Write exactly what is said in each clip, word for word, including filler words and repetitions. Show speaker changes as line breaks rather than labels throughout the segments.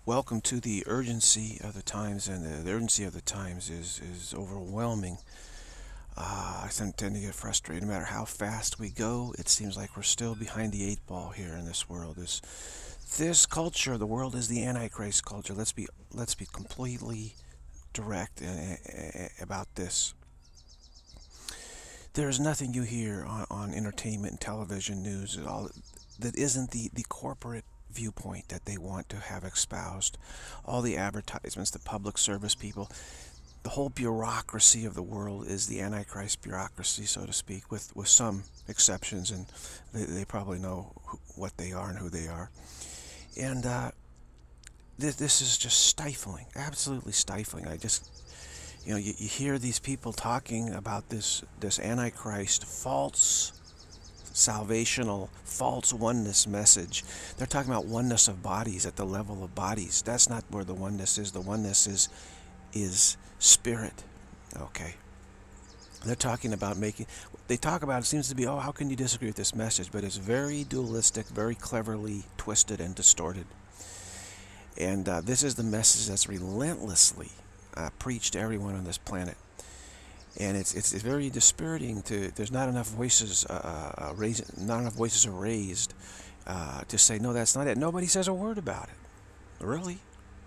welcome to the urgency of the times, and the, the urgency of the times is is overwhelming. Uh, I tend to get frustrated. No matter how fast we go, it seems like we're still behind the eight ball here in this world. This this culture, the world is the Antichrist culture. Let's be let's be completely direct about this. There's nothing you hear on, on entertainment and television news at all that isn't the, the corporate viewpoint that they want to have espoused. All the advertisements, the public service people, the whole bureaucracy of the world is the Antichrist bureaucracy, so to speak, with, with some exceptions, and they, they probably know who, what they are and who they are. And uh, th this is just stifling, absolutely stifling. I just, you know, you, you hear these people talking about this, this Antichrist false salvational, false oneness message. They're talking about oneness of bodies at the level of bodies. That's not where the oneness is. The oneness is is spirit. Okay. They're talking about making, they talk about, it seems to be, oh, how can you disagree with this message? But it's very dualistic, very cleverly twisted and distorted. And uh, this is the message that's relentlessly uh, preached to everyone on this planet. And it's, it's it's very dispiriting to, there's not enough voices uh, uh, raised, not enough voices are raised uh, to say, no, that's not it. Nobody says a word about it. Really?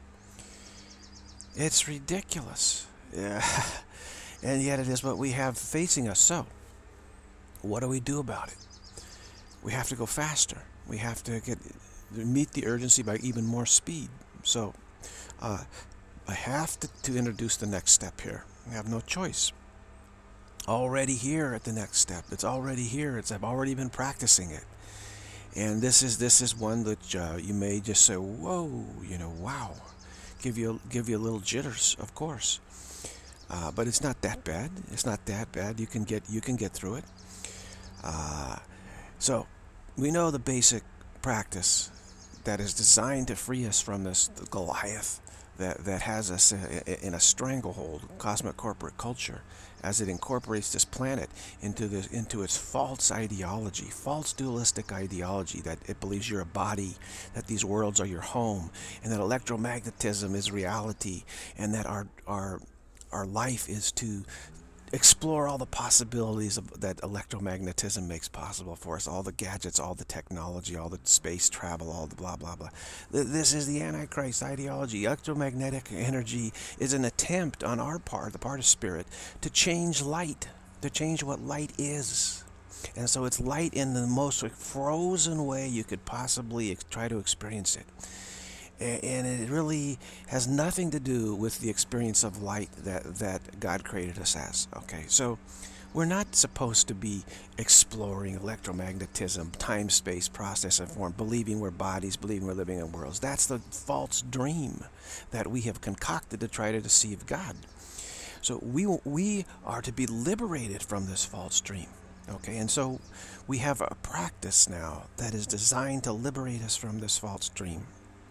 It's ridiculous. Yeah. And yet it is what we have facing us. So, what do we do about it? We have to go faster. We have to get meet the urgency by even more speed. So, uh, I have to, to introduce the next step here. I have no choice. Already here at the next step. It's already here. It's I've already been practicing it, and this is this is one that uh, you may just say, "Whoa," you know, wow, give you give you a little jitters, of course, uh, but it's not that bad. It's not that bad. You can get you can get through it. Uh, so we know the basic practice that is designed to free us from this Goliath that that has us in a stranglehold, cosmic corporate culture, as it incorporates this planet into this into its false ideology, false dualistic ideology that it believes you're a body, that these worlds are your home, and that electromagnetism is reality, and that our our our life is to explore all the possibilities of, that electromagnetism makes possible for us, all the gadgets, all the technology, all the space travel, all the blah blah blah. This is the Antichrist ideology. Electromagnetic energy is an attempt on our part, the part of spirit, to change light, to change what light is. And so it's light in the most frozen way you could possibly try to experience it. And it really has nothing to do with the experience of light that, that God created us as. Okay, so we're not supposed to be exploring electromagnetism, time, space, process, and form, believing we're bodies, believing we're living in worlds. That's the false dream that we have concocted to try to deceive God. So we, we are to be liberated from this false dream. Okay, and so we have a practice now that is designed to liberate us from this false dream.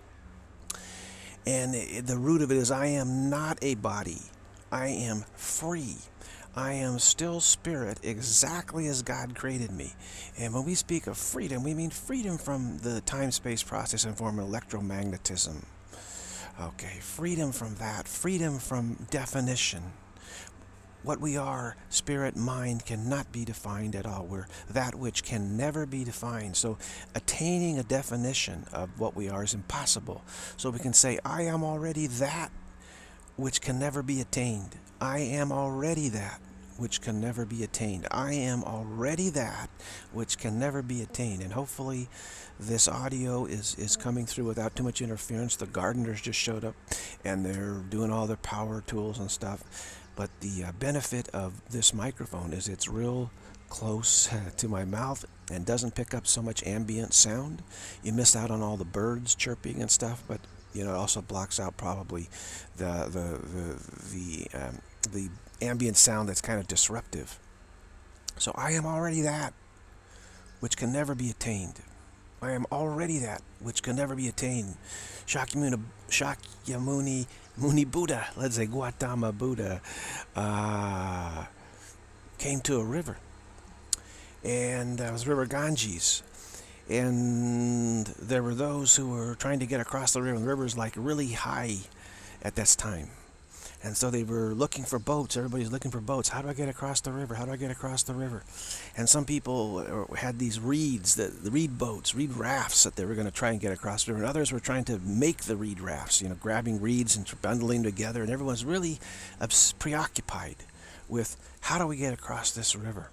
And the root of it is, I am not a body. I am free. I am still spirit, exactly as God created me. And when we speak of freedom, we mean freedom from the time-space process and form of electromagnetism. Okay, freedom from that. Freedom from definition. What we are, spirit, mind, cannot be defined at all. We're that which can never be defined. So attaining a definition of what we are is impossible. So we can say, I am already that which can never be attained. I am already that which can never be attained. I am already that which can never be attained. And hopefully this audio is, is coming through without too much interference. The gardeners just showed up and they're doing all their power tools and stuff. But the uh, benefit of this microphone is it's real close uh, to my mouth and doesn't pick up so much ambient sound. You miss out on all the birds chirping and stuff, but you know, it also blocks out probably the the the the, um, the ambient sound that's kind of disruptive. So I am already that which can never be attained. I am already that which can never be attained. Shakyamuni, Shakyamuni Muni Buddha, let's say Gautama Buddha, uh, came to a river, and uh, it was River Ganges, And there were those who were trying to get across the river, and the river was like really high at this time. And so they were looking for boats. Everybody's looking for boats. How do I get across the river? How do I get across the river? And some people had these reeds, the, the reed boats, reed rafts that they were going to try and get across the river. And others were trying to make the reed rafts, you know, grabbing reeds and bundling them together. And everyone's really preoccupied with how do we get across this river?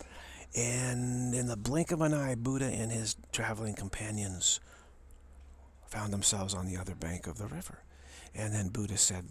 And in the blink of an eye, Buddha and his traveling companions found themselves on the other bank of the river. And then Buddha said,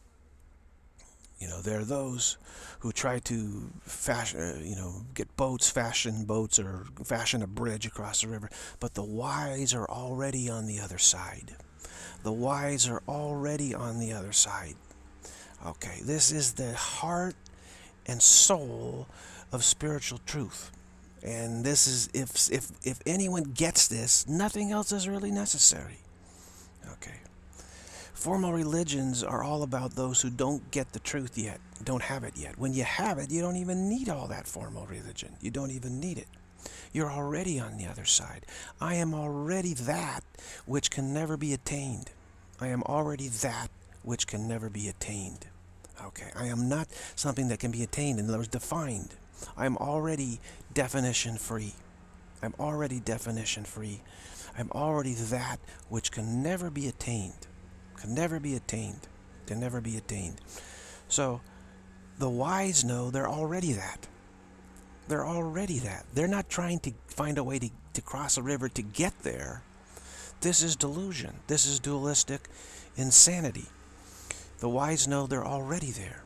you know, there are those who try to fashion, uh, you know, get boats, fashion boats, or fashion a bridge across the river. But the wise are already on the other side. The wise are already on the other side. Okay, this is the heart and soul of spiritual truth. And this is, if, if, if anyone gets this, nothing else is really necessary. Okay. Formal religions are all about those who don't get the truth yet, don't have it yet. When you have it, you don't even need all that formal religion. You don't even need it. You're already on the other side. I am already that which can never be attained. I am already that which can never be attained. Okay, I am not something that can be attained, in other words, defined. I am already definition free. I'm already definition free. I'm already that which can never be attained. Can never be attained. Can never be attained. So the wise know they're already that. They're already that. They're not trying to find a way to, to cross a river to get there. This is delusion. This is dualistic insanity. The wise know they're already there.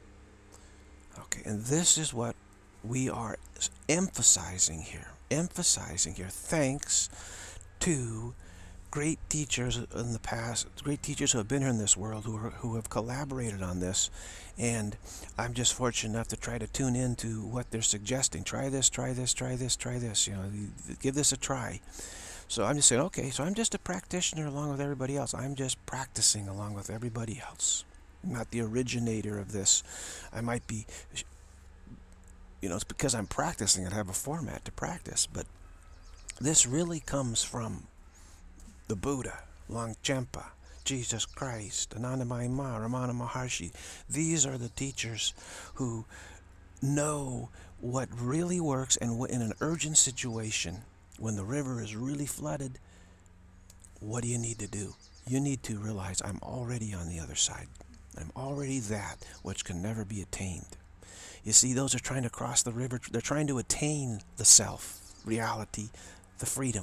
Okay, and this is what we are emphasizing here. Emphasizing here. Thanks to great teachers in the past, great teachers who have been here in this world, who are, who have collaborated on this, and I'm just fortunate enough to try to tune into what they're suggesting. Try this, try this, try this, try this. You know, give this a try. So I'm just saying, okay, so I'm just a practitioner along with everybody else. I'm just practicing along with everybody else. I'm not the originator of this. I might be, you know, it's because I'm practicing and have a format to practice, but this really comes from the Buddha, Longchenpa, Jesus Christ, Anandamayi Ma, Ramana Maharshi. These are the teachers who know what really works, and in an urgent situation, when the river is really flooded, what do you need to do? You need to realize I'm already on the other side. I'm already that which can never be attained. You see, those are trying to cross the river. They're trying to attain the self, reality, the freedom.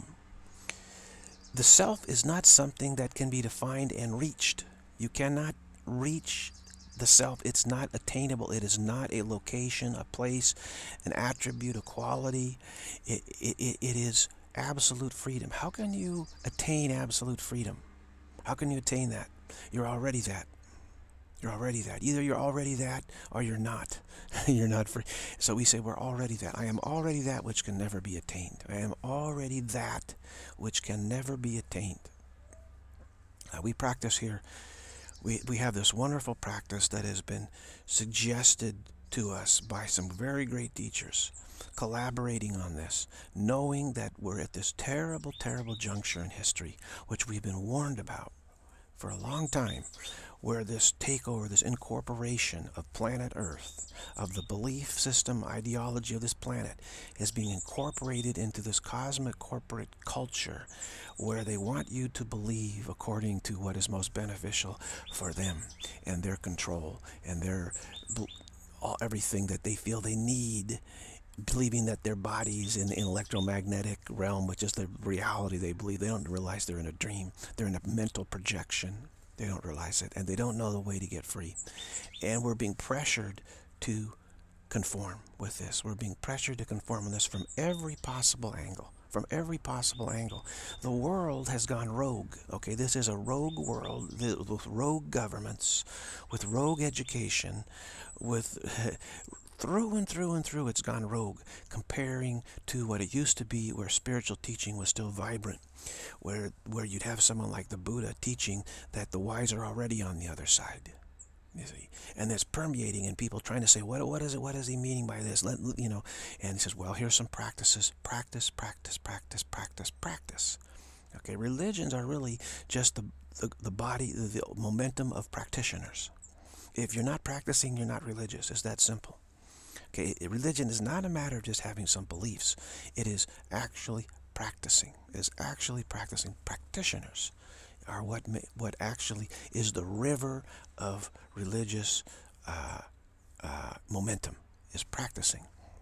The self is not something that can be defined and reached. You cannot reach the self. It's not attainable. It is not a location, a place, an attribute, a quality. It, it, it is absolute freedom. How can you attain absolute freedom? How can you attain that? You're already that. You're already that. Either you're already that or you're not. You're not free. So we say we're already that. I am already that which can never be attained. I am already that which can never be attained. Uh, we practice here. We, we have this wonderful practice that has been suggested to us by some very great teachers, collaborating on this, knowing that we're at this terrible, terrible juncture in history, which we've been warned about for a long time, where this takeover, this incorporation of planet Earth, of the belief system, ideology of this planet, is being incorporated into this cosmic corporate culture where they want you to believe according to what is most beneficial for them and their control and their all, everything that they feel they need, believing that their bodies in the electromagnetic realm, which is the reality they believe. They don't realize they're in a dream. They're in a mental projection. They don't realize it, and they don't know the way to get free. And we're being pressured to conform with this. We're being pressured to conform with this from every possible angle. From every possible angle. The world has gone rogue. Okay, this is a rogue world with rogue governments, with rogue education, with through and through and through it's gone rogue, comparing to what it used to be, where spiritual teaching was still vibrant, where where you'd have someone like the Buddha teaching that the wise are already on the other side. You see, and it's permeating, and people trying to say, what what is it? What is he meaning by this? Let you know. And he says, well, here's some practices: practice, practice, practice, practice, practice. Okay, religions are really just the the, the body, the, the momentum of practitioners. If you're not practicing, you're not religious. It's that simple. Okay, religion is not a matter of just having some beliefs. It is actually practicing. It is actually practicing. Practitioners are what what actually is the river of religious uh, uh, momentum, is practicing.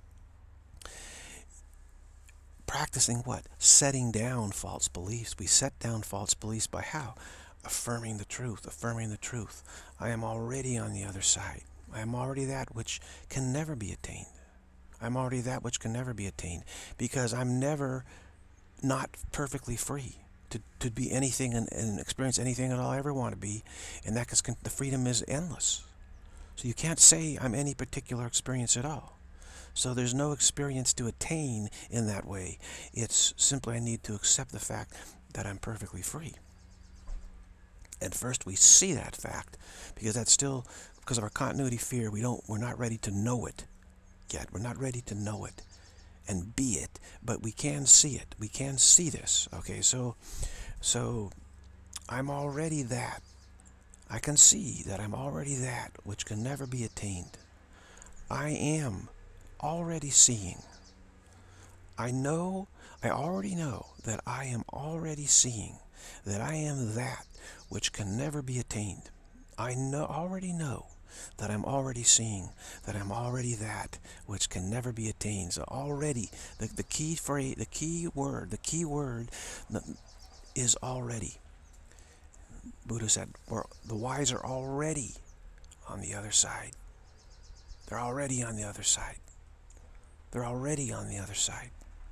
Practicing what? Setting down false beliefs. We set down false beliefs by how? Affirming the truth, affirming the truth. I am already on the other side. I am already that which can never be attained. I'm already that which can never be attained, because I'm never not perfectly free to, to be anything and, and experience anything that I'll ever want to be, and that because the freedom is endless. So you can't say I'm any particular experience at all. So there's no experience to attain in that way. It's simply I need to accept the fact that I'm perfectly free. And first we see that fact, because that's still, because of our continuity fear, we don't, we're not ready to know it yet. We're not ready to know it and be it, but we can see it. We can see this. Okay, so, so I'm already that. I can see that I'm already that which can never be attained. I am already seeing. I know, I already know that I am already seeing, that I am that which can never be attained. I know, already know that I'm already seeing, that I'm already that which can never be attained. So already, the, the key phrase, the key word, the key word is already. Buddha said, the wise are already on the other side. They're already on the other side. They're already on the other side.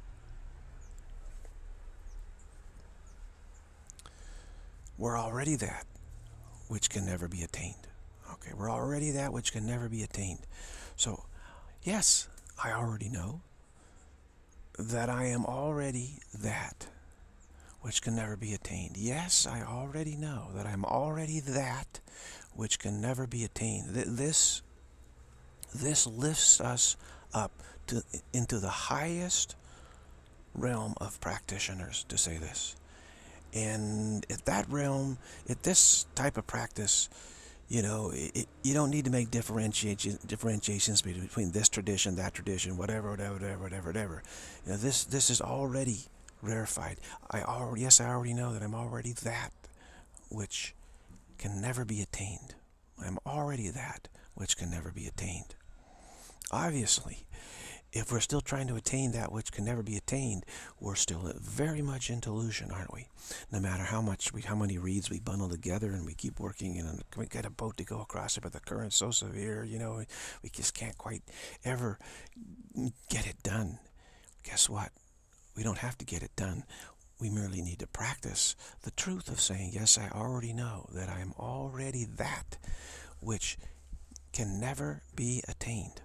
We're already that which can never be attained. Okay, we're already that which can never be attained. So, yes, I already know that I am already that which can never be attained. Yes, I already know that I'm already that which can never be attained. This, this lifts us up to, into the highest realm of practitioners, to say this. And at that realm, at this type of practice, you know, it, it, you don't need to make differentiation, differentiations between this tradition, that tradition, whatever, whatever, whatever, whatever, whatever. You know, this this is already rarefied. I already, yes, I already know that I'm already that which can never be attained. I'm already that which can never be attained. Obviously, if we're still trying to attain that which can never be attained, we're still very much in delusion, aren't we? No matter how much we, how many reeds we bundle together and we keep working, and we get a boat to go across it, but the current's so severe, you know, we just can't quite ever get it done. Guess what? We don't have to get it done. We merely need to practice the truth of saying, yes, I already know that I am already that which can never be attained.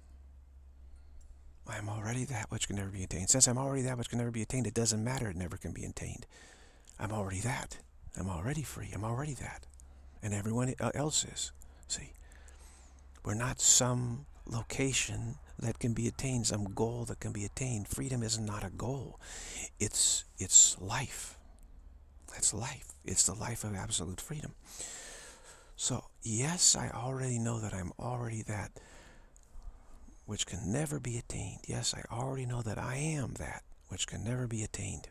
I am already that which can never be attained. Since I'm already that which can never be attained, it doesn't matter, it never can be attained. I'm already that. I'm already free. I'm already that. And everyone else is. See? We're not some location that can be attained, some goal that can be attained. Freedom is not a goal. It's, it's life. It's life. It's the life of absolute freedom. So, yes, I already know that I'm already that which can never be attained. Yes, I already know that I am that which can never be attained.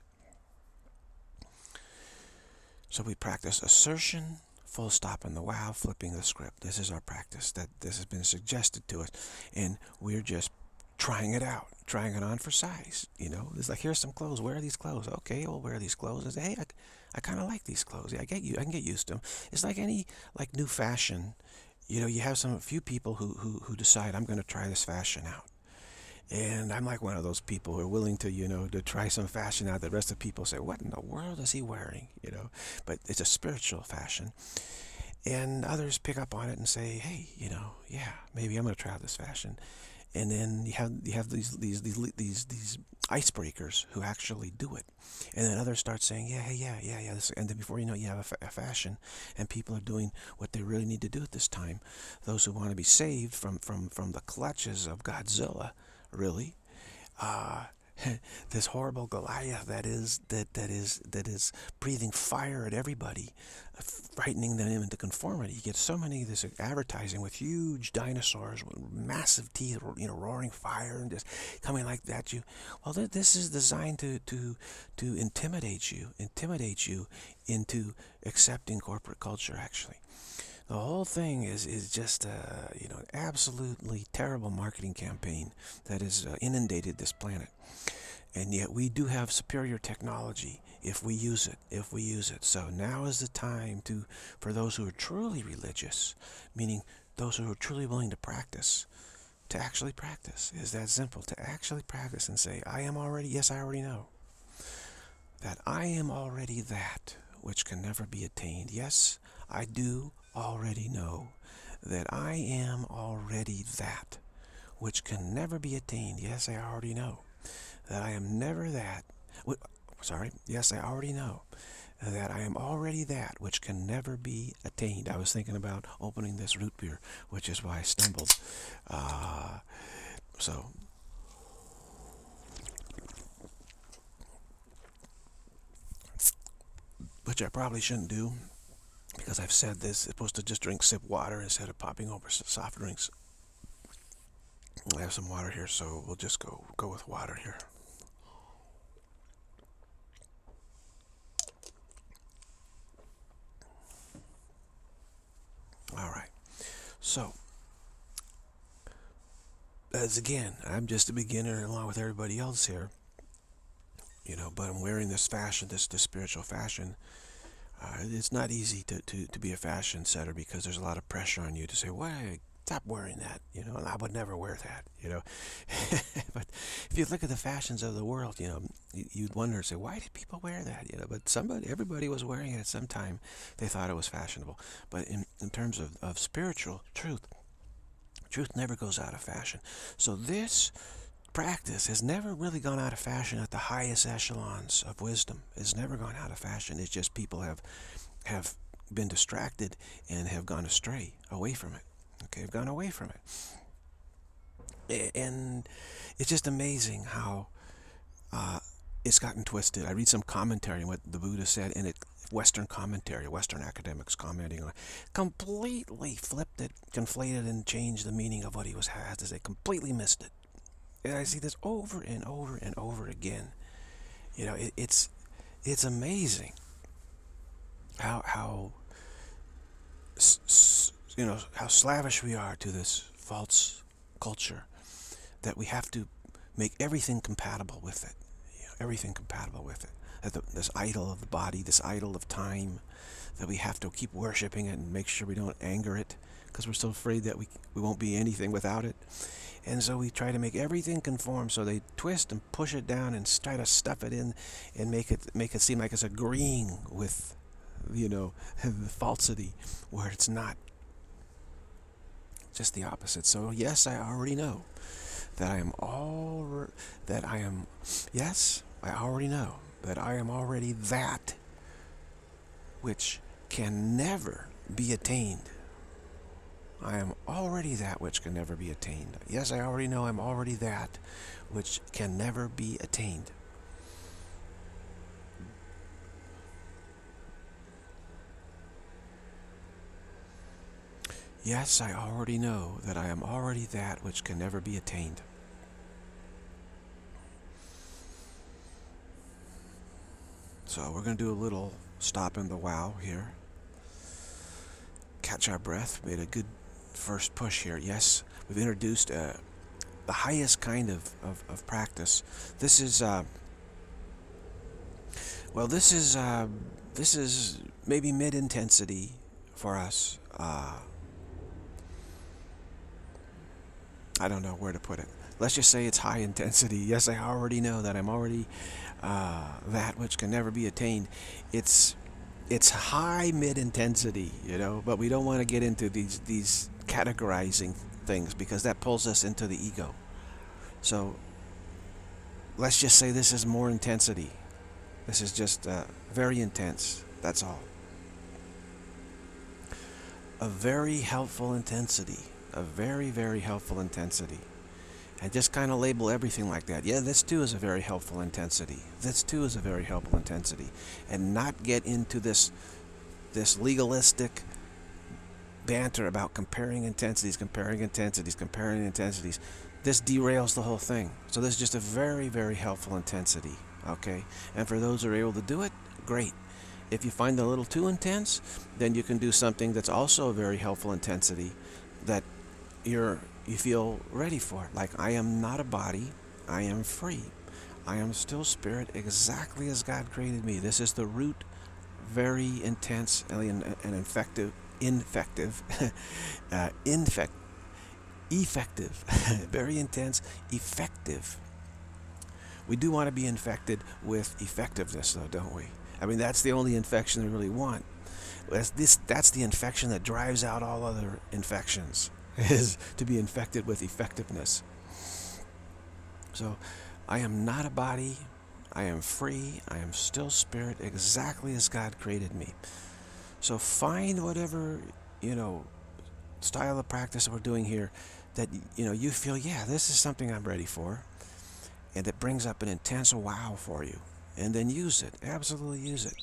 So we practice assertion, full stop in the wow, flipping the script. This is our practice. That this has been suggested to us, and we're just trying it out, trying it on for size. You know, it's like, here's some clothes. Wear these clothes. Okay, we'll wear these clothes. And say, hey, I, I kind of like these clothes. Yeah, I get you. I can get used to them. It's like any like new fashion. You know, you have some few people who, who, who decide, I'm going to try this fashion out. And I'm like one of those people who are willing to, you know, to try some fashion out. The rest of the people say, what in the world is he wearing? You know, but it's a spiritual fashion. And others pick up on it and say, hey, you know, yeah, maybe I'm going to try out this fashion. And then you have you have these these these these these icebreakers who actually do it, and then others start saying, yeah, hey, yeah, yeah, yeah. This, and then before you know it, you have a, fa a fashion, and people are doing what they really need to do at this time. Those who want to be saved from from from the clutches of Godzilla, really. Uh, this horrible Goliath that is that that is that is breathing fire at everybody, frightening them into conformity. You get so many of this advertising with huge dinosaurs with massive teeth, you know, roaring fire and just coming like that at you. Well, th this is designed to to to intimidate you, intimidate you into accepting corporate culture. Actually, the whole thing is is just a you know absolutely terrible marketing campaign that has uh, inundated this planet. And yet we do have superior technology if we use it, if we use it. So now is the time to, for those who are truly religious, meaning those who are truly willing to practice, to actually practice. It's that simple, to actually practice and say, I am already, yes, I already know, that I am already that which can never be attained. Yes, I do already know that I am already that which can never be attained. Yes, I already know that I am never that, sorry, yes, I already know that I am already that which can never be attained. I was thinking about opening this root beer, which is why I stumbled. Uh, so, which I probably shouldn't do, because I've said this, it's supposed to just drink sip water instead of popping over soft drinks. I have some water here, so we'll just go go with water here. All right. So, as again, I'm just a beginner along with everybody else here, you know, but I'm wearing this fashion, this, this spiritual fashion. Uh, it's not easy to, to, to be a fashion setter because there's a lot of pressure on you to say, why, stop wearing that, you know, and I would never wear that, you know. But if you look at the fashions of the world, you know, you'd wonder, say, why did people wear that, you know, but somebody, everybody was wearing it at some time. They thought it was fashionable. But in, in terms of, of spiritual truth, truth never goes out of fashion. So this practice has never really gone out of fashion at the highest echelons of wisdom. It's never gone out of fashion. It's just people have, have been distracted and have gone astray, away from it. Okay, have gone away from it. And it's just amazing how uh, it's gotten twisted. I read some commentary on what the Buddha said, and it, Western commentary, Western academics commenting on it, completely flipped it, conflated, and changed the meaning of what he was had to say. Completely missed it. And I see this over and over and over again. You know, it, it's it's amazing how how s s you know how slavish we are to this false culture, that we have to make everything compatible with it. You know, everything compatible with it. That the, this idol of the body, this idol of time, that we have to keep worshiping it and make sure we don't anger it, because we're so afraid that we we won't be anything without it. And so we try to make everything conform, so they twist and push it down and try to stuff it in and make it make it seem like it's agreeing with, you know, the falsity, where it's not. Just the opposite. So yes, I already know that I am all that I am yes, I already know that I am already that which can never be attained. I am already that which can never be attained. Yes, I already know I'm already that which can never be attained. Yes, I already know that I am already that which can never be attained. So we're going to do a little stop in the wow here. Catch our breath. Made a good first push here. Yes, we've introduced uh, the highest kind of, of, of practice. This is, uh, well, this is, uh, this is maybe mid-intensity for us. Uh, I don't know where to put it. Let's just say it's high intensity. Yes, I already know that I'm already uh, that which can never be attained. It's it's high mid intensity, you know, but we don't want to get into these these categorizing things, because that pulls us into the ego. So let's just say this is more intensity. This is just uh, very intense. That's all. A very helpful intensity. A very, very helpful intensity. And just kind of label everything like that. Yeah, this too is a very helpful intensity. This too is a very helpful intensity. And not get into this this legalistic banter about comparing intensities, comparing intensities, comparing intensities. This derails the whole thing. So this is just a very, very helpful intensity. Okay? And for those who are able to do it, great. If you find it a little too intense, then you can do something that's also a very helpful intensity that you're you feel ready for. Like, I am not a body, I am free. I am still spirit, exactly as God created me. This is the root, very intense and, and effective, infective, uh, infect, effective, very intense, effective. We do want to be infected with effectiveness, though, don't we? I mean, that's the only infection we really want. That's, this, that's the infection that drives out all other infections, is to be infected with effectiveness. So, I am not a body, I am free, I am still spirit, exactly as God created me. So find whatever, you know, style of practice that we're doing here that, you know, you feel, yeah, this is something I'm ready for, and it brings up an intense wow for you. And then use it. Absolutely use it.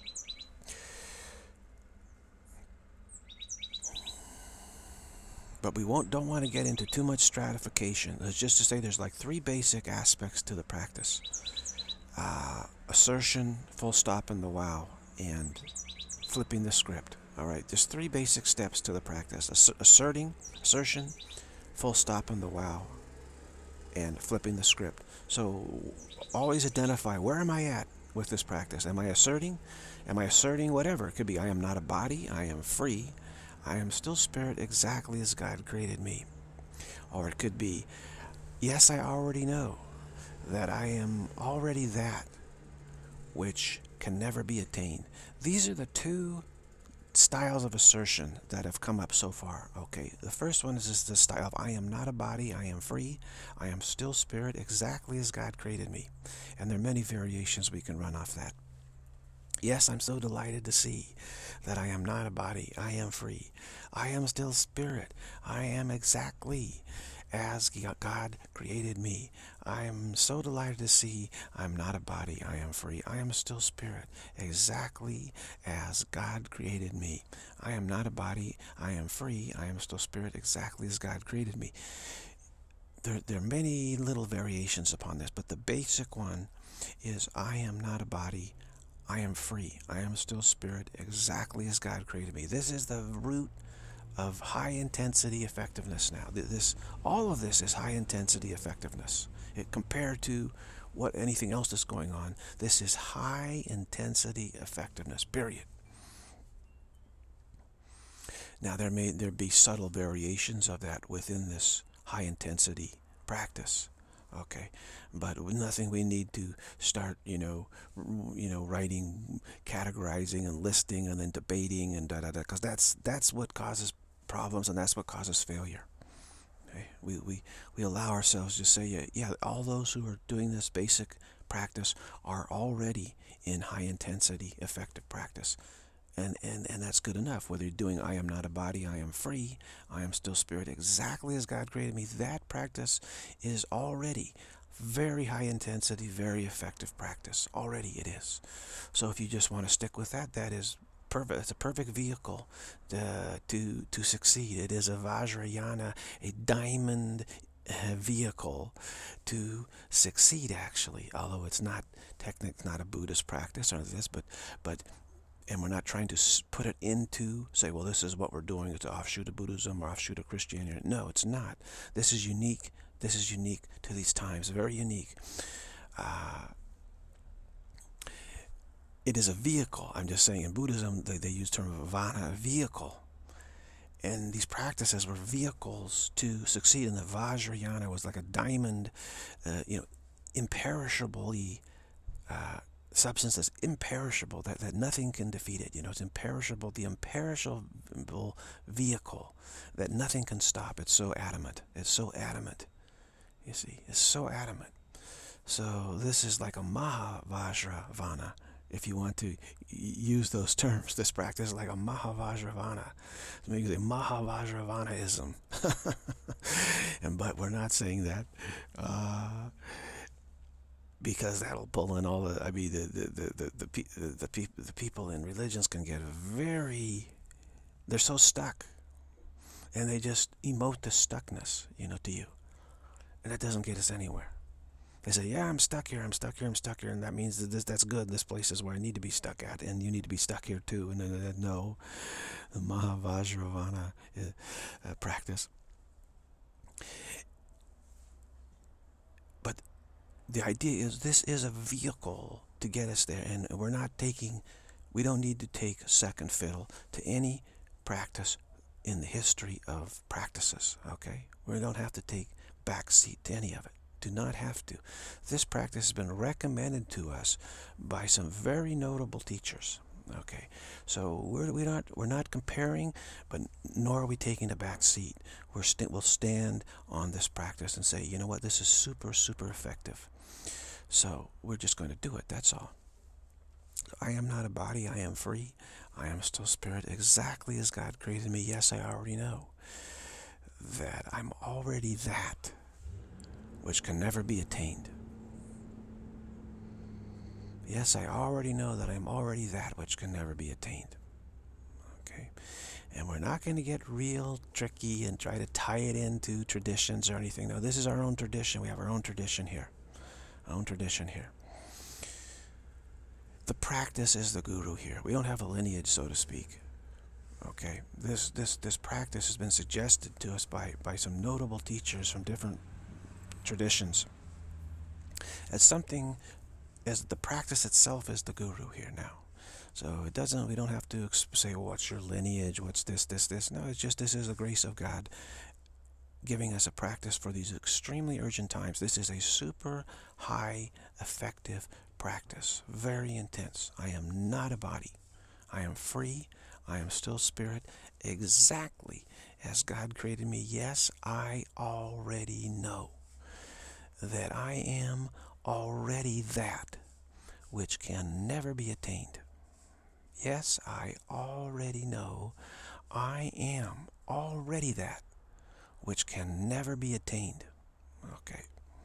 But we won't don't want to get into too much stratification. It's just to say there's like three basic aspects to the practice. Uh, assertion, full stop, and the wow, and flipping the script. All right, there's three basic steps to the practice. Ass asserting, assertion, full stop, and the wow, and flipping the script. So always identify, where am I at with this practice? Am I asserting? Am I asserting whatever? It could be, I am not a body, I am free, I am still spirit, exactly as God created me. Or it could be, yes, I already know that I am already that which can never be attained. These are the two styles of assertion that have come up so far. Okay, the first one is the style of, I am not a body, I am free, I am still spirit, exactly as God created me. And there are many variations we can run off that. Yes, I'm so delighted to see that I am not a body, I am free, I am still spirit, I am exactly as God created me. I am so delighted to see I'm not a body, I am free, I am still spirit, exactly as God created me. I am not a body, I am free, I am still spirit, exactly as God created me. There, there are many little variations upon this, but the basic one is, I am not a body, I am free, I am still spirit, exactly as God created me. This is the root of high intensity effectiveness now. This, all of this is high intensity effectiveness. It, compared to what anything else that's going on, this is high intensity effectiveness, period. Now there may there be subtle variations of that within this high intensity practice. Okay, but nothing we need to start, you know, you know, writing, categorizing, and listing, and then debating, and da da da, because that's that's what causes problems, and that's what causes failure. Okay, we we we allow ourselves to say, yeah, yeah, all those who are doing this basic practice are already in high intensity effective practice. And, and, and that's good enough. Whether you're doing, I am not a body, I am free, I am still spirit, exactly as God created me, that practice is already very high intensity, very effective practice. Already it is. So if you just want to stick with that, that is perfect. It's a perfect vehicle to, to, to succeed. It is a Vajrayana, a diamond vehicle to succeed, actually. Although it's not technically not a Buddhist practice or this, but but and we're not trying to put it into, say, well, this is what we're doing. It's an offshoot of Buddhism or offshoot of Christianity. No, it's not. This is unique. This is unique to these times. Very unique. Uh, it is a vehicle. I'm just saying, in Buddhism, they, they use the term of vana, vehicle. And these practices were vehicles to succeed. And the Vajrayana was like a diamond, uh, you know, imperishably uh, substance that's imperishable, that, that nothing can defeat it. You know, it's imperishable. The imperishable unattainable vehicle that nothing can stop. It's so adamant. It's so adamant. You see, it's so adamant. So this is like a Mahavajravana. If you want to use those terms, this practice is like a Mahavajravana. Maybe a Mahavajravanaism. and But we're not saying that. Uh, because that'll pull in all the, I mean, the, the, the, the, the, the, the, pe the people in religions can get very, they're so stuck. And they just emote the stuckness, you know, to you. And that doesn't get us anywhere. They say, yeah, I'm stuck here, I'm stuck here, I'm stuck here, and that means that this, that's good. This place is where I need to be stuck at, and you need to be stuck here too. And then, uh, no, the Mahavajravana uh, uh, practice. But the idea is this is a vehicle to get us there, and we're not taking, we don't need to take second fiddle to any practice in the history of practices, okay? We don't have to take back seat to any of it. Do not have to. This practice has been recommended to us by some very notable teachers. Okay, so we're we're not we're not comparing, but nor are we taking a back seat. We're st we'll stand on this practice and say, you know what, this is super super effective. So we're just going to do it. That's all. I am not a body. I am free. I am still spirit, exactly as God created me. Yes, I already know that I'm already that which can never be attained. Yes, I already know that I'm already that which can never be attained. Okay? And we're not going to get real tricky and try to tie it into traditions or anything. No, this is our own tradition. We have our own tradition here. Our own tradition here. The practice is the guru here. We don't have a lineage, so to speak. Okay? This this this practice has been suggested to us by, by some notable teachers from different traditions as something, as the practice itself is the guru here now. So it doesn't, we don't have to say, well, what's your lineage, what's this, this, this. No, it's just, this is the grace of God giving us a practice for these extremely urgent times. This is a super high effective practice, very intense. I am not a body. I am free. I am still spirit, exactly as God created me. Yes, I already know that I am already that which can never be attained. Yes, I already know I am already that which can never be attained. Okay.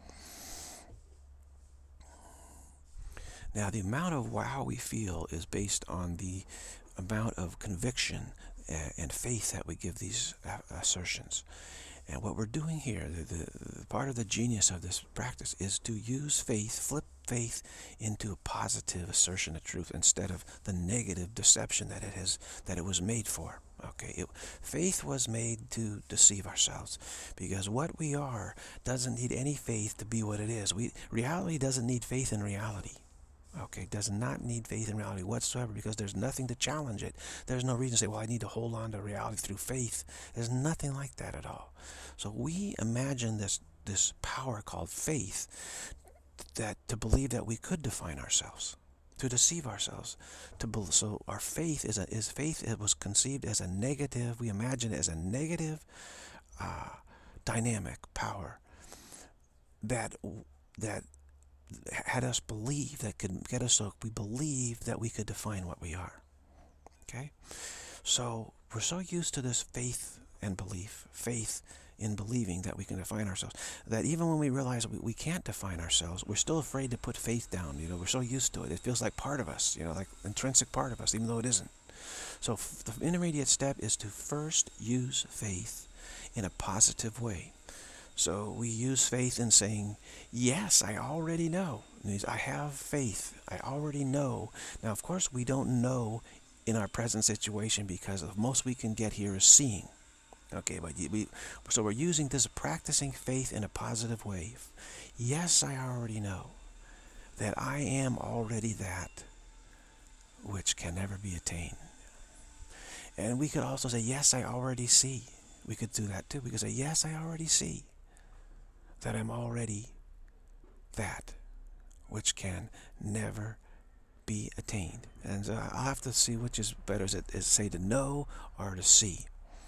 Now, the amount of wow we feel is based on the amount of conviction and faith that we give these assertions. And what we're doing here, the, the, the part of the genius of this practice is to use faith, flip faith into a positive assertion of truth instead of the negative deception that it has, that it was made for. Okay, it, faith was made to deceive ourselves, because what we are doesn't need any faith to be what it is. We, reality doesn't need faith in reality. Okay, does not need faith in reality whatsoever, because there's nothing to challenge it. There's no reason to say, well, I need to hold on to reality through faith. There's nothing like that at all. So we imagine this this power called faith, that to believe that we could define ourselves, to deceive ourselves. To be, so our faith is a, is faith. It was conceived as a negative. We imagine it as a negative, uh, dynamic power that that. had us believe, that could get us so we believe that we could define what we are. Okay? So we're so used to this faith and belief, faith in believing that we can define ourselves, that even when we realize we, we can't define ourselves, we're still afraid to put faith down. You know, we're so used to it. It feels like part of us, you know, like intrinsic part of us, even though it isn't. So the intermediate step is to first use faith in a positive way. So we use faith in saying, yes, I already know. I have faith. I already know. Now, of course, we don't know in our present situation, because the most we can get here is seeing. Okay, but we, so we're using this, practicing faith in a positive way. Yes, I already know that I am already that which can never be attained. And we could also say, yes, I already see. We could do that too. We could say, yes, I already see that I'm already that which can never be attained. And uh, I'll have to see which is better. Is it is say to know or to see?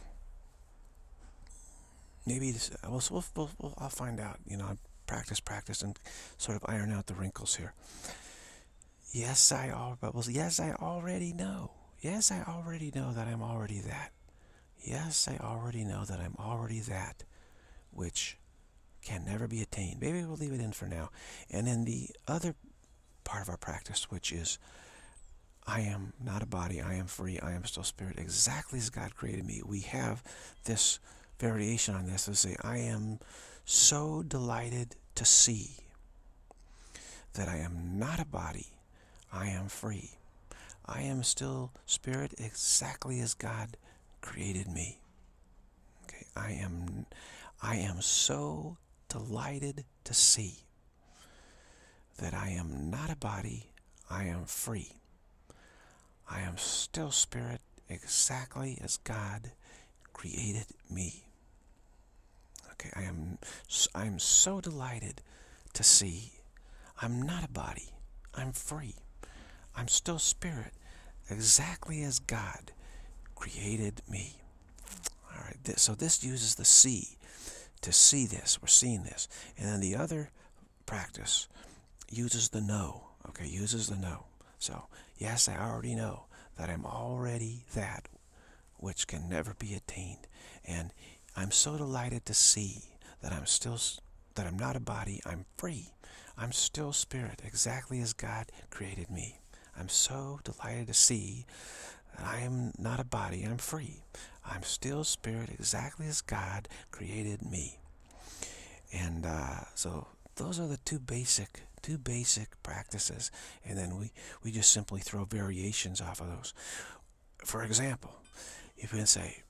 Maybe this, we'll, we'll, we'll, we'll, I'll find out. You know, practice, practice, and sort of iron out the wrinkles here. Yes, I all, but well, yes, I already know. Yes, I already know that I'm already that. Yes, I already know that I'm already that, which can never be attained. Maybe we'll leave it in for now. And then the other part of our practice, which is, I am not a body, I am free, I am still spirit, exactly as God created me. We have this variation on this to say, I am so delighted to see that I am not a body, I am free. I am still spirit exactly as God created me. Okay, I am I am so delighted to see that I am not a body, I am free. I am still spirit exactly as God created me. Okay, I am I'm so delighted to see I'm not a body, I'm free. I'm still spirit exactly as God created me. All right, this, so this uses the see to see this. We're seeing this. And then the other practice uses the know. Okay, uses the know. So, yes, I already know that I'm already that which can never be attained. And I'm so delighted to see that I'm still, that I'm not a body, I'm free. I'm still spirit, exactly as God created me. I'm so delighted to see that I am not a body, I'm free. I'm still spirit, exactly as God created me. And uh, so those are the two basic, two basic practices. And then we, we just simply throw variations off of those. For example, you can say,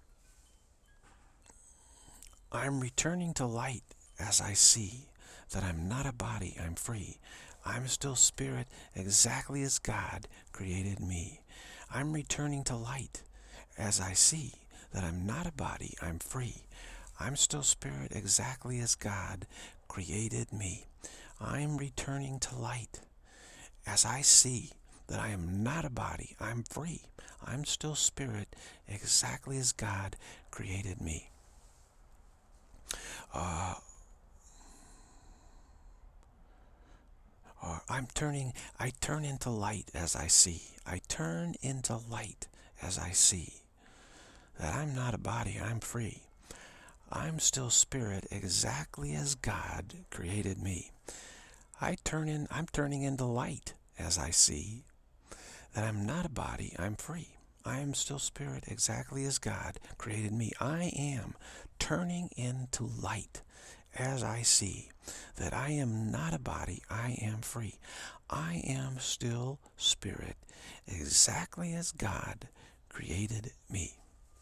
I'm returning to light as I see that I'm not a body, I'm free. I'm still spirit, exactly as God created me. I'm returning to light as I see that I'm not a body, I'm free. I'm still spirit, exactly as God created me. I'm returning to light as I see that I am not a body, I'm free. I'm still spirit, exactly as God created me. Uh, or I'm turning, I turn into light as I see. I turn into light as I see that I'm not a body, I'm free. I'm still spirit, exactly as God created me. I turn in, I'm turning into light as I see that I'm not a body, I'm free. I am still spirit, exactly as God created me. I am turning into light as I see that I am not a body, I am free. I am still spirit, exactly as God created me.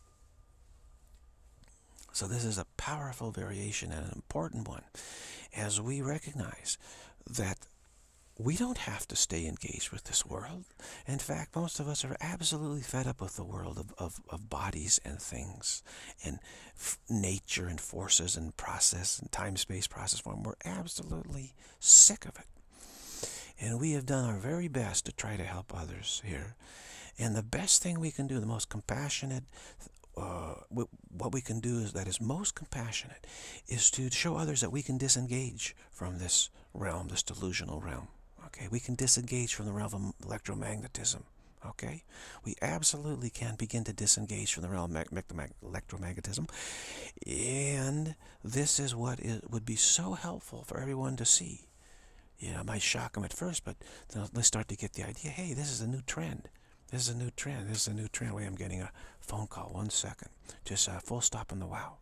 So this is a powerful variation and an important one, as we recognize that we don't have to stay engaged with this world. In fact, most of us are absolutely fed up with the world of, of, of bodies and things and f nature and forces and process and time-space process form. We're absolutely sick of it. And we have done our very best to try to help others here. And the best thing we can do, the most compassionate, uh, what we can do is that is most compassionate, is to show others that we can disengage from this realm, this delusional realm. Okay, we can disengage from the realm of electromagnetism. Okay, we absolutely can begin to disengage from the realm of electromagnetism, and this is what it would be so helpful for everyone to see. You know, it might shock them at first, but they'll start to get the idea. Hey, this is a new trend. This is a new trend. This is a new trend. Wait, I'm getting a phone call. One second. Just uh, full stop on the wow.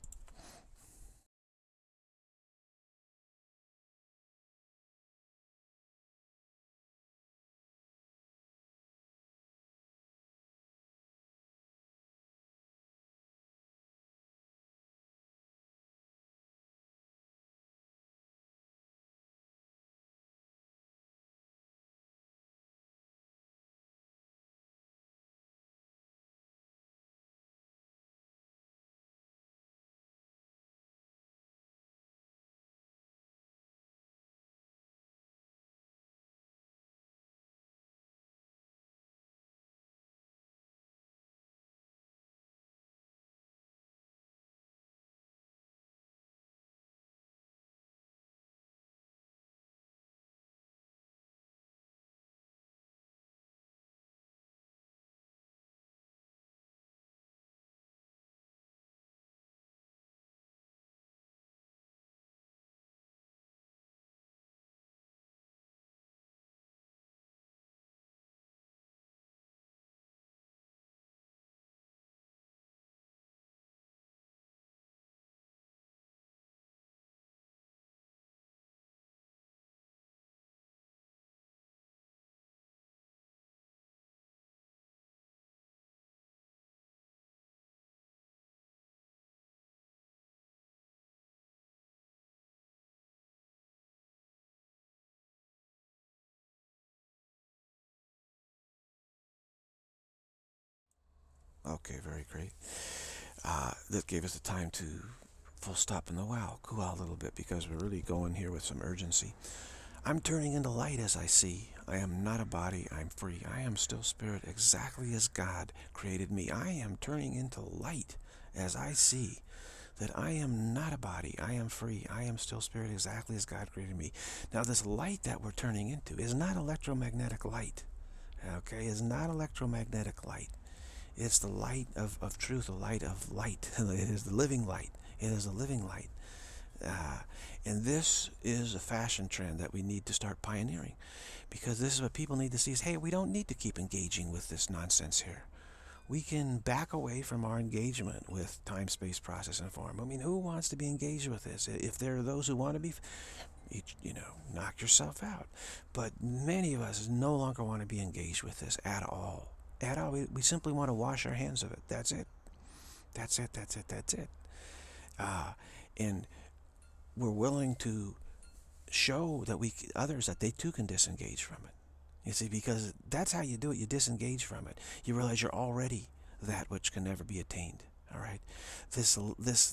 Okay, very great. Uh, that gave us the time to full stop in the wow, cool out a little bit, because we're really going here with some urgency. I'm turning into light as I see. I am not a body, I'm free. I am still spirit exactly as God created me. I am turning into light as I see that I am not a body, I am free. I am still spirit exactly as God created me. Now this light that we're turning into is not electromagnetic light. Okay, it's not electromagnetic light. It's the light of, of truth, the light of light. It is the living light. It is the living light. Uh, and this is a fashion trend that we need to start pioneering, because this is what people need to see is, hey, we don't need to keep engaging with this nonsense here. We can back away from our engagement with time, space, process, and form. I mean, who wants to be engaged with this? If there are those who want to be, you, you know, knock yourself out. But many of us no longer want to be engaged with this at all. At all. We, we simply want to wash our hands of it. That's it. That's it. That's it. That's it. Uh, and we're willing to show that we others that they too can disengage from it. You see, because that's how you do it. You disengage from it. You realize you're already that which can never be attained. All right, this this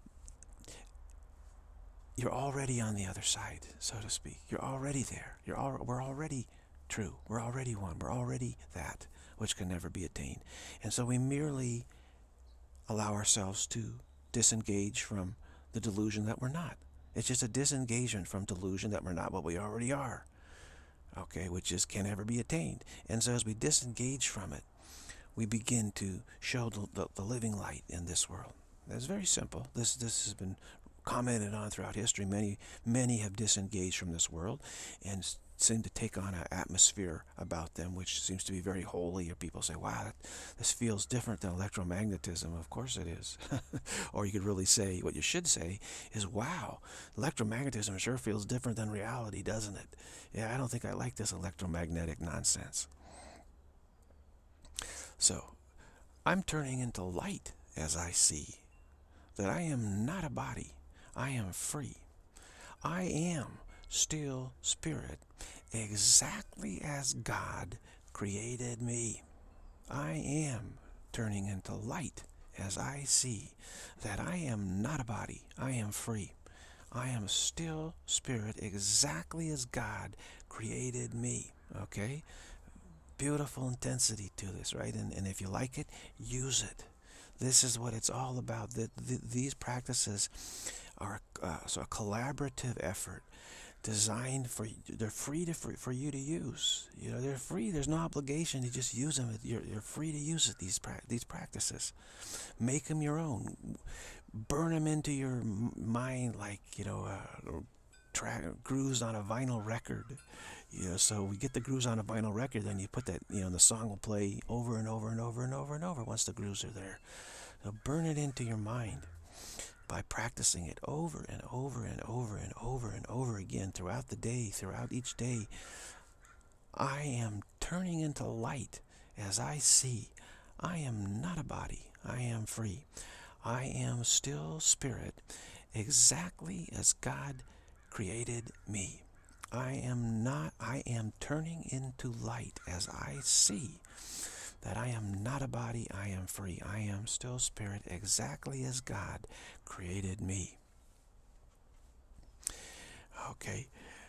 you're already on the other side, so to speak. You're already there. You're all, we're already true. We're already one. We're already that which can never be attained. And so we merely allow ourselves to disengage from the delusion that we're not. It's just a disengagement from delusion that we're not what we already are. Okay, which just can never be attained. And so as we disengage from it, we begin to show the, the, the living light in this world. It's very simple. This this has been commented on throughout history. Many many have disengaged from this world and seem to take on an atmosphere about them which seems to be very holy, or people say, wow, this feels different than electromagnetism. Of course it is. Or you could really say, what you should say is, wow, electromagnetism sure feels different than reality, doesn't it? Yeah, I don't think I like this electromagnetic nonsense. So I'm turning into light as I see that I am not a body, I am free. I am still spirit exactly as God created me. I am turning into light as I see that I am not a body, I am free. I am still spirit exactly as God created me. Okay? Beautiful intensity to this, right? And, and if you like it, use it. This is what it's all about. The, the, these practices are uh, so a collaborative effort designed for, they're free to, for, for you to use. You know, they're free. There's no obligation to just use them. You're, you're free to use it, these, pra these practices. Make them your own. Burn them into your mind like, you know, uh, track grooves on a vinyl record. You know, so we get the grooves on a vinyl record, then you put that, you know, the song will play over and over and over and over and over once the grooves are there. So burn it into your mind by practicing it over and over and over and over and over again throughout the day, throughout each day. I am turning into light as I see. I am not a body. I am free. I am still spirit, exactly as God created me. I am not, I am turning into light as I see that I am not a body, I am free. I am still spirit, exactly as God created me. Okay.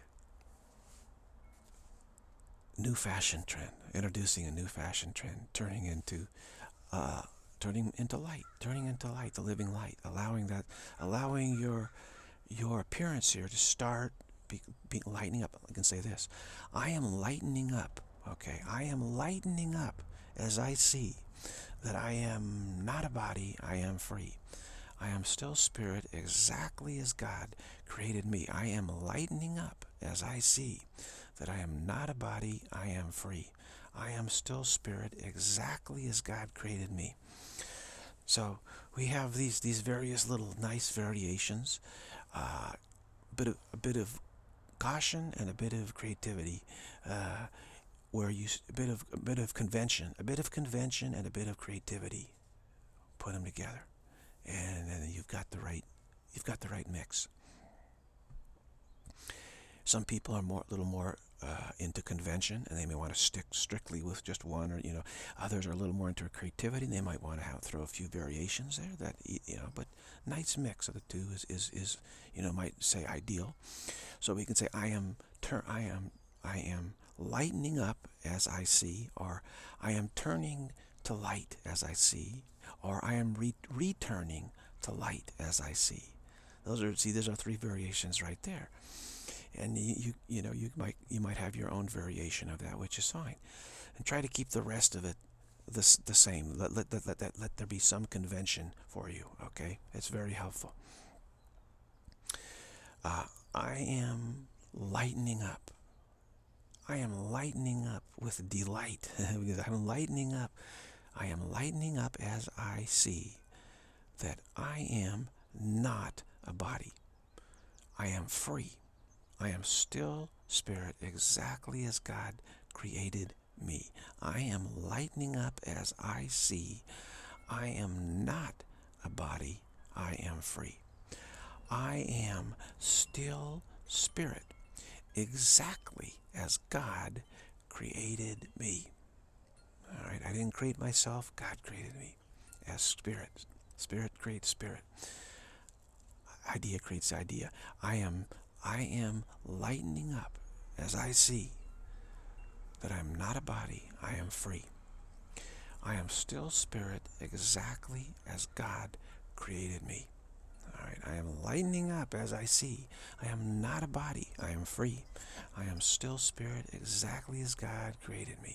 New fashion trend, introducing a new fashion trend, turning into, uh, turning into light, turning into light, the living light, allowing that, allowing your, your appearance here to start be, be lightening up. I can say this: I am lightening up. Okay, I am lightening up as I see that I am not a body, I am free. I am still spirit, exactly as God created me. I am lightening up as I see that I am not a body, I am free. I am still spirit, exactly as God created me. So we have these these various little nice variations, uh, bit of, a bit of caution and a bit of creativity, uh, where you a bit of a bit of convention, a bit of convention and a bit of creativity. Put them together, and then you've got the right you've got the right mix. Some people are more a little more uh, into convention, and they may want to stick strictly with just one, or you know, others are a little more into creativity, and they might want to have throw a few variations there. That you know, but nice mix of the two is is is you know might say ideal. So we can say I am turn I am I am lightening up as I see, or I am turning to light as I see, or I am re returning to light as I see. Those are, see, those are three variations right there. And you, you, you know, you might, you might have your own variation of that, which is fine. And try to keep the rest of it the, the same. Let, let, let, let, let there be some convention for you, okay? It's very helpful. Uh, I am lightening up. I am lightening up with delight. Because I'm lightening up. I am lightening up as I see that I am not a body. I am free. I am still spirit, exactly as God created me. I am lightening up as I see. I am not a body. I am free. I am still spirit, exactly as God created me. All right, I didn't create myself. God created me as spirit. Spirit creates spirit. Idea creates idea. I am, I am lightening up as I see that I'm not a body. I am free. I am still spirit, exactly as God created me. All right, I am lightening up as I see. I am not a body. I am free. I am still spirit, exactly as God created me.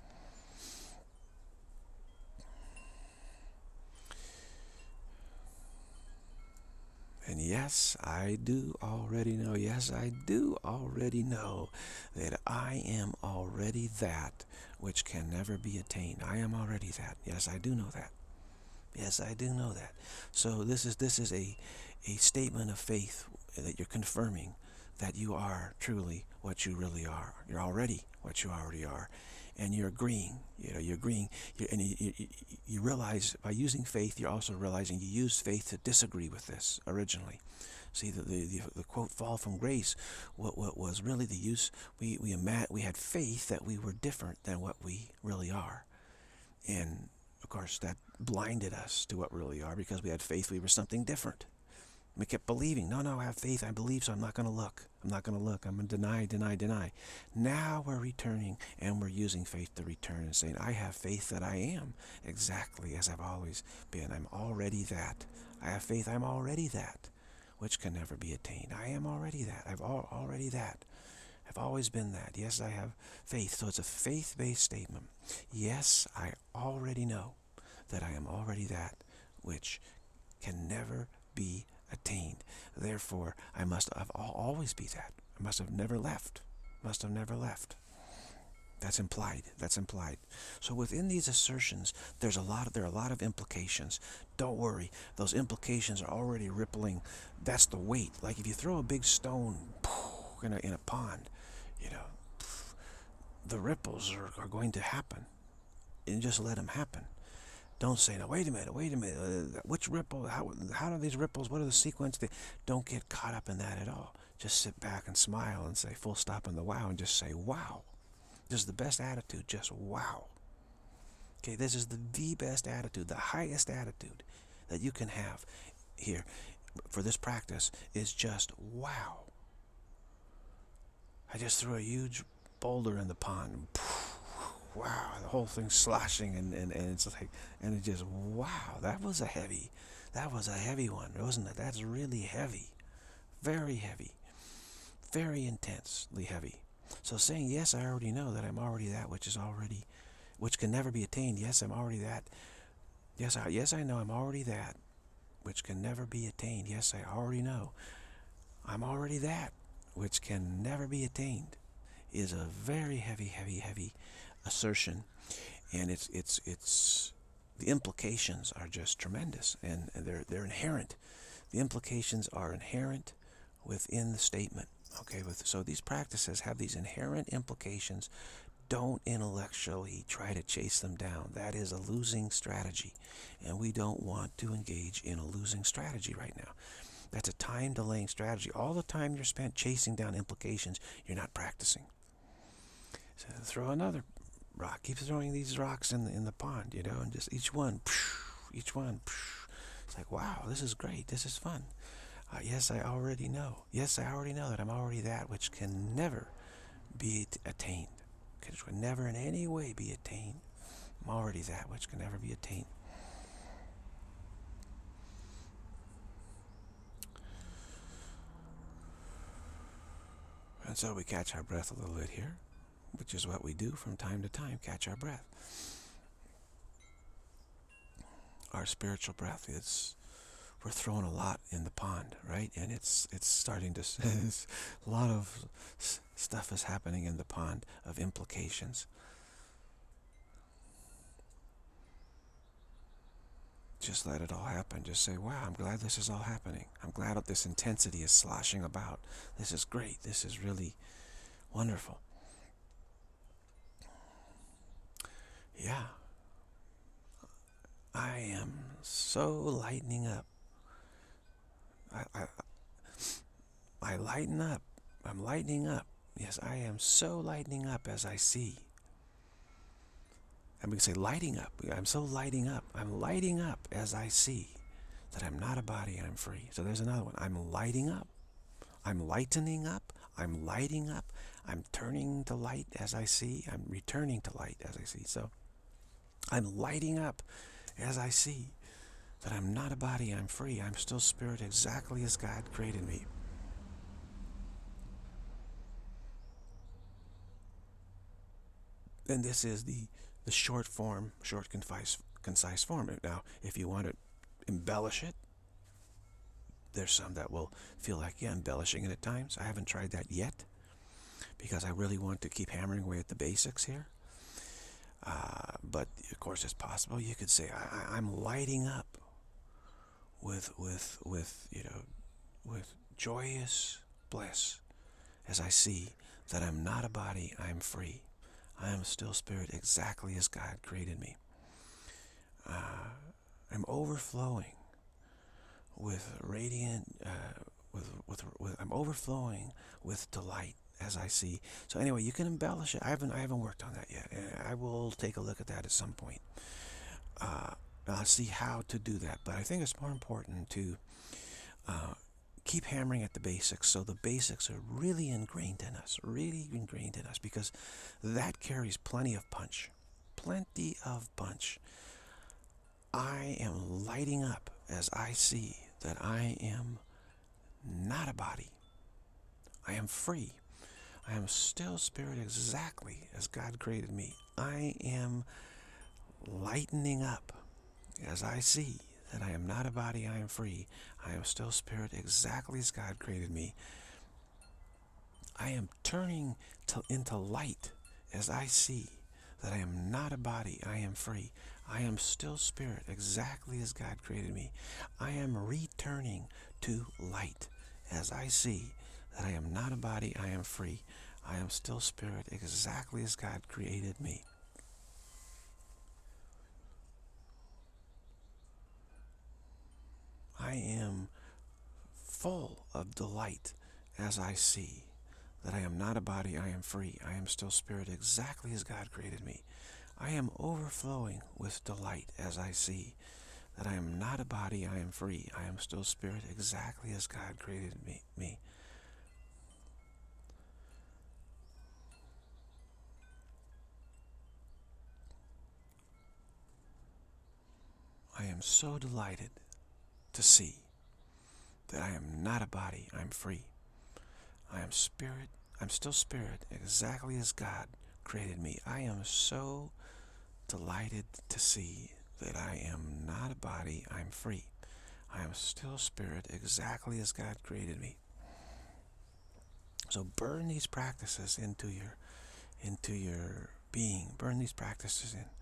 And yes, I do already know, yes, I do already know that I am already that which can never be attained. I am already that. Yes, I do know that. Yes, I do know that. So this is this is a, a statement of faith that you're confirming that you are truly what you really are. You're already what you already are. And you're agreeing, you know, you're agreeing, you're, and you, you, you realize by using faith, you're also realizing you used faith to disagree with this originally. See, the the, the, the quote, fall from grace, what, what was really the use, we, we, we had faith that we were different than what we really are. And, of course, that blinded us to what we really are because we had faith we were something different. We kept believing, no, no, I have faith, I believe, so I'm not going to look. I'm not going to look. I'm going to deny, deny, deny. Now we're returning, and we're using faith to return and saying, I have faith that I am exactly as I've always been. I'm already that. I have faith I'm already that, which can never be attained. I am already that. I've al already that. I've always been that. Yes, I have faith. So it's a faith-based statement. Yes, I already know that I am already that, which can never be attained. Therefore, I must have always be that. I must have never left. Must have never left. That's implied. That's implied. So within these assertions, there's a lot of there are a lot of implications. Don't worry. Those implications are already rippling. That's the weight. Like if you throw a big stone in a, in a pond, you know, the ripples are, are going to happen. And just let them happen. Don't say, no, wait a minute, wait a minute, uh, which ripple, how, how are these ripples, what are the sequence? They, don't get caught up in that at all. Just sit back and smile and say full stop on the wow and just say, wow. This is the best attitude, just wow. Okay, this is the, the best attitude, the highest attitude that you can have here for this practice is just wow. I just threw a huge boulder in the pond. Wow, the whole thing's sloshing, and, and, and it's like, and it just, wow, that was a heavy, that was a heavy one, wasn't it? That's really heavy, very heavy, very intensely heavy. So saying, yes, I already know that I'm already that which is already, which can never be attained. Yes, I'm already that. Yes, I, yes, I know I'm already that, which can never be attained. Yes, I already know I'm already that, which can never be attained, is a very heavy, heavy, heavy assertion, and it's it's it's the implications are just tremendous, and they're they're inherent. The implications are inherent within the statement. Okay, with so these practices have these inherent implications. Don't intellectually try to chase them down. That is a losing strategy, and we don't want to engage in a losing strategy right now. That's a time delaying strategy. All the time you're spent chasing down implications, you're not practicing. So throw another rock. Keep throwing these rocks in the, in the pond, you know, and just each one, each one. It's like, wow, this is great. This is fun. Uh, yes, I already know. Yes, I already know that I'm already that which can never be attained. Which can never in any way be attained. I'm already that which can never be attained. And so we catch our breath a little bit here, which is what we do from time to time, catch our breath. Our spiritual breath is, we're throwing a lot in the pond, right? And it's it's starting to, a lot of stuff is happening in the pond of implications. Just let it all happen. Just say, wow, I'm glad this is all happening. I'm glad that this intensity is sloshing about. This is great. This is really wonderful. Yeah. I am so lightening up. I, I, I lighten up. I'm lightening up. Yes, I am so lightening up as I see. And we can say lighting up. I'm so lighting up. I'm lighting up as I see that I'm not a body, I'm free. So there's another one. I'm lighting up. I'm lightening up. I'm lighting up. I'm turning to light as I see. I'm returning to light as I see. So I'm lighting up as I see that I'm not a body, I'm free. I'm still spirit exactly as God created me. And this is the, the short form, short, concise, concise form. Now, if you want to embellish it, there's some that will feel like, yeah, embellishing it at times. I haven't tried that yet because I really want to keep hammering away at the basics here. Uh, but, of course, it's possible. You could say, I, I'm lighting up with, with, with, you know, with joyous bliss as I see that I'm not a body, I'm free. I am still spirit exactly as God created me. Uh, I'm overflowing with radiant, uh, with, with, with, I'm overflowing with delight as I see. So anyway, you can embellish it. I haven't, I haven't worked on that yet. I will take a look at that at some point. Uh, I'll see how to do that. But I think it's more important to uh, keep hammering at the basics, so the basics are really ingrained in us, really ingrained in us, because that carries plenty of punch. Plenty of punch. I am lighting up as I see that I am not a body. I am free. I am still spirit exactly as God created me. I am lightening up as I see that I am not a body, I am free. I am still spirit exactly as God created me. I am turning to, into light as I see that I am not a body, I am free. I am still spirit exactly as God created me. I am returning to light as I see that I am not a body, I am free. I am still spirit exactly as God created me. I am full of delight as I see that I am not a body, I am free. I am still spirit exactly as God created me. I am overflowing with delight as I see that I am not a body, I am free. I am still spirit exactly as God created me. me. I am so delighted to see that I am not a body, I'm free. I am spirit, I'm still spirit exactly as God created me. I am so delighted to see that I am not a body, I'm free. I am still spirit exactly as God created me. So burn these practices into your into your being. Burn these practices in.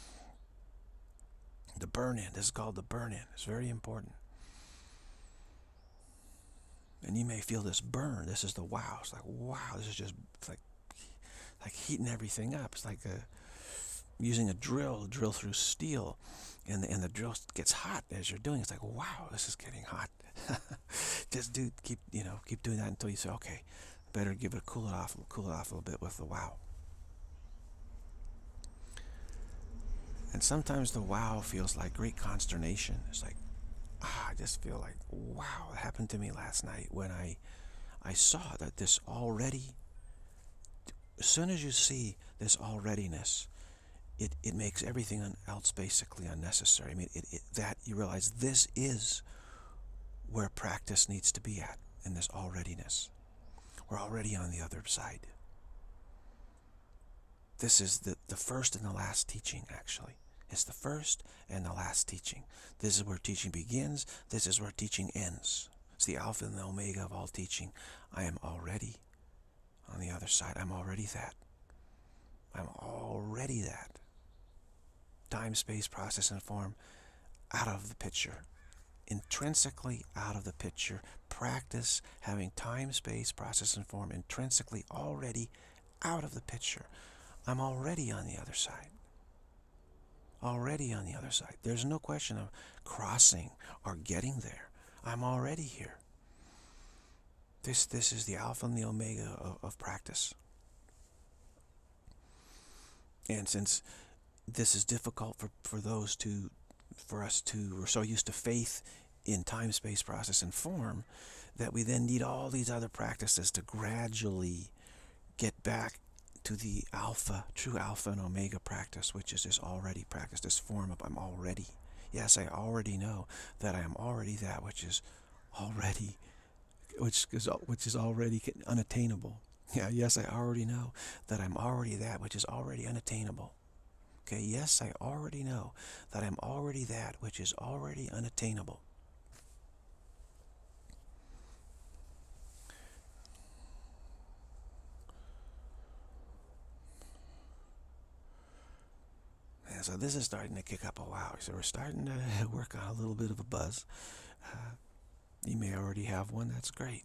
The burn-in, this is called the burn-in. It's very important. And you may feel this burn. This is the wow. It's like, wow, this is just like like heating everything up. It's like a, using a drill to drill through steel, and the, and the drill gets hot as you're doing it. It's like, wow, this is getting hot. Just do keep you know keep doing that until you say, okay, better give it cool it off, cool it off a little bit with the wow. And sometimes the wow feels like great consternation. It's like, ah, I just feel like, wow, it happened to me last night when I, I saw that this already, as soon as you see this alreadiness, it, it makes everything else basically unnecessary. I mean, it, it, that you realize this is where practice needs to be at, in this alreadiness. We're already on the other side. This is the, the first and the last teaching, actually. It's the first and the last teaching. This is where teaching begins. This is where teaching ends. It's the alpha and the omega of all teaching. I am already on the other side. I'm already that. I'm already that. Time, space, process, and form out of the picture. Intrinsically out of the picture. Practice having time, space, process, and form intrinsically already out of the picture. I'm already on the other side. Already on the other side. There's no question of crossing or getting there. I'm already here. This this is the alpha and the omega of, of practice. And since this is difficult for, for those to, for us to, we're so used to faith in time, space, process, and form, that we then need all these other practices to gradually get back to the alpha, true alpha and omega practice, which is this already practice, this form of I'm already. Yes, I already know that I am already that which is already, which is, which is already unattainable. Yeah, yes, I already know that I'm already that which is already unattainable. Okay, yes, I already know that I'm already that which is already unattainable. And so this is starting to kick up a wow. So we're starting to work on a little bit of a buzz. Uh, you may already have one. That's great.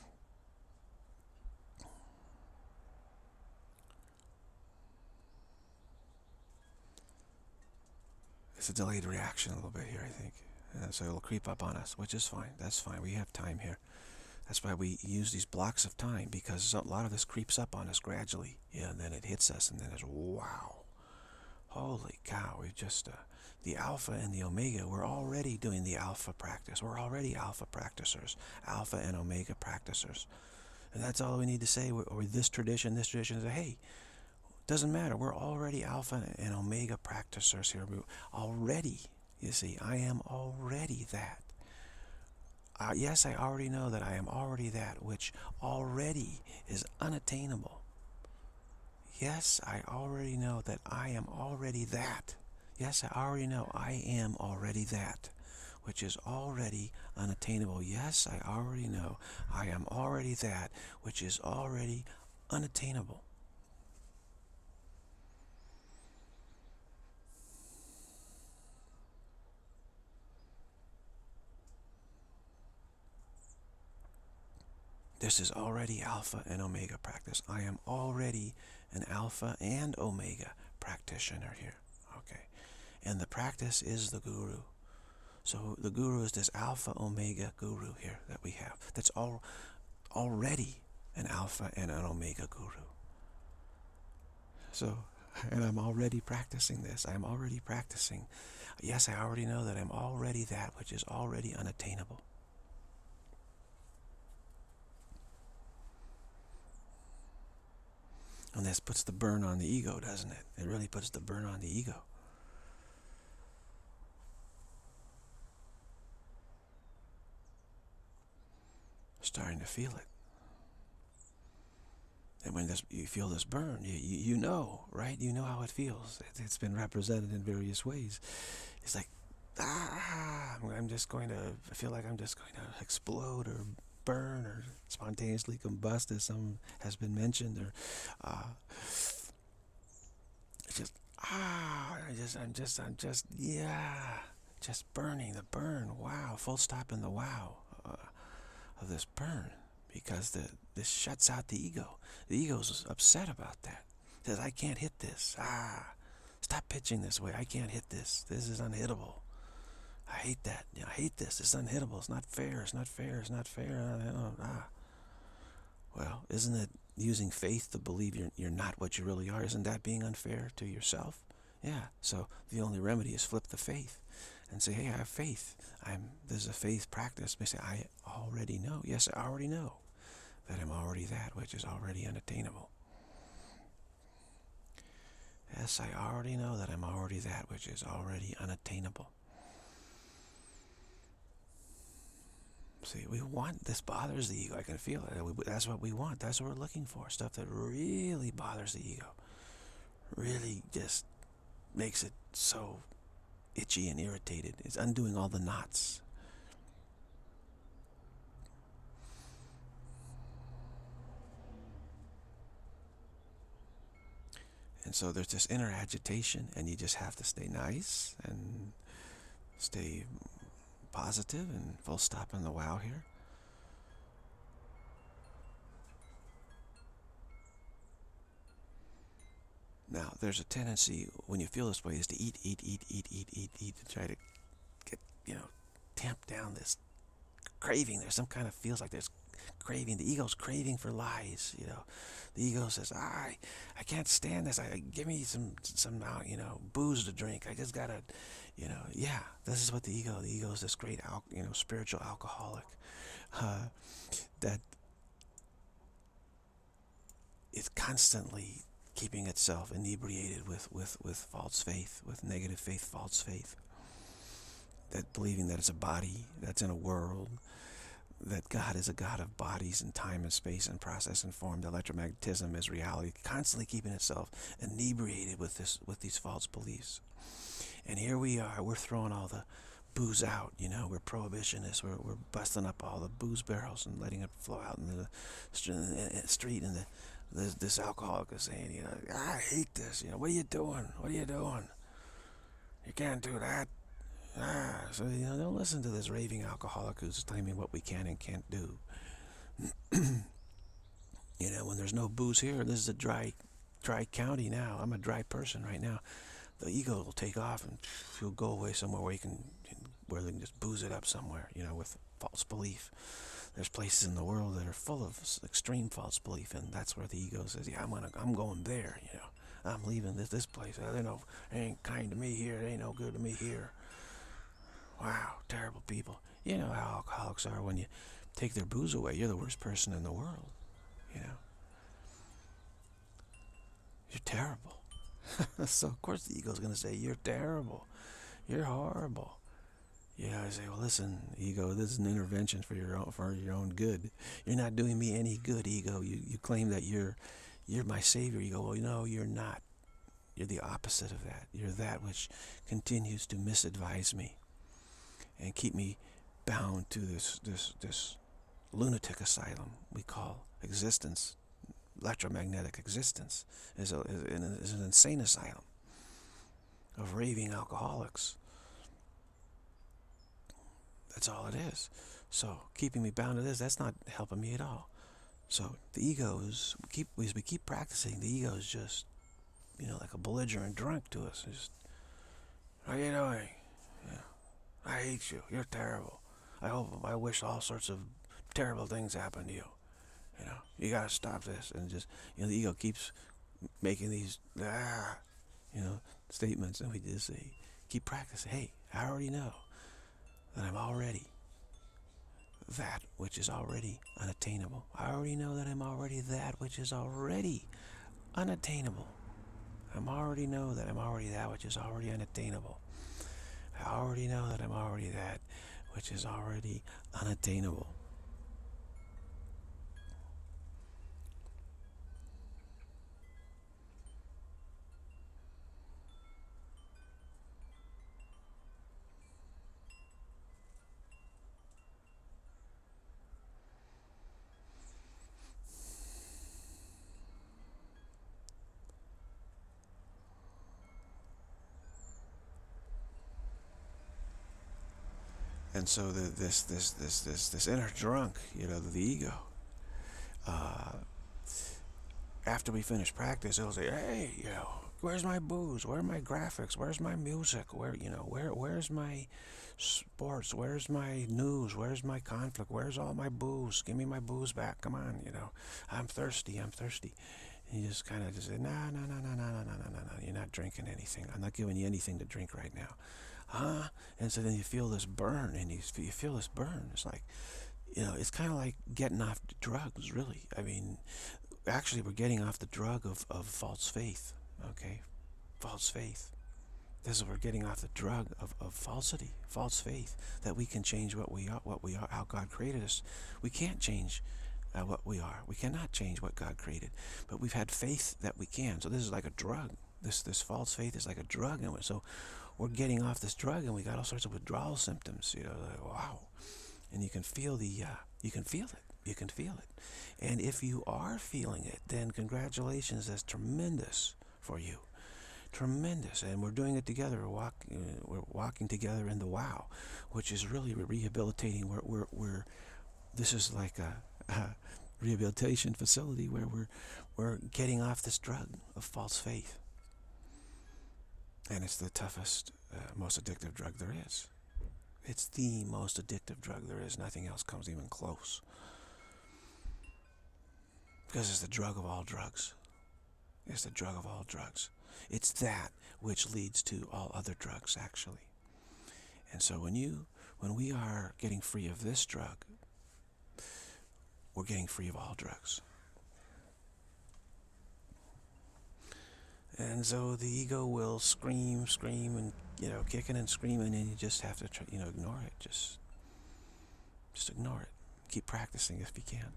It's a delayed reaction a little bit here, I think. Uh, so it'll creep up on us, which is fine. That's fine. We have time here. That's why we use these blocks of time, because a lot of this creeps up on us gradually. Yeah, and then it hits us, and then it's wow. Holy cow, we just, uh, the alpha and the omega, we're already doing the alpha practice. We're already alpha practicers, alpha and omega practicers. And that's all we need to say, or this tradition, this tradition, say, hey, doesn't matter. We're already alpha and omega practicers here. We're already, you see, I am already that. Uh, yes, I already know that I am already that which already is unattainable. Yes, I already know that I am already that. Yes, I already know I am already that which is already unattainable. Yes, I already know I am already that which is already unattainable. This is already alpha and omega practice. I am already an alpha and omega practitioner here. Okay. And the practice is the guru. So the guru is this alpha omega guru here that we have. That's all already an alpha and an omega guru. So, and I'm already practicing this. I'm already practicing. Yes, I already know that I'm already that which is already unattainable. And this puts the burn on the ego, doesn't it? It really puts the burn on the ego. Starting to feel it. And when this, you feel this burn, you, you, you know, right? You know how it feels. It, it's been represented in various ways. It's like, ah, I'm just going to, I feel like I'm just going to explode or burn or spontaneously combust, as some has been mentioned, or uh, it's just ah, I just, I'm just, I'm just, yeah, just burning, the burn. Wow, full stop in the wow uh, of this burn, because the this shuts out the ego. The ego's upset about that. It says, I can't hit this. Ah, stop pitching this way. I can't hit this. This is unhittable. I hate that. You know, I hate this. It's unhittable. It's not fair. It's not fair. It's not fair. Ah. Well, isn't it using faith to believe you're, you're not what you really are? Isn't that being unfair to yourself? Yeah, so the only remedy is flip the faith and say, hey, I have faith. I'm, this is a faith practice. They say, I already know. Yes, I already know that I'm already that which is already unattainable. Yes, I already know that I'm already that which is already unattainable. See, we want, this bothers the ego. I can feel it. That's what we want. That's what we're looking for. Stuff that really bothers the ego. Really just makes it so itchy and irritated. It's undoing all the knots. And so there's this inner agitation, and you just have to stay nice and stay positive and full stop on the wow here. Now, there's a tendency when you feel this way is to eat, eat, eat, eat, eat, eat, eat, to try to get, you know, tamp down this craving. There's some kind of, feels like there's craving. The ego's craving for lies, you know. The ego says, I, I can't stand this. I, give me some, some, you know, booze to drink. I just gotta, you know, yeah, this is what the ego, the ego is this great, al you know, spiritual alcoholic, uh, that is constantly keeping itself inebriated with, with, with false faith, with negative faith, false faith. That believing that it's a body that's in a world, that God is a God of bodies and time and space and process and form. The electromagnetism is reality, constantly keeping itself inebriated with this, with these false beliefs. And here we are, we're throwing all the booze out, you know, we're prohibitionists, we're, we're busting up all the booze barrels and letting it flow out into the street, and the, this, this alcoholic is saying, you know, I hate this, you know, what are you doing? What are you doing? You can't do that. Ah, so, you know, don't listen to this raving alcoholic who's telling me what we can and can't do. You know, when there's no booze here, this is a dry, dry county now. I'm a dry person right now. The ego will take off and you'll go away somewhere where you can, where they can just booze it up somewhere, you know, with false belief. There's places in the world that are full of extreme false belief, and that's where the ego says, yeah, I'm gonna, I'm going there, you know. I'm leaving this, this place. They know, they ain't kind to me here. They ain't no good to me here. Wow, terrible people. You know how alcoholics are. When you take their booze away, you're the worst person in the world, you know. You're terrible. So, of course, the ego's going to say, you're terrible. You're horrible. You know, I say, well, listen, ego, this is an intervention for your own, for your own good. You're not doing me any good, ego. You, you claim that you're, you're my savior. You go, well, no, you're not. You're the opposite of that. You're that which continues to misadvise me and keep me bound to this, this, this lunatic asylum we call existence. Electromagnetic existence is, a, is an insane asylum of raving alcoholics. That's all it is. So keeping me bound to this, that's not helping me at all. So the ego is, keep, as we keep practicing, the ego is just, you know, like a belligerent drunk to us. It's just, how are you doing? Yeah. I hate you. You're terrible. I hope, I wish all sorts of terrible things happen to you. You know, you gotta stop this. And just, you know, the ego keeps making these, ah, you know, statements, and we just say, keep practicing. Hey, I already know that I'm already that which is already unattainable. I already know that I'm already that which is already unattainable. I already know that I'm already that which is already unattainable. I already know that I'm already that which is already unattainable. And so the, this, this, this, this, this inner drunk, you know, the ego, uh, after we finish practice, it'll say, hey, you know, where's my booze? Where are my graphics? Where's my music? Where, you know, where, where's my sports? Where's my news? Where's my conflict? Where's all my booze? Give me my booze back. Come on, you know, I'm thirsty. I'm thirsty. And you just kind of just say, no, no, no, no, no, no, no, no, no, no. You're not drinking anything. I'm not giving you anything to drink right now. Huh? And so then you feel this burn, and you you feel this burn. It's like, you know, it's kind of like getting off drugs, really. I mean, actually, we're getting off the drug of, of false faith, okay? False faith. This is we're getting off the drug of, of falsity, false faith, that we can change what we are, what we are, how God created us. We can't change uh, what we are. We cannot change what God created, but we've had faith that we can. So this is like a drug. This this false faith is like a drug, and so we're getting off this drug, and we got all sorts of withdrawal symptoms. You know, like, wow, and you can feel the, uh, you can feel it. You can feel it, and if you are feeling it, then congratulations. That's tremendous for you. Tremendous, and we're doing it together. We're, walk, uh, we're walking together in the wow, which is really rehabilitating. We're, we're, we're this is like a, a rehabilitation facility where we're we're getting off this drug of false faith, and it's the toughest, uh, most addictive drug there is. It's the most addictive drug there is. Nothing else comes even close, because it's the drug of all drugs. It's the drug of all drugs. It's that which leads to all other drugs, actually. And so when you, when we are getting free of this drug, we're getting free of all drugs. And so the ego will scream, scream, and, you know, kicking and screaming, and you just have to, try, you know, ignore it. Just, just ignore it. Keep practicing if you can.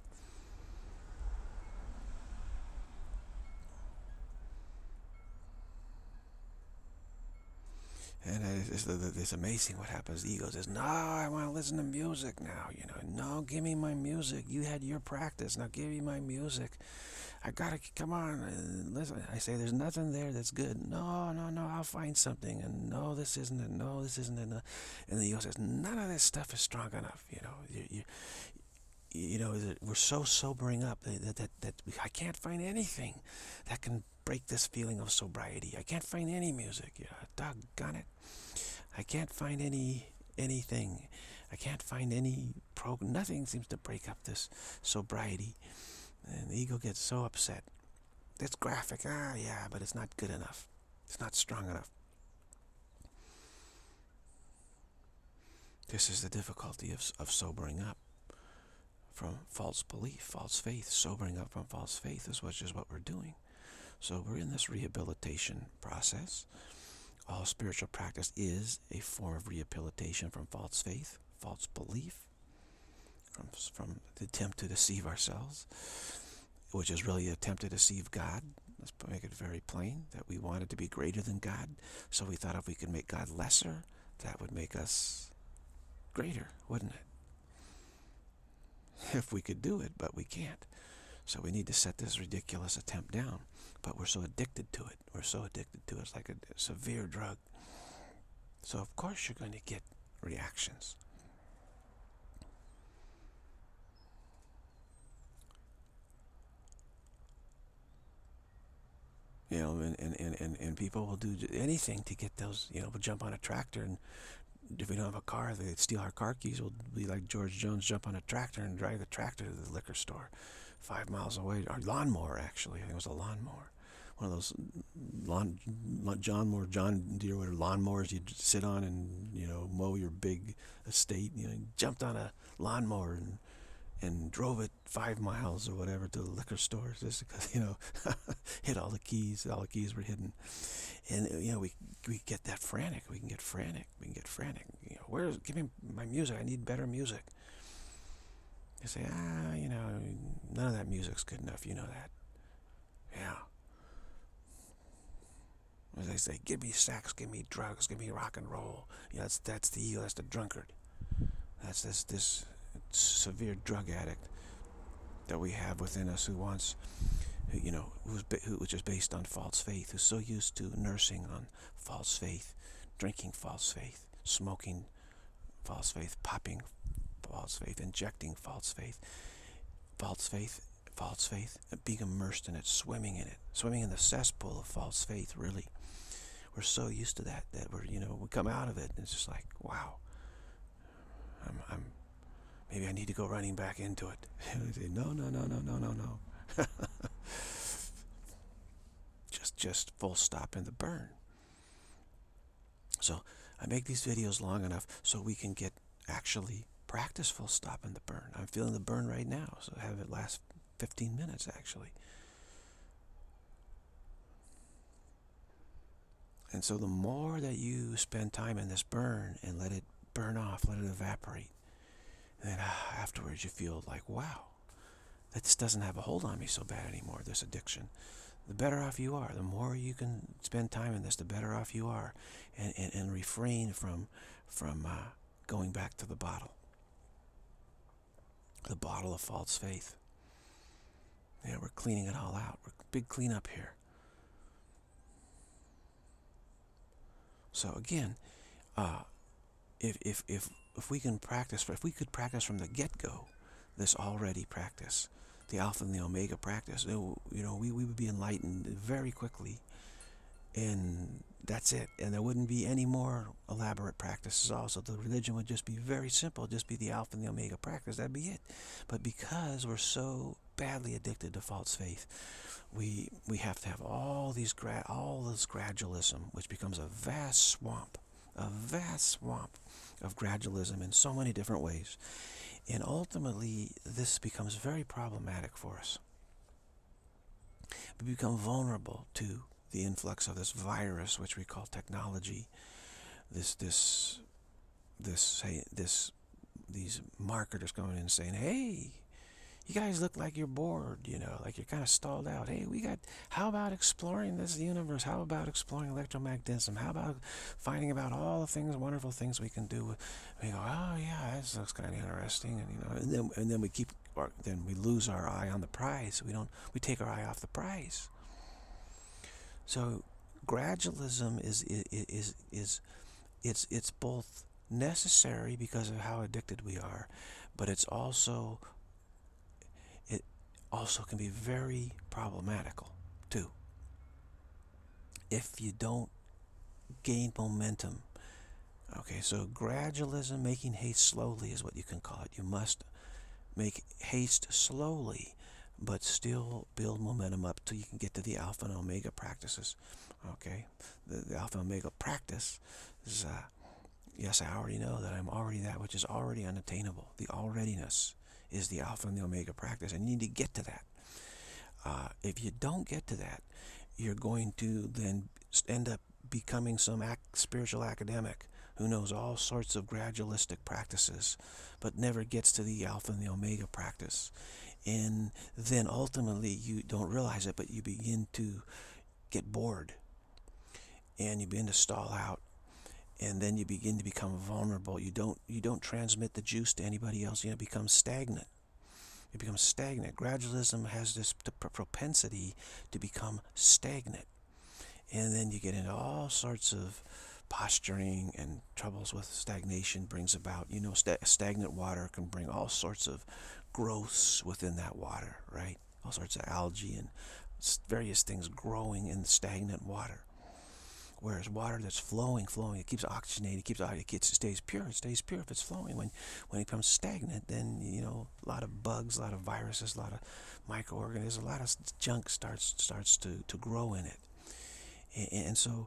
And it's, it's amazing what happens. The ego says, no, I want to listen to music now. You know, no, give me my music. You had your practice. Now give me my music. I got to, come on. Listen. I say, there's nothing there that's good. No, no, no, I'll find something. And no, this isn't it. No, this isn't it. And the ego says, none of this stuff is strong enough. You know, you, you, you know, we're so sobering up that, that, that I can't find anything that can break this feeling of sobriety. I can't find any music. Yeah, doggone it. I can't find any anything. I can't find any pro. Nothing seems to break up this sobriety. And the ego gets so upset. It's graphic. Ah, yeah, but it's not good enough. It's not strong enough. This is the difficulty of, of sobering up from false belief, false faith. Sobering up from false faith is which is what we're doing. So we're in this rehabilitation process. All spiritual practice is a form of rehabilitation from false faith, false belief, from, from the attempt to deceive ourselves, which is really an attempt to deceive God. Let's make it very plain that we wanted to be greater than God, so we thought if we could make God lesser, that would make us greater, wouldn't it? If we could do it, but we can't. So we need to set this ridiculous attempt down. But we're so addicted to it. We're so addicted to it. It's like a, a severe drug. So of course you're going to get reactions. You know, and, and, and, and, and people will do anything to get those, you know, we'll jump on a tractor, and if we don't have a car, they steal our car keys. We'll be like George Jones, jump on a tractor and drive the tractor to the liquor store five miles away. Our lawnmower, actually. I think it was a lawnmower. One of those lawn, John Moore, John Deere, whatever lawnmowers you'd sit on and, you know, mow your big estate. You know, jumped on a lawnmower and and drove it five miles or whatever to the liquor store just because, you know, hit all the keys. All the keys were hidden. And, you know, we we get that frantic. We can get frantic. We can get frantic. You know, where's, give me my music. I need better music. You say, ah, you know, none of that music's good enough. You know that. Yeah. As they say, give me sex, give me drugs, give me rock and roll. You know, that's that's the ego. That's the drunkard. That's this this severe drug addict that we have within us, who wants, who, you know, who's who, which is based on false faith, who's so used to nursing on false faith, drinking false faith, smoking false faith, popping false faith, injecting false faith, false faith, false faith, and being immersed in it, swimming in it, swimming in the cesspool of false faith. Really, we're so used to that that we're, you know, we come out of it and it's just like, wow, I'm, I'm maybe I need to go running back into it. And I say, no, no, no, no, no, no, no. just full stop in the burn. So I make these videos long enough so we can get actually practice full stop in the burn. I'm feeling the burn right now, so I have it last fifteen minutes actually. And so the more that you spend time in this burn and let it burn off, let it evaporate, and then ah, afterwards you feel like, wow, this doesn't have a hold on me so bad anymore, this addiction. The better off you are. The more you can spend time in this, the better off you are. And, and, and refrain from, from uh, going back to the bottle. The bottle of false faith. Yeah, we're cleaning it all out. We're big cleanup here. So again, uh, if, if, if, if we can practice, if we could practice from the get-go, this already practice, the Alpha and the Omega practice, you know, we, we would be enlightened very quickly, and that's it. And there wouldn't be any more elaborate practices also. The religion would just be very simple, just be the Alpha and the Omega practice, that'd be it. But because we're so badly addicted to false faith, we we have to have all these gra all this gradualism, which becomes a vast swamp, a vast swamp of gradualism in so many different ways. And ultimately, this becomes very problematic for us. We become vulnerable to the influx of this virus, which we call technology. This, this, this, say, this, these marketers coming in and saying, "Hey, you guys look like you're bored, you know, like you're kind of stalled out. Hey, we got, how about exploring this universe? How about exploring electromagnetism? How about finding about all the things, wonderful things we can do?" We go, "Oh yeah, this looks kind of interesting," and you know, and then and then we keep, or then we lose our eye on the prize. We don't, we take our eye off the prize. So gradualism is is is is it's it's both necessary because of how addicted we are, but it's also it also can be very problematical too if you don't gain momentum. Okay, so gradualism, making haste slowly, is what you can call it. You must make haste slowly, but still build momentum up till you can get to the Alpha and Omega practices. Okay, the, the Alpha and Omega practice is, uh, yes, I already know that I'm already that which is already unattainable. The alreadiness is the Alpha and the Omega practice, and you need to get to that. Uh, if you don't get to that, you're going to then end up becoming some ac spiritual academic who knows all sorts of gradualistic practices, but never gets to the Alpha and the Omega practice. And then ultimately you don't realize it, but you begin to get bored, and you begin to stall out, and then you begin to become vulnerable. You don't you don't transmit the juice to anybody else. You know, become stagnant. You become stagnant. Gradualism has this propensity to become stagnant, and then you get into all sorts of posturing and troubles with stagnation brings about. You know, st stagnant water can bring all sorts of growths within that water, right? All sorts of algae and various things growing in stagnant water. Whereas water that's flowing, flowing, it keeps oxygenated, it keeps it gets, it stays pure, it stays pure if it's flowing. When when it becomes stagnant, then, you know, a lot of bugs, a lot of viruses, a lot of microorganisms, a lot of junk starts starts to to grow in it. And, and so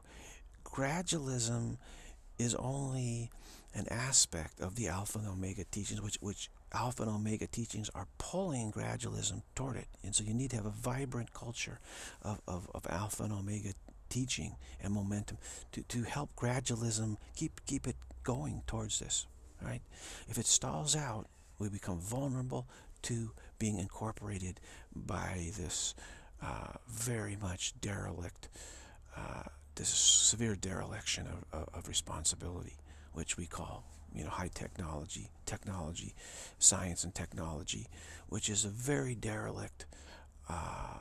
gradualism is only an aspect of the Alpha and Omega teachings, which which Alpha and Omega teachings are pulling gradualism toward it. And so you need to have a vibrant culture of, of, of Alpha and Omega teaching and momentum to, to help gradualism keep keep it going towards this, right? If it stalls out, we become vulnerable to being incorporated by this uh, very much derelict, uh, this severe dereliction of, of, of responsibility, which we call, you know, high technology, technology, science and technology, which is a very derelict uh,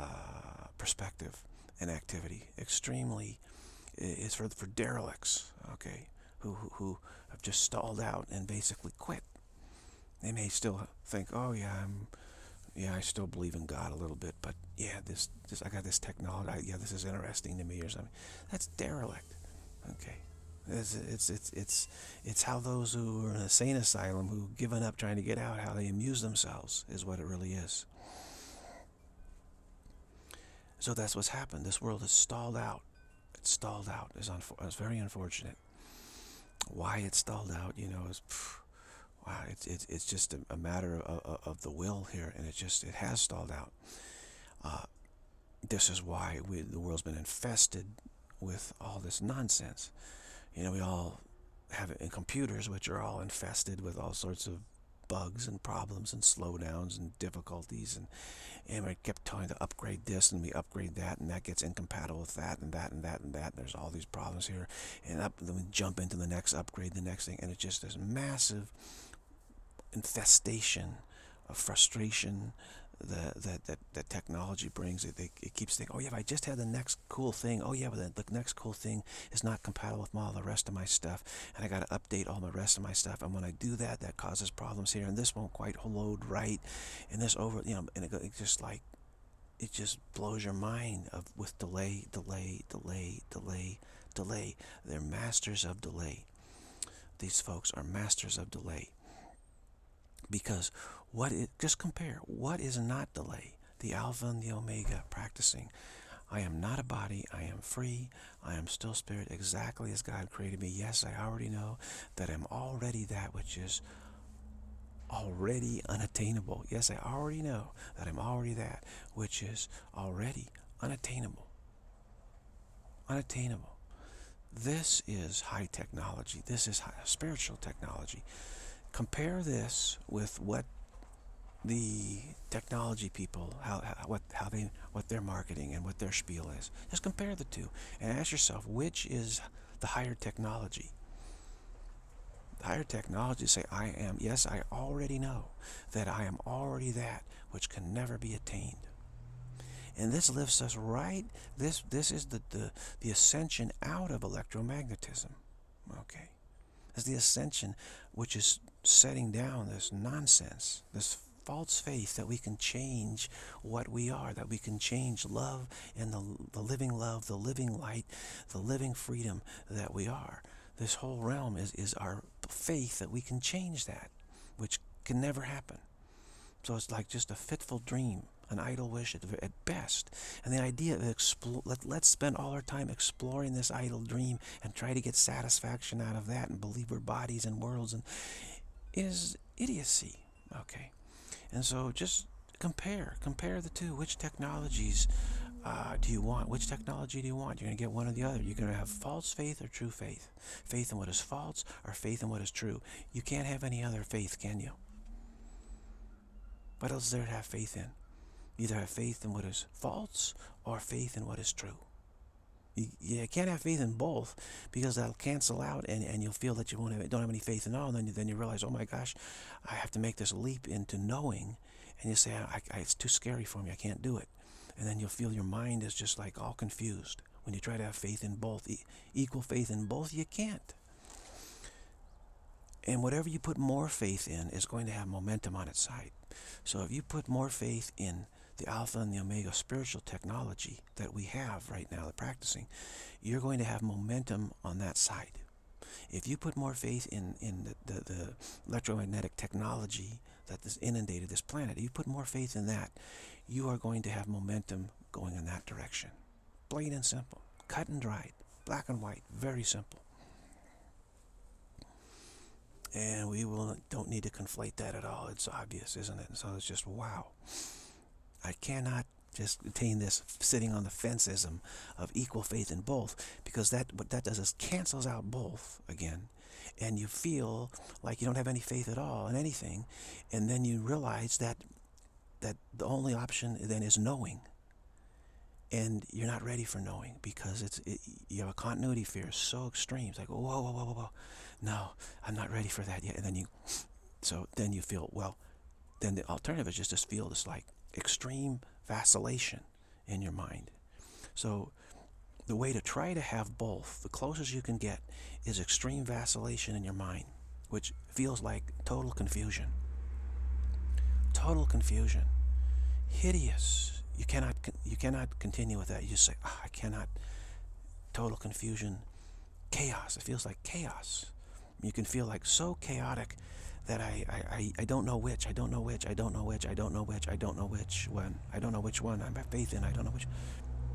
uh, perspective and activity. Extremely, it's for for derelicts, okay, who, who who have just stalled out and basically quit. They may still think, oh yeah, I'm, yeah, I still believe in God a little bit, but yeah, this this I got this technology. I, yeah, this is interesting to me or something. That's derelict, okay. It's it's it's it's it's how those who are in a sane asylum who've given up trying to get out, how they amuse themselves, is what it really is. So that's what's happened. This world is stalled out. It's stalled out. It's, it's very unfortunate. Why it's stalled out, you know, is phew, wow. It's it's it's just a, a matter of, of of the will here, and it just it has stalled out. Uh, this is why we, the world's been infested with all this nonsense. You know, we all have it in computers, which are all infested with all sorts of bugs and problems and slowdowns and difficulties, and and we kept trying to upgrade this and we upgrade that, and that gets incompatible with that and that and that and that. And there's all these problems here, and up, then we jump into the next upgrade, the next thing, and it's just this massive infestation of frustration that that that, that technology brings. It, it, it keeps thinking, oh yeah, if I just had the next cool thing, oh yeah, but the, the next cool thing is not compatible with all the rest of my stuff, and I got to update all the rest of my stuff, and when I do that, that causes problems here, and this won't quite load right, and this over, you know, and it, it just like, it just blows your mind of with delay, delay, delay, delay, delay. They're masters of delay. These folks are masters of delay. Because what it, just compare, what is not delay? The Alpha and the Omega practicing. I am not a body, I am free, I am still spirit, exactly as God created me. Yes, I already know that I'm already that which is already unattainable. Yes, I already know that I'm already that which is already unattainable. Unattainable. This is high technology. This is high, spiritual technology. Compare this with what the technology people, how, how what how they what their marketing and what their spiel is. Just compare the two and ask yourself, which is the higher technology? The higher technology say, I am, yes, I already know that I am already that which can never be attained. And this lifts us right, this this is the, the, the ascension out of electromagnetism. Okay. It's the ascension which is setting down this nonsense, this false faith that we can change what we are, that we can change love and the, the living love, the living light, the living freedom that we are. This whole realm is, is our faith that we can change that, which can never happen. So it's like just a fitful dream, an idle wish at, at best. And the idea of explore, let, let's spend all our time exploring this idle dream and try to get satisfaction out of that and believe we're bodies and worlds and is idiocy. Okay. And so just compare, compare the two. Which technologies uh, do you want? Which technology do you want? You're going to get one or the other. You're going to have false faith or true faith. Faith in what is false or faith in what is true. You can't have any other faith, can you? What else is there to have faith in? Either have faith in what is false or faith in what is true. You, you can't have faith in both, because that'll cancel out, and, and you'll feel that you won't have, don't have any faith in all, and then you, then you realize, oh my gosh, I have to make this leap into knowing, and you say, I, I, it's too scary for me, I can't do it. And then you'll feel your mind is just like all confused. When you try to have faith in both, e equal faith in both, you can't. And whatever you put more faith in is going to have momentum on its side. So if you put more faith in the Alpha and the Omega spiritual technology that we have right now, the practicing, you're going to have momentum on that side. If you put more faith in, in the, the, the electromagnetic technology that has inundated this planet, if you put more faith in that, you are going to have momentum going in that direction. Plain and simple. Cut and dried. Black and white. Very simple. And we will don't need to conflate that at all. It's obvious, isn't it? And so it's just, wow. I cannot just attain this sitting on the fenceism of equal faith in both, because that what that does is cancels out both again, and you feel like you don't have any faith at all in anything, and then you realize that that the only option then is knowing, and you're not ready for knowing, because it's it, you have a continuity fear so extreme. It's like, whoa, whoa, whoa, whoa, whoa, no, I'm not ready for that yet. And then you, so then you feel, well, then the alternative is just to feel this like extreme vacillation in your mind. So the way to try to have both, the closest you can get, is extreme vacillation in your mind, which feels like total confusion. Total confusion. Hideous. You cannot you cannot continue with that. You just say, oh, I cannot. Total confusion. Chaos. It feels like chaos. You can feel like so chaotic that I, I, I don't know which, I don't know which, I don't know which, I don't know which, I don't know which one, I don't know which one I have faith in, I don't know which.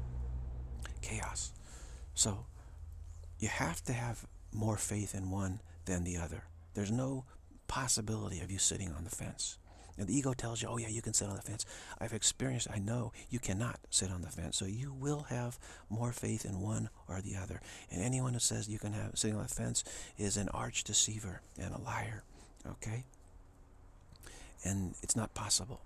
chaos. So you have to have more faith in one than the other. There's no possibility of you sitting on the fence. And the ego tells you, oh yeah, you can sit on the fence. I've experienced, I know you cannot sit on the fence. So you will have more faith in one or the other. And anyone who says you can have sitting on the fence is an arch deceiver and a liar. Okay? And it's not possible.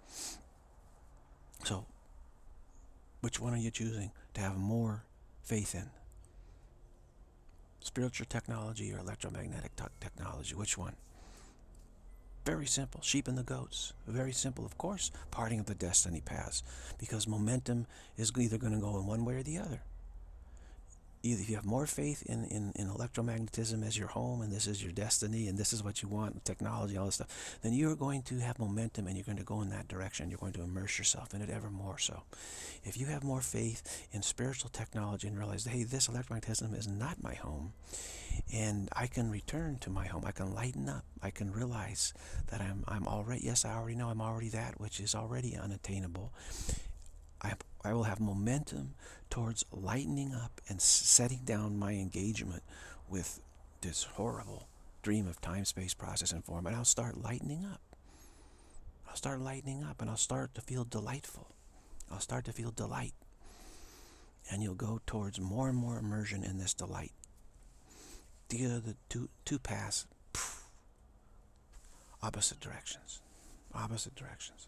So, which one are you choosing to have more faith in? Spiritual technology or electromagnetic technology? Which one? Very simple. Sheep and the goats. Very simple. Of course, parting of the destiny paths. Because momentum is either going to go in one way or the other. Either if you have more faith in, in, in electromagnetism as your home, and this is your destiny, and this is what you want, technology, all this stuff, then you're going to have momentum and you're going to go in that direction. You're going to immerse yourself in it ever more so. If you have more faith in spiritual technology and realize, hey, this electromagnetism is not my home, and I can return to my home, I can lighten up, I can realize that I'm, I'm already, yes, I already know I'm already that which is already unattainable. I, I will have momentum towards lightening up and setting down my engagement with this horrible dream of time, space, process, and form. And I'll start lightening up. I'll start lightening up and I'll start to feel delightful. I'll start to feel delight. And you'll go towards more and more immersion in this delight. The other two, two paths, poof, opposite directions. Opposite directions.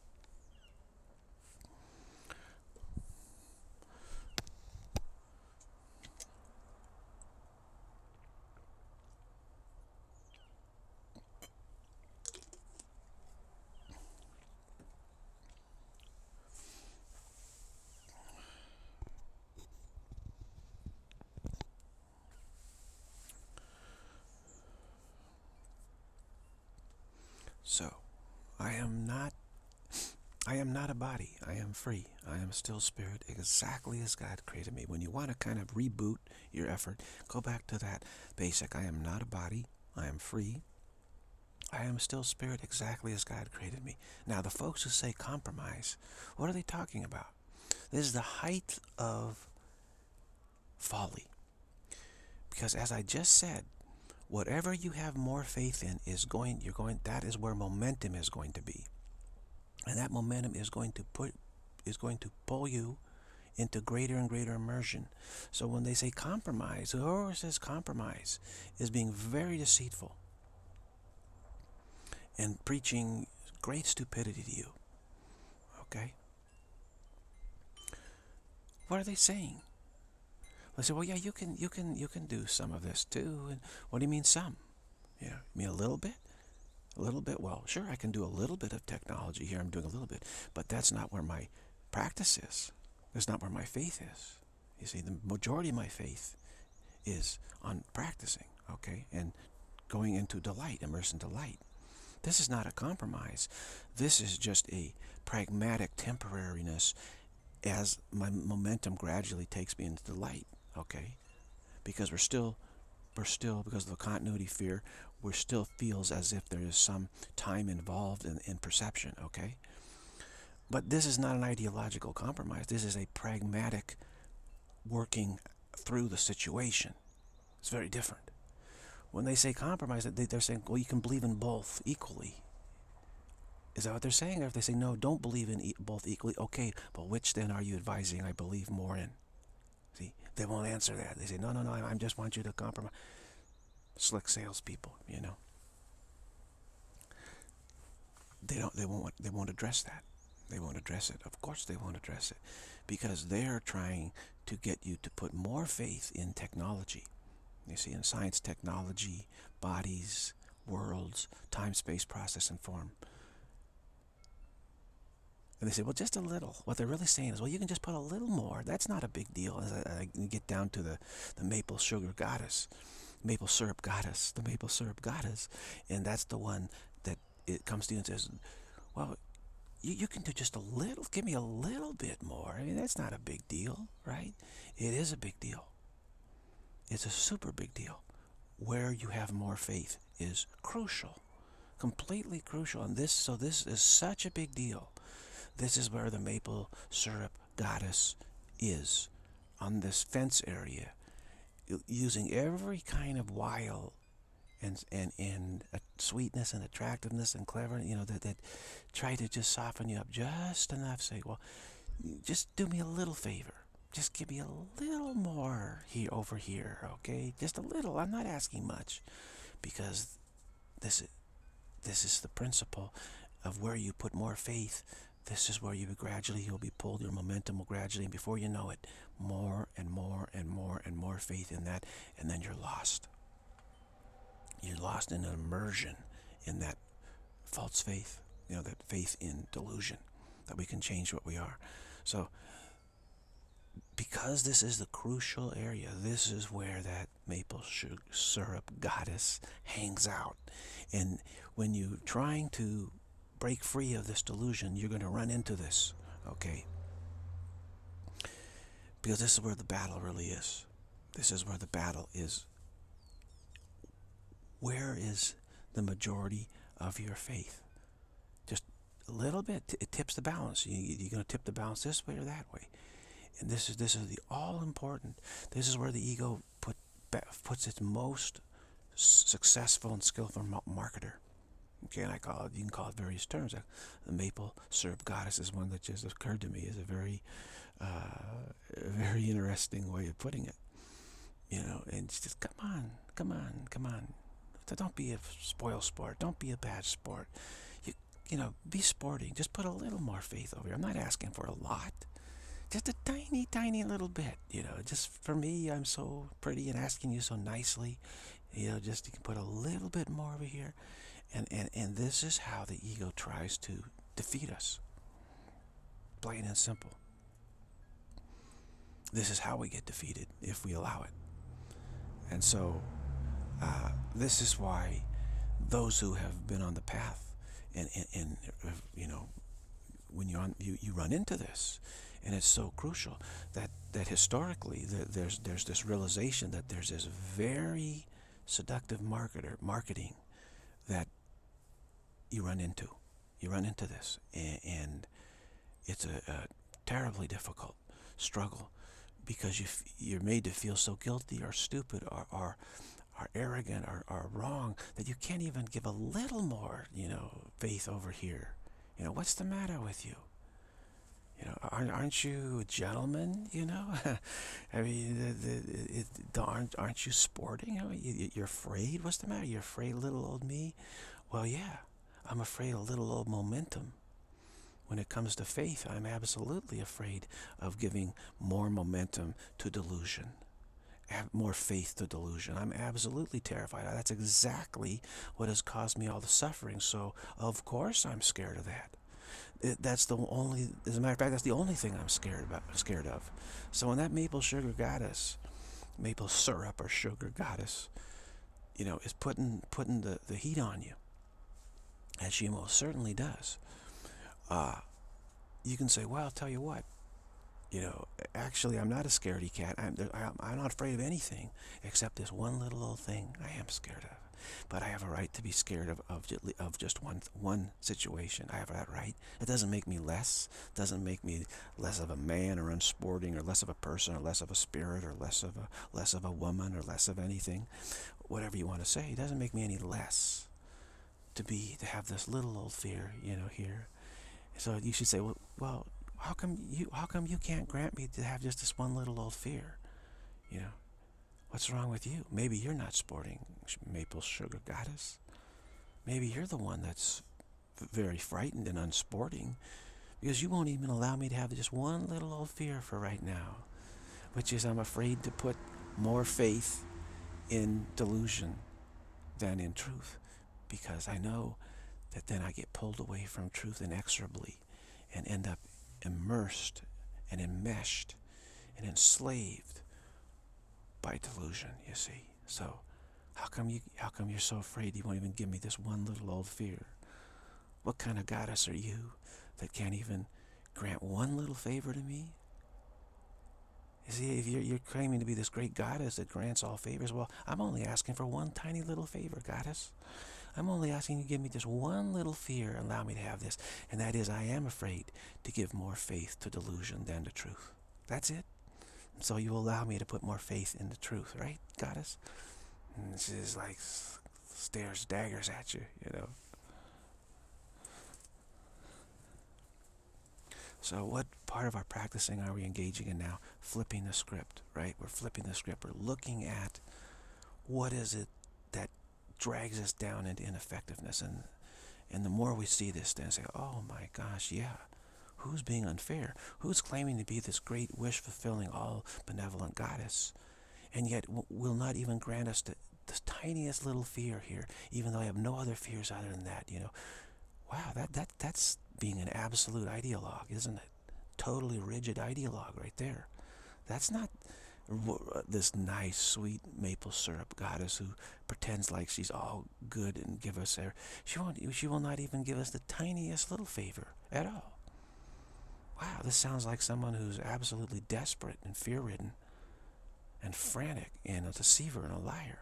So, I am not, I am not a body. I am free. I am still spirit, exactly as God created me. When you want to kind of reboot your effort, go back to that basic. I am not a body. I am free. I am still spirit, exactly as God created me. Now, the folks who say compromise, what are they talking about? This is the height of folly. Because as I just said, whatever you have more faith in is going, you're going, that is where momentum is going to be. And that momentum is going to put, is going to pull you into greater and greater immersion. So when they say compromise, whoever says compromise is being very deceitful and preaching great stupidity to you. Okay? What are they saying? I say, well, yeah, you can, you can, you can do some of this too. And what do you mean some? Yeah, you mean a little bit? A little bit? Well, sure, I can do a little bit of technology here. I'm doing a little bit, but that's not where my practice is. That's not where my faith is. You see, the majority of my faith is on practicing, okay, and going into delight, immerse in delight. This is not a compromise. This is just a pragmatic temporariness as my momentum gradually takes me into delight. Okay, because we're still, we're still, because of the continuity fear, we're still feels as if there is some time involved in, in perception, okay? But this is not an ideological compromise. This is a pragmatic working through the situation. It's very different. When they say compromise, they're saying, well, you can believe in both equally. Is that what they're saying? Or if they say, no, don't believe in e both equally, okay, but which then are you advising I believe more in? See, they won't answer that. They say, no, no, no, I just want you to compromise. Slick salespeople, you know. They don't. They won't. They won't address that. They won't address it. Of course, they won't address it, because they're trying to get you to put more faith in technology. You see, in science, technology, bodies, worlds, time, space, process, and form. And they say, well, just a little. What they're really saying is, well, you can just put a little more. That's not a big deal. As I, I get down to the, the maple sugar goddess, maple syrup goddess, the maple syrup goddess. And that's the one that it comes to you and says, well, you, you can do just a little. Give me a little bit more. I mean, that's not a big deal, right? It is a big deal. It's a super big deal. Where you have more faith is crucial, completely crucial. And this, so this is such a big deal. This is where the maple syrup goddess is on this fence area, using every kind of wile and and and uh, sweetness and attractiveness and clever, you know, that that try to just soften you up just enough. Say, well, just do me a little favor. Just give me a little more here over here, okay? Just a little. I'm not asking much, because this is this is the principle of where you put more faith. This is where you gradually, you'll be pulled, your momentum will gradually, and before you know it, more and more and more and more faith in that, and then you're lost. You're lost in an immersion in that false faith, you know, that faith in delusion, that we can change what we are. So, because this is the crucial area, this is where that maple sugar syrup goddess hangs out. And when you're trying to break free of this delusion, you're going to run into this, okay? Because this is where the battle really is. This is where the battle is. Where is the majority of your faith? Just a little bit. It tips the balance. You, you're going to tip the balance this way or that way. And this is this is the all important. This is where the ego put puts its most successful and skillful marketer. Okay, and I call it, you can call it various terms. The maple syrup goddess is one that just occurred to me as a very, uh, a very interesting way of putting it. You know, and it's just, come on, come on, come on. Don't be a spoil sport. Don't be a bad sport. You, you know, be sporting. Just put a little more faith over here. I'm not asking for a lot. Just a tiny, tiny little bit. You know, just for me, I'm so pretty and asking you so nicely. You know, just you can put a little bit more over here. And, and, and this is how the ego tries to defeat us. Plain and simple. This is how we get defeated, if we allow it. And so, uh, this is why those who have been on the path, and, and, and you know, when you're on, you, you run into this, and it's so crucial that, that historically the, there's, there's this realization that there's this very seductive marketer, marketing that you run into. You run into this, and, and it's a, a terribly difficult struggle, because you f you're made to feel so guilty or stupid or, or, or arrogant or, or wrong that you can't even give a little more, you know, faith over here. You know, what's the matter with you? You know, aren't, aren't you a gentleman? You know, I mean, the, the, it, the, aren't aren't you sporting? I mean, you, you're afraid. What's the matter? You're afraid, little old me? Well, yeah, I'm afraid of little old momentum. When it comes to faith, I'm absolutely afraid of giving more momentum to delusion, have more faith to delusion. I'm absolutely terrified. That's exactly what has caused me all the suffering. So, of course, I'm scared of that. It, that's the only, as a matter of fact, that's the only thing I'm scared about, scared of. So when that maple sugar goddess, maple syrup or sugar goddess, you know, is putting putting the, the heat on you, as she most certainly does, uh, you can say, well, I'll tell you what, you know, actually, I'm not a scaredy cat. I'm, I'm not afraid of anything except this one little old thing I am scared of. But I have a right to be scared of, of, of just one one situation. I have that right. It doesn't make me less. It doesn't make me less of a man or unsporting or less of a person or less of a spirit or less of a, less of a woman or less of anything. Whatever you want to say. It doesn't make me any less to be, to have this little old fear, you know, here. So you should say, well, well how come you, how come you can't grant me to have just this one little old fear? You know? What's wrong with you? Maybe you're not sporting, maple sugar goddess. Maybe you're the one that's very frightened and unsporting, because you won't even allow me to have just one little old fear for right now, which is I'm afraid to put more faith in delusion than in truth, because I know that then I get pulled away from truth inexorably and end up immersed and enmeshed and enslaved by delusion, you see. So how come you how come you're so afraid you won't even give me this one little old fear? What kind of goddess are you that can't even grant one little favor to me? You see, if you're, you're claiming to be this great goddess that grants all favors, well, I'm only asking for one tiny little favor, goddess. I'm only asking you to give me just one little fear and allow me to have this, and that is I am afraid to give more faith to delusion than to truth. That's it. So you allow me to put more faith in the truth, right, Goddess? And she's like stares daggers at you, you know. So what part of our practicing are we engaging in now? Flipping the script, right? We're flipping the script. We're looking at what is it that drags us down into ineffectiveness. And and the more we see this, then say, oh my gosh, yeah. Who's being unfair? Who's claiming to be this great wish-fulfilling, all-benevolent goddess, and yet will not even grant us the, the tiniest little fear here, even though I have no other fears other than that, you know? Wow, that, that that's being an absolute ideologue, isn't it? Totally rigid ideologue right there. That's not this nice, sweet maple syrup goddess who pretends like she's all good and give us her. She won't. She will not even give us the tiniest little favor at all. Wow, this sounds like someone who's absolutely desperate and fear-ridden and frantic and a deceiver and a liar.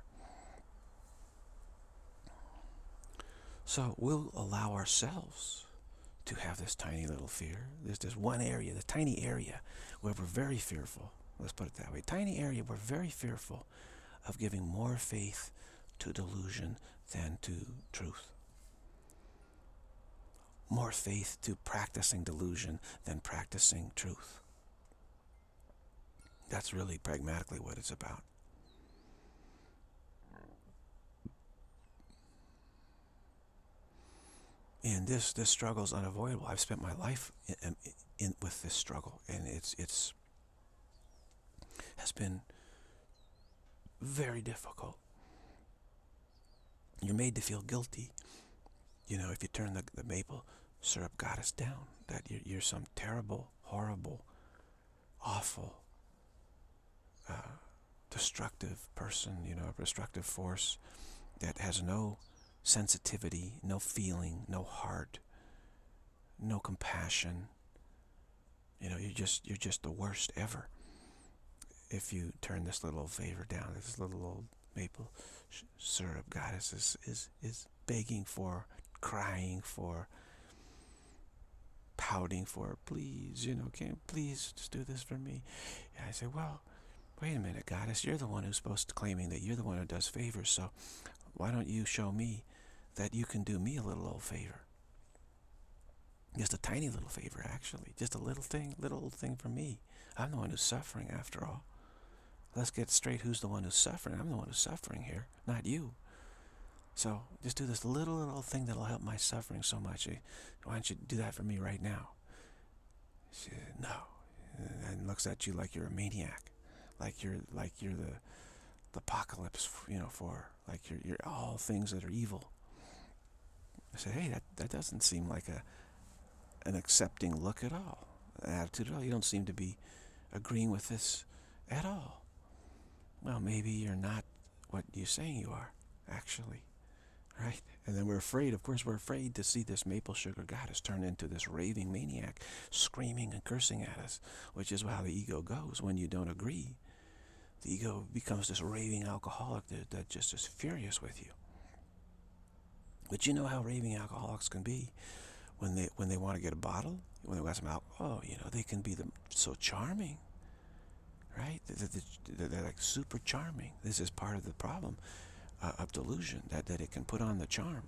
So we'll allow ourselves to have this tiny little fear. There's this one area, the tiny area, where we're very fearful. Let's put it that way. Tiny area, we're very fearful of giving more faith to delusion than to truth. More faith to practicing delusion than practicing truth. That's really pragmatically what it's about. And this this struggle is unavoidable. I've spent my life in, in, in with this struggle, and it's it's has been very difficult. You're made to feel guilty, you know, if you turn the, the maple syrup goddess down, that you're, you're some terrible, horrible, awful, uh, destructive person, you know, a destructive force that has no sensitivity, no feeling, no heart, no compassion. You know, you're just you're just the worst ever. If you turn this little favor down, this little old maple syrup goddess is is is begging for, crying for, pouting for, please, you know, can you please just do this for me? And I say, well, wait a minute, goddess, you're the one who's supposed to claiming that you're the one who does favors, so why don't you show me that you can do me a little old favor? Just a tiny little favor, actually. Just a little thing, little old thing for me. I'm the one who's suffering, after all. Let's get straight, who's the one who's suffering? I'm the one who's suffering here, not you. So just do this little, little thing that'll help my suffering so much. Why don't you do that for me right now? She said, no. And looks at you like you're a maniac. Like you're like you're the, the apocalypse, you know, for, like you're, you're all things that are evil. I said, hey, that, that doesn't seem like a an accepting look at all, an attitude at all. You don't seem to be agreeing with this at all. Well, maybe you're not what you're saying you are, actually, right? And then we're afraid, of course, we're afraid to see this maple sugar goddess turn into this raving maniac, screaming and cursing at us, which is how the ego goes when you don't agree. The ego becomes this raving alcoholic that, that just is furious with you. But you know how raving alcoholics can be. When they when they want to get a bottle, when they want some alcohol, oh, you know, they can be the, so charming, right? They're, they're, they're like super charming. This is part of the problem uh, of delusion, that, that it can put on the charm.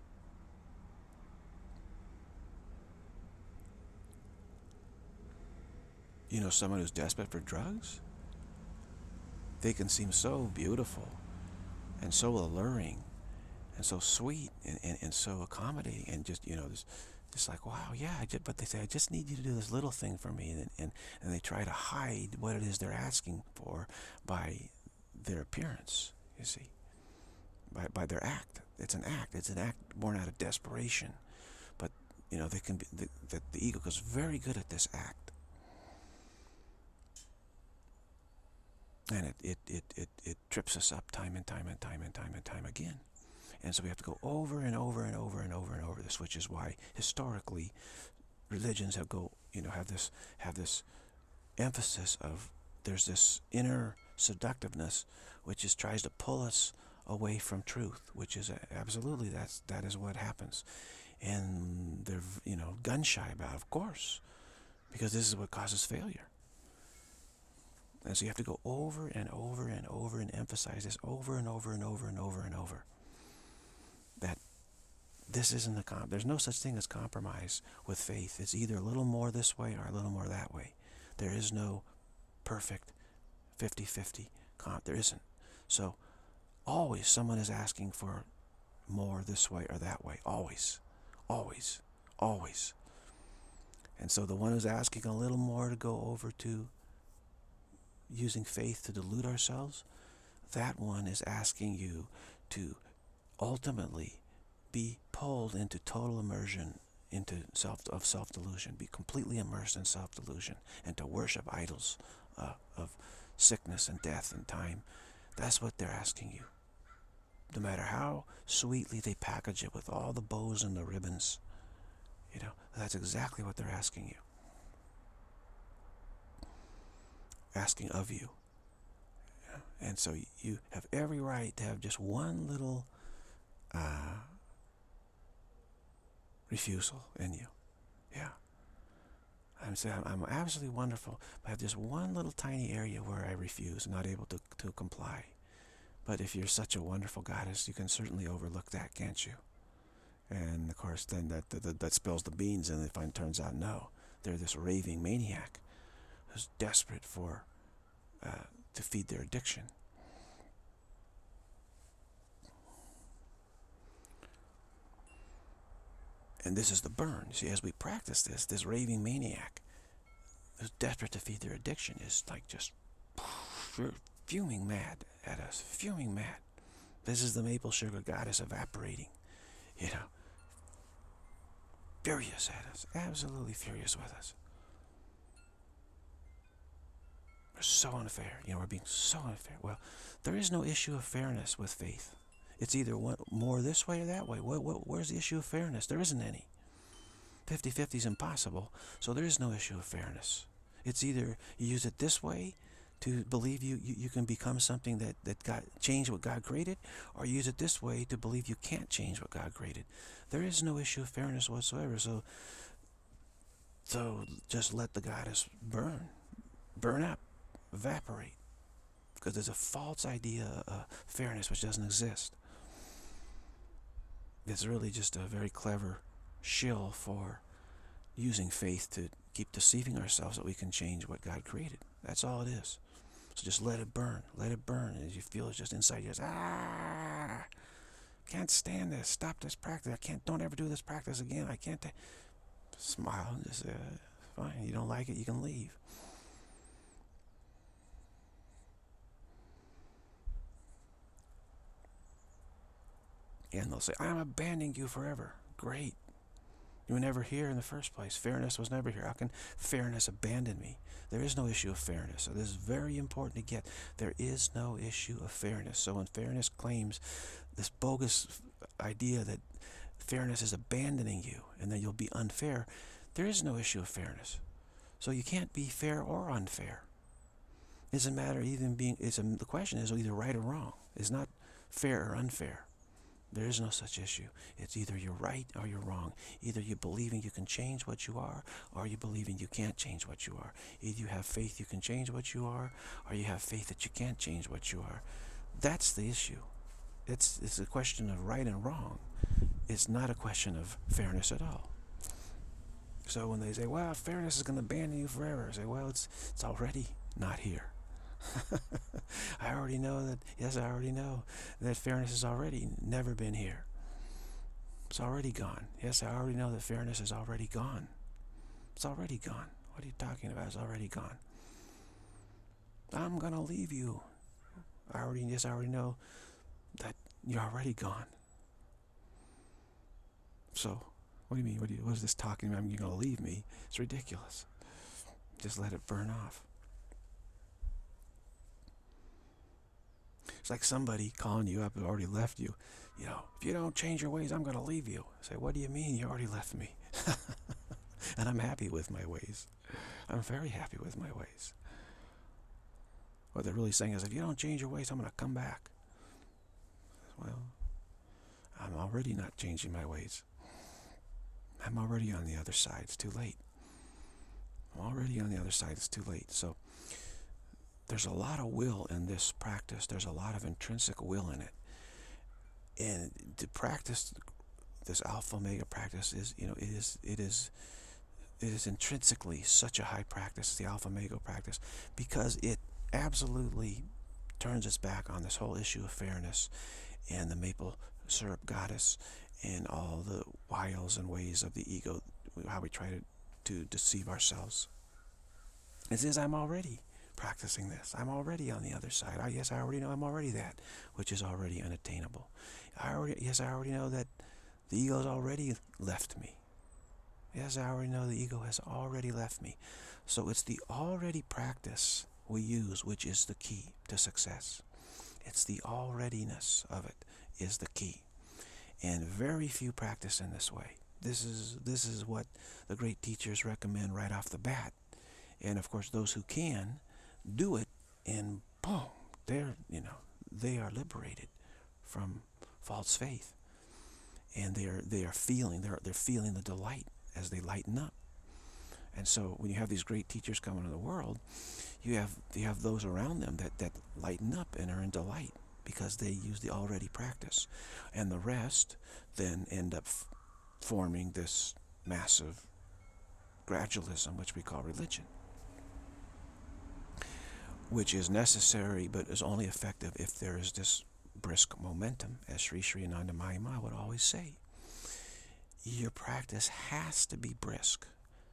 You know, someone who's desperate for drugs, they can seem so beautiful and so alluring and so sweet and, and, and so accommodating and just, you know, this, just like, wow, yeah, I just, but they say, I just need you to do this little thing for me. And, and, and they try to hide what it is they're asking for by their appearance, you see, by, by their act. It's an act. It's an act born out of desperation. But, you know, they can be, the, the, the ego is very good at this act. And it, it, it, it, it trips us up time and time and time and time and time again. And so we have to go over and over and over and over and over this, which is why historically religions have go, you know, have this have this emphasis of there's this inner seductiveness which is tries to pull us away from truth, which is absolutely that's that is what happens, and they're, you know, gun shy about it, of course, because this is what causes failure. And so you have to go over and over and over and emphasize this over and over and over and over and over. That this isn't a comp. There's no such thing as compromise with faith. It's either a little more this way or a little more that way. There is no perfect fifty fifty comp. There isn't. So always someone is asking for more this way or that way. Always. Always. Always. And so the one who's asking a little more to go over to using faith to delude ourselves, that one is asking you to ultimately be pulled into total immersion into self of self-delusion, be completely immersed in self-delusion, and to worship idols uh, of sickness and death and time. That's what they're asking you. No matter how sweetly they package it with all the bows and the ribbons, you know, that's exactly what they're asking you. Asking of you. Yeah. And so you have every right to have just one little uh, refusal in you. Yeah. I'm saying I'm absolutely wonderful, but I have just one little tiny area where I refuse, not able to, to comply. But if you're such a wonderful goddess, you can certainly overlook that, can't you? And of course, then that that, that spills the beans, and if it turns out no, they're this raving maniac who's desperate for uh, to feed their addiction. And this is the burn. See, as we practice this, this raving maniac who's desperate to feed their addiction is like just fuming mad at us, fuming mad. This is the maple sugar goddess evaporating, you know, furious at us, absolutely furious with us. We're so unfair, you know, we're being so unfair. Well, there is no issue of fairness with faith. It's either one, more this way or that way. What, what, where's the issue of fairness? There isn't any. fifty fifty is impossible, so there is no issue of fairness. It's either you use it this way to believe you, you, you can become something that, that God, change what God created, or use it this way to believe you can't change what God created. There is no issue of fairness whatsoever, so, so just let the goddess burn. Burn up. Evaporate. Because there's a false idea of fairness which doesn't exist. It's really just a very clever shill for using faith to keep deceiving ourselves that we can change what God created. That's all it is. So just let it burn. Let it burn. As you feel it's just inside you, just, ah, can't stand this. Stop this practice. I can't, don't ever do this practice again. I can't. Smile and just, uh, fine. You don't like it, you can leave. And they'll say, I'm abandoning you forever. Great. You were never here in the first place. Fairness was never here. How can fairness abandon me? There is no issue of fairness. So this is very important to get. There is no issue of fairness. So when fairness claims this bogus idea that fairness is abandoning you and that you'll be unfair, there is no issue of fairness. So you can't be fair or unfair. It doesn't matter even being, it's a, the question is either right or wrong. It's not fair or unfair. There is no such issue. It's either you're right or you're wrong. Either you're believing you can change what you are, or you're believing you can't change what you are. Either you have faith you can change what you are, or you have faith that you can't change what you are. That's the issue. It's, it's a question of right and wrong. It's not a question of fairness at all. So when they say, well, fairness is going to abandon you forever, I say, well, it's, it's already not here. I already know that, yes, I already know that fairness has already never been here. It's already gone. Yes, I already know that fairness is already gone. It's already gone. What are you talking about? It's already gone. I'm going to leave you. I already, yes, I already know that you're already gone. So, what do you mean? What, do you, what is this talking about? You're going to leave me? It's ridiculous. Just let it burn off. It's like somebody calling you up who already left you. You know, if you don't change your ways, I'm going to leave you. I say, what do you mean you already left me? And I'm happy with my ways. I'm very happy with my ways. What they're really saying is, if you don't change your ways, I'm going to come back. Well, I'm already not changing my ways. I'm already on the other side. It's too late. I'm already on the other side. It's too late. So there's a lot of will in this practice. There's a lot of intrinsic will in it. And to practice this alpha omega practice is, you know, it is, it is, it is intrinsically such a high practice, the alpha omega practice, because it absolutely turns its back on this whole issue of fairness and the maple syrup goddess and all the wiles and ways of the ego, how we try to, to deceive ourselves. It says, I'm already practicing this. I'm already on the other side. I, yes, I already know I'm already that, which is already unattainable. I already, yes, I already know that the ego has already left me. Yes, I already know the ego has already left me. So it's the already practice we use which is the key to success. It's the alreadiness of it is the key. And very few practice in this way. This is, this is what the great teachers recommend right off the bat. And of course, those who can do it, and boom, they're, you know, they are liberated from false faith. And they are, they are feeling, they're, they're feeling the delight as they lighten up. And so when you have these great teachers come into the world, you have, you have those around them that, that lighten up and are in delight because they use the already practice. And the rest then end up f forming this massive gradualism, which we call religion, which is necessary but is only effective if there is this brisk momentum, as Sri Sri Ananda Mayama would always say. Your practice has to be brisk.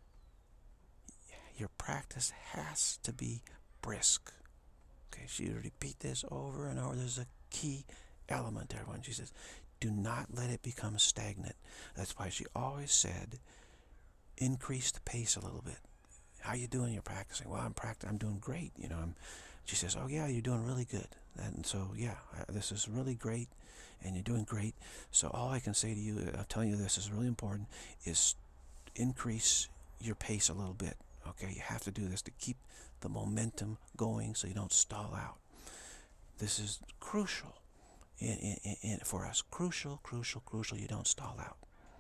Your practice has to be brisk. Okay, she would repeat this over and over. There's a key element to everyone. She says, do not let it become stagnant. That's why she always said, increase the pace a little bit. How you doing? You're practicing. Well, I'm practicing. I'm doing great. You know, I'm. She says, oh yeah, you're doing really good. And so yeah, this is really great, and you're doing great. So all I can say to you, I'm telling you this is really important, is increase your pace a little bit. Okay, you have to do this to keep the momentum going so you don't stall out. This is crucial in, in, in, for us. Crucial, crucial, crucial. You don't stall out.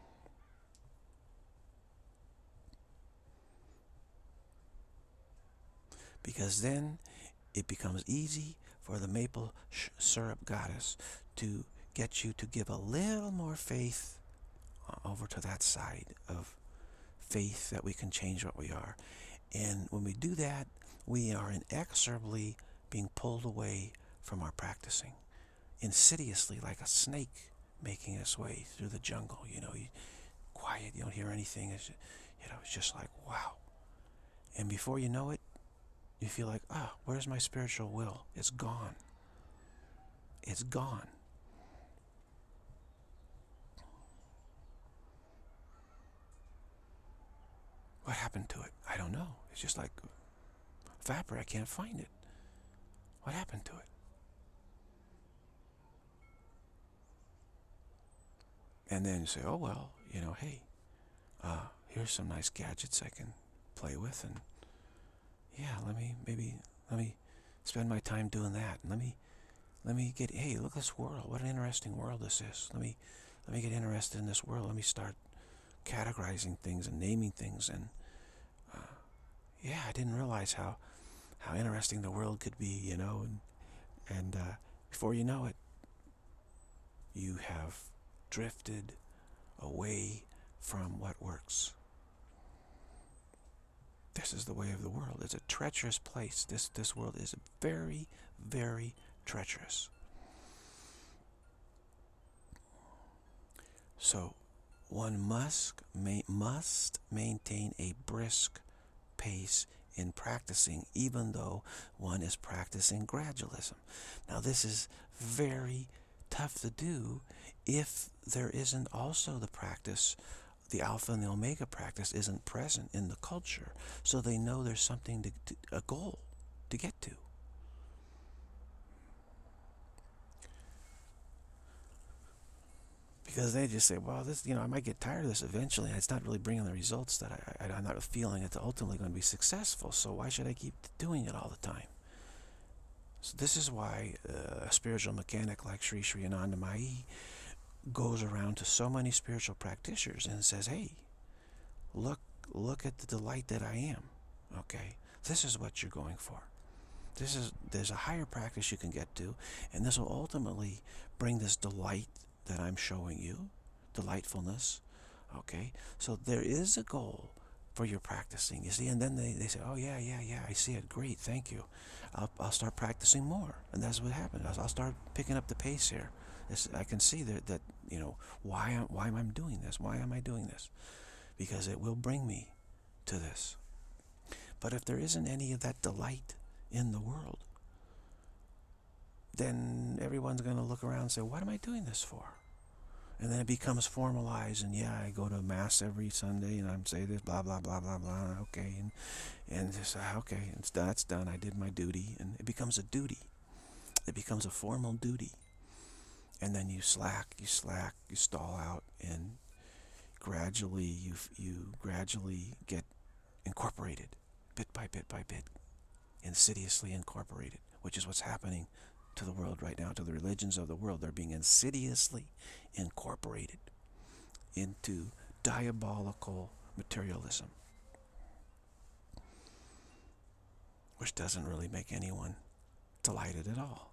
Because then it becomes easy for the maple syrup goddess to get you to give a little more faith over to that side of faith that we can change what we are. And when we do that, we are inexorably being pulled away from our practicing, insidiously, like a snake making its way through the jungle. You know, you, quiet, you don't hear anything. It's, you know, it's just like, wow. And before you know it, you feel like, ah, where's my spiritual will? It's gone. It's gone. What happened to it? I don't know. It's just like vapor. I can't find it. What happened to it? And then you say, oh, well, you know, hey, uh, here's some nice gadgets I can play with, and yeah, let me, maybe, let me spend my time doing that. And let me, let me get, hey, look at this world. What an interesting world this is. Let me, let me get interested in this world. Let me start categorizing things and naming things. And uh, yeah, I didn't realize how, how interesting the world could be, you know. And, and uh, before you know it, you have drifted away from what works. This is the way of the world. It's a treacherous place. This, this world is very, very treacherous. So one must, ma must maintain a brisk pace in practicing, even though one is practicing gradualism. Now this is very tough to do if there isn't also the practice, the alpha and the omega practice isn't present in the culture, so they know there's something to, to a goal to get to. Because they just say, well, this, you know, I might get tired of this eventually, and it's not really bringing the results that I, I, I'm not feeling it's ultimately going to be successful, so why should I keep doing it all the time? So this is why uh, a spiritual mechanic like Sri Sri Ananda Mai goes around to so many spiritual practitioners and says, hey, look, look at the delight that I am. Okay, this is what you're going for. This is, there's a higher practice you can get to, and this will ultimately bring this delight that I'm showing you, delightfulness. Okay, so there is a goal for your practicing, you see, and then they, they say, oh yeah, yeah, yeah, I see it, great, thank you. I'll, I'll start practicing more, and that's what happened. I'll, I'll start picking up the pace here. It's, I can see that, that you know, why, am, why am I doing this? Why am I doing this? Because it will bring me to this. But if there isn't any of that delight in the world, then everyone's going to look around and say, what am I doing this for? And then it becomes formalized, and yeah, I go to Mass every Sunday, and I'm saying this, blah, blah, blah, blah, blah, okay, and, and just, okay, it's done, it's done, I did my duty, and it becomes a duty. It becomes a formal duty. And then you slack, you slack, you stall out, and gradually, you, you gradually get incorporated, bit by bit by bit, insidiously incorporated, which is what's happening to the world right now, to the religions of the world. They're being insidiously incorporated into diabolical materialism, which doesn't really make anyone delighted at all.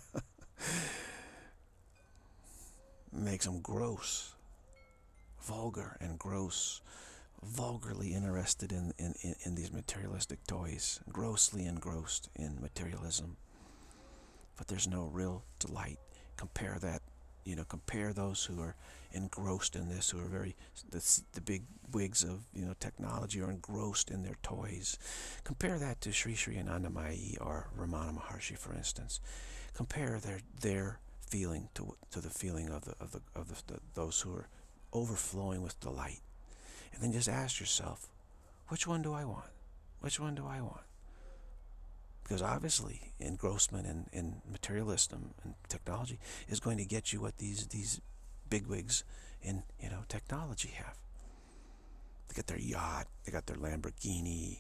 It makes them gross, vulgar and gross, vulgarly interested in, in, in, in these materialistic toys, grossly engrossed in materialism. But there's no real delight. Compare that, you know, compare those who are engrossed in this, who are very, the, the big wigs of, you know, technology are engrossed in their toys. Compare that to Sri Sri Anandamayi or Ramana Maharshi, for instance. Compare their their feeling to to the feeling of the of the of the, the those who are overflowing with delight, and then just ask yourself, which one do I want? Which one do I want? Because obviously, engrossment in, in materialism and technology is going to get you what these these bigwigs in, you know, technology have. They got their yacht, they got their Lamborghini,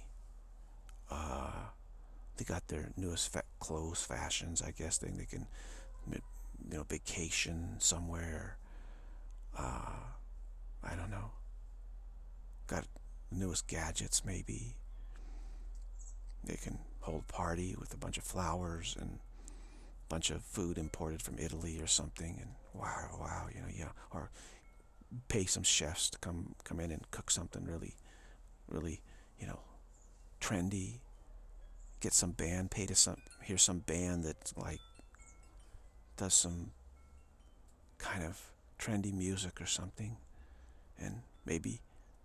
uh, they got their newest fa clothes fashions. I guess they they can, you know, vacation somewhere. Uh, I don't know. Got the newest gadgets, maybe. They can hold party with a bunch of flowers and a bunch of food imported from Italy or something, and wow, wow, you know, yeah, or pay some chefs to come come in and cook something really, really, you know, trendy. Get some band, pay to some, hear some band that's like does some kind of trendy music or something, and maybe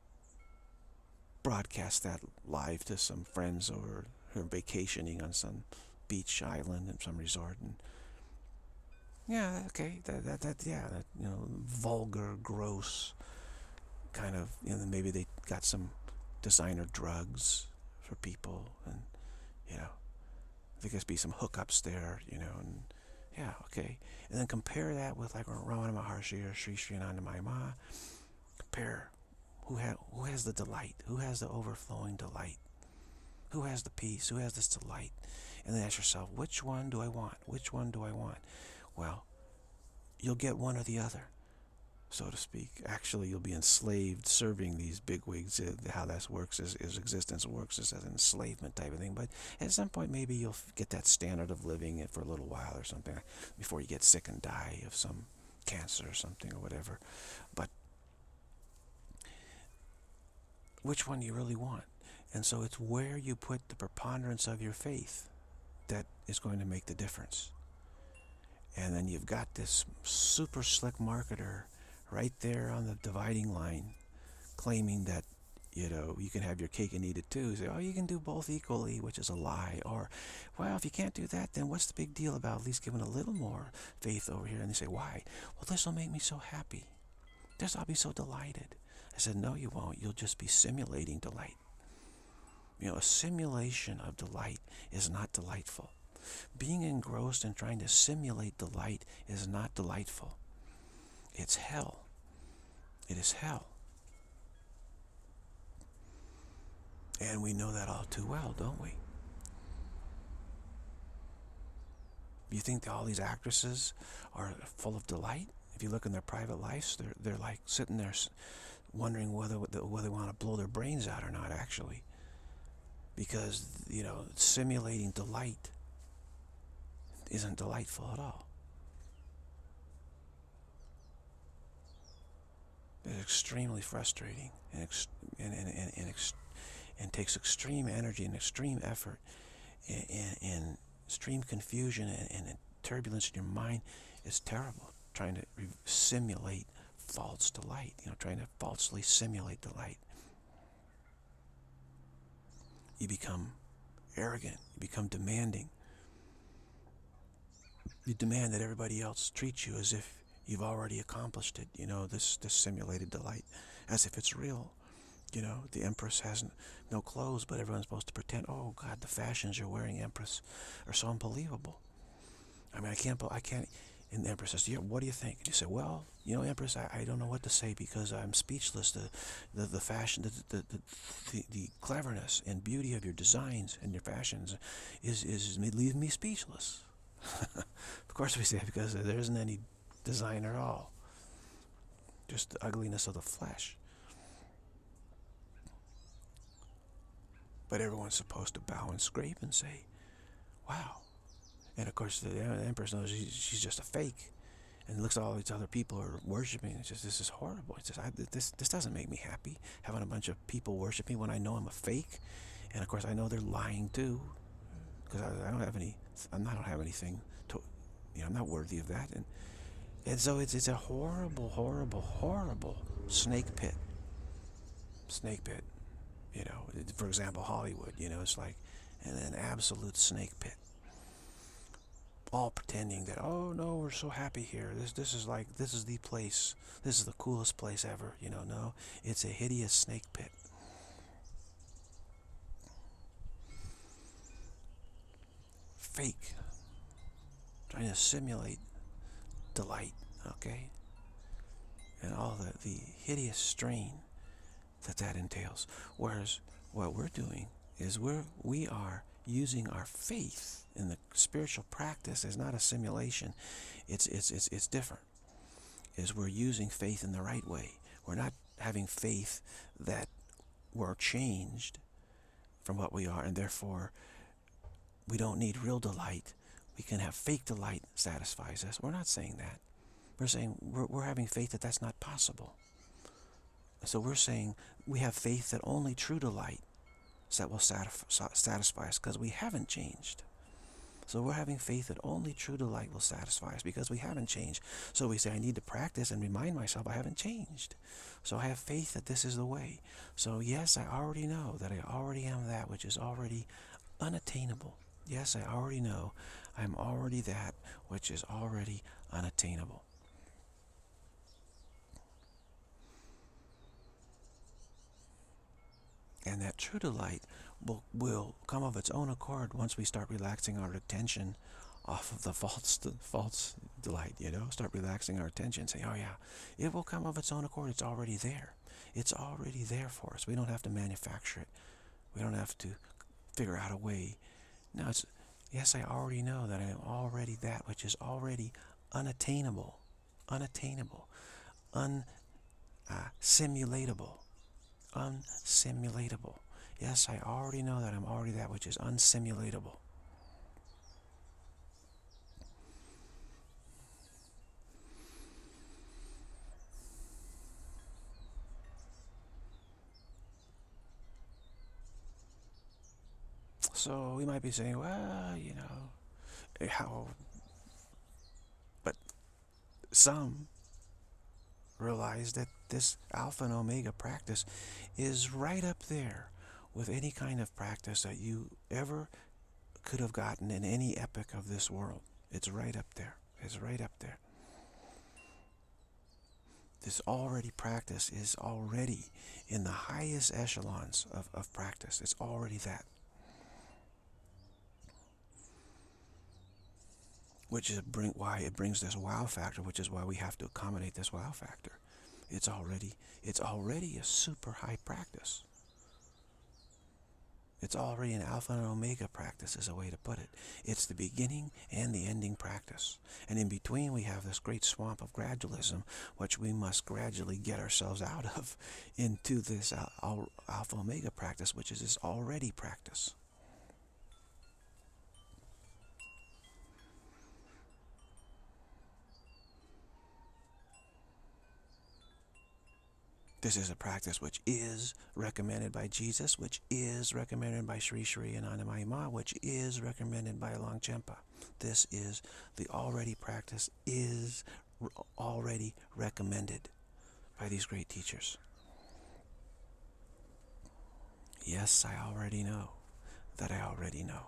broadcast that live to some friends over who are vacationing on some beach island in some resort. And yeah, okay, that that, that yeah, that, you know, vulgar, gross kind of, you know, maybe they got some designer drugs for people, and you know, there could be some hookups there, you know, and yeah, okay, and then compare that with like Ramana Maharshi or Sri Sri Anandamayi Ma. Compare. Who, ha who has the delight? Who has the overflowing delight? Who has the peace? Who has this delight? And then ask yourself, which one do I want? Which one do I want? Well, you'll get one or the other, so to speak. Actually, you'll be enslaved serving these bigwigs. Uh, how that works is, is existence works is an enslavement type of thing. But at some point, maybe you'll get that standard of living for a little while or something before you get sick and die of some cancer or something or whatever. But which one do you really want? And so it's where you put the preponderance of your faith that is going to make the difference. And then you've got this super slick marketer right there on the dividing line claiming that, you know, you can have your cake and eat it too. Say, oh, you can do both equally, which is a lie. Or, well, if you can't do that, then what's the big deal about at least giving a little more faith over here? And they say, why? Well, this will make me so happy. This, I'll be so delighted. I said, no, you won't. You'll just be simulating delight. You know, a simulation of delight is not delightful. Being engrossed and trying to simulate delight is not delightful. It's hell. It is hell. And we know that all too well, don't we? You think that all these actresses are full of delight? If you look in their private lives, they're, they're like sitting there wondering whether, whether they want to blow their brains out or not, actually. Because, you know, simulating delight isn't delightful at all. It's extremely frustrating and, ex and, and, and, and, ex and takes extreme energy and extreme effort and, and, and extreme confusion and, and turbulence in your mind. Is terrible. Trying to simulate false delight, you know, trying to falsely simulate delight. You become arrogant. You become demanding. You demand that everybody else treats you as if you've already accomplished it, you know, this, this simulated delight, as if it's real. You know, the Empress has no clothes, but everyone's supposed to pretend, oh God, the fashions you're wearing, Empress, are so unbelievable. I mean, I can't, I can't, and the Empress says, yeah, what do you think? And you say, well, you know, Empress, I, I don't know what to say because I'm speechless. The, the, the fashion, the, the, the, the, the cleverness and beauty of your designs and your fashions is, is, is leaving me speechless. Of course we say it because there isn't any design at all. Just the ugliness of the flesh. But everyone's supposed to bow and scrape and say, wow. And of course the Empress knows she's, she's just a fake. And looks at all these other people are worshiping. It's just, this is horrible. It's just, I, this, this doesn't make me happy. Having a bunch of people worship me when I know I'm a fake. And of course I know they're lying too. Because I, I don't have any, I'm not, I don't have anything to, you know, I'm not worthy of that. And And so it's, it's a horrible, horrible, horrible snake pit. Snake pit. You know, for example, Hollywood, you know, it's like an, an absolute snake pit. All pretending that, oh no, we're so happy here. This, this is like, this is the place. This is the coolest place ever. You know, no, it's a hideous snake pit. Fake. Trying to simulate delight, okay? And all the, the hideous strain that that entails. Whereas what we're doing is we're, we are using our faith in the spiritual practice as not a simulation. It's, it's, it's, it's different. Is we're using faith in the right way. We're not having faith that we're changed from what we are and therefore we don't need real delight. We can have fake delight that satisfies us. We're not saying that. We're saying we're, we're having faith that that's not possible. So we're saying we have faith that only true delight that will satisfy us because we haven't changed. So we're having faith that only true delight will satisfy us because we haven't changed. So we say, I need to practice and remind myself I haven't changed. So I have faith that this is the way. So yes, I already know that I already am that which is already unattainable. Yes, I already know I'm already that which is already unattainable. And that true delight will, will come of its own accord once we start relaxing our attention off of the false, false delight, you know? Start relaxing our attention, say, oh yeah, it will come of its own accord. It's already there. It's already there for us. We don't have to manufacture it. We don't have to figure out a way. No, it's, yes, I already know that I am already that which is already unattainable, unattainable, unsimulatable. Unsimulatable. Yes, I already know that I'm already that which is unsimulatable. So we might be saying, well, you know, how, but some realize that this Alpha and Omega practice is right up there with any kind of practice that you ever could have gotten in any epoch of this world. It's right up there. It's right up there. This already practice is already in the highest echelons of, of practice. It's already that. Which is bring, why it brings this wow factor, which is why we have to accommodate this wow factor. It's already, it's already a super high practice. It's already an Alpha and Omega practice is a way to put it. It's the beginning and the ending practice. And in between we have this great swamp of gradualism, which we must gradually get ourselves out of into this Alpha Omega practice, which is this already practice. This is a practice which is recommended by Jesus, which is recommended by Sri Sri Anandamayi Ma, which is recommended by Longchenpa. This is the already practice, is already recommended by these great teachers. Yes, I already know that I already know.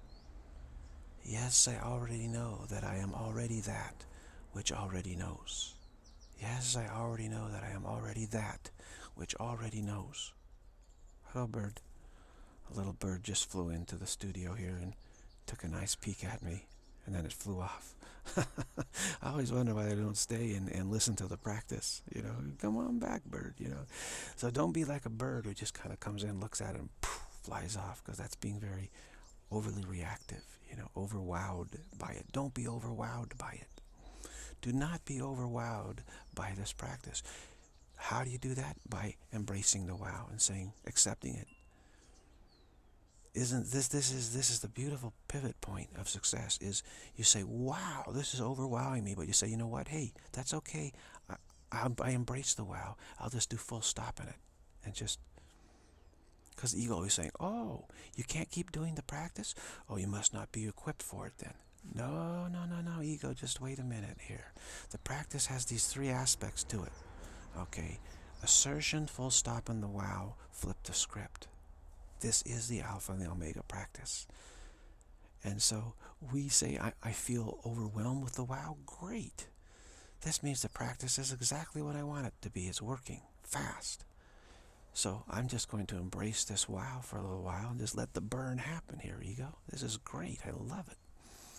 Yes, I already know that I am already that which already knows. Yes, I already know that I am already that which already knows. Hello, bird. A little bird just flew into the studio here and took a nice peek at me, and then it flew off. I always wonder why they don't stay and, and listen to the practice. You know, come on back, bird, you know. So don't be like a bird who just kind of comes in, looks at it, and poof, flies off, because that's being very overly reactive, you know, overwowed by it. Don't be overwowed by it. Do not be overwowed by this practice. How do you do that? By embracing the wow and saying, accepting it. Isn't this this is this is the beautiful pivot point of success? Is you say, wow, this is overwhelming me, but you say, you know what? Hey, that's okay. I, I, I embrace the wow. I'll just do full stop in it, and just because the ego always saying, oh, you can't keep doing the practice. Oh, you must not be equipped for it then. No, no, no, no, ego, just wait a minute here. The practice has these three aspects to it. Okay, assertion, full stop, and the wow, flip the script. This is the Alpha and the Omega practice. And so we say, I, I feel overwhelmed with the wow. Great. This means the practice is exactly what I want it to be. It's working fast. So I'm just going to embrace this wow for a little while and just let the burn happen here, ego. This is great. I love it.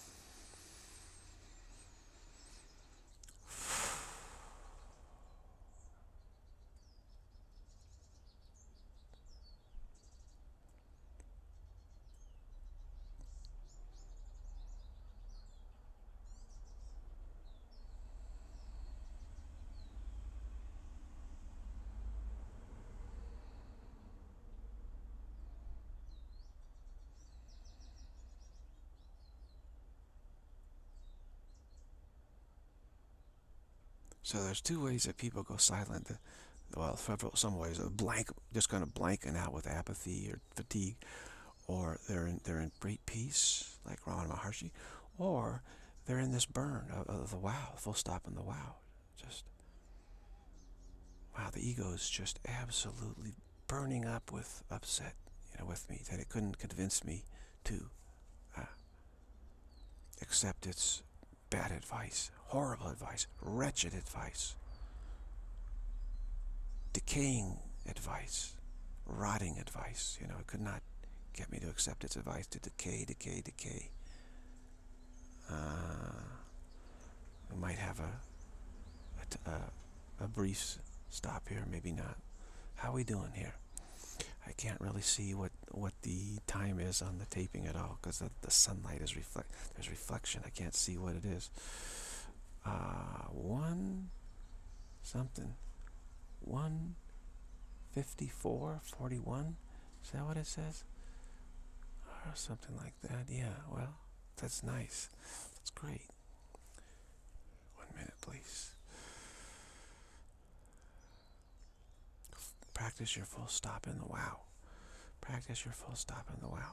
So there's two ways that people go silent. Well, some ways, a blank, just kind of blanking out with apathy or fatigue, or they're in they're in great peace, like Ramana Maharshi, or they're in this burn of, of the wow, full stop in the wow. Just wow, the ego is just absolutely burning up with upset, you know, with me that it couldn't convince me to uh, accept its bad advice, horrible advice, wretched advice, decaying advice, rotting advice. You know, it could not get me to accept its advice to decay, decay, decay. Uh, we might have a, a, a, a brief stop here, maybe not. How are we doing here? I can't really see what, what the time is on the taping at all, because the, the sunlight is reflect. There's reflection. I can't see what it is. Uh, one something. one fifty-four forty-one. Is that what it says? Or something like that. Yeah, well, that's nice. That's great. One minute, please. Practice your full stop in the wow. Practice your full stop in the wow.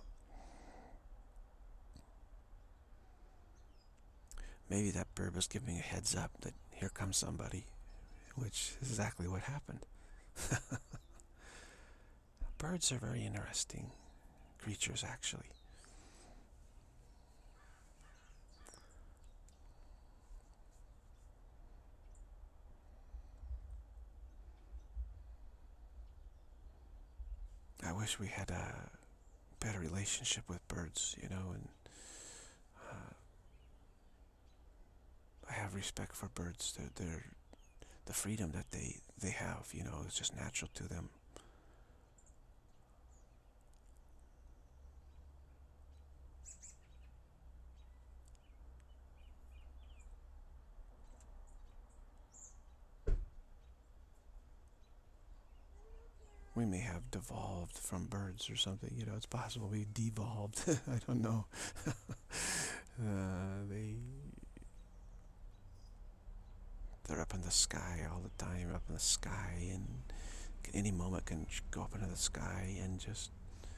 Maybe that bird was giving a heads up that here comes somebody, which is exactly what happened. Birds are very interesting creatures, actually. I wish we had a better relationship with birds, you know, and uh, I have respect for birds. They're, they're, the freedom that they, they have, you know, is just natural to them. We may have devolved from birds or something, you know, it's possible we devolved. I don't know. uh, they... They're up in the sky all the time, up in the sky, and any moment can go up into the sky and just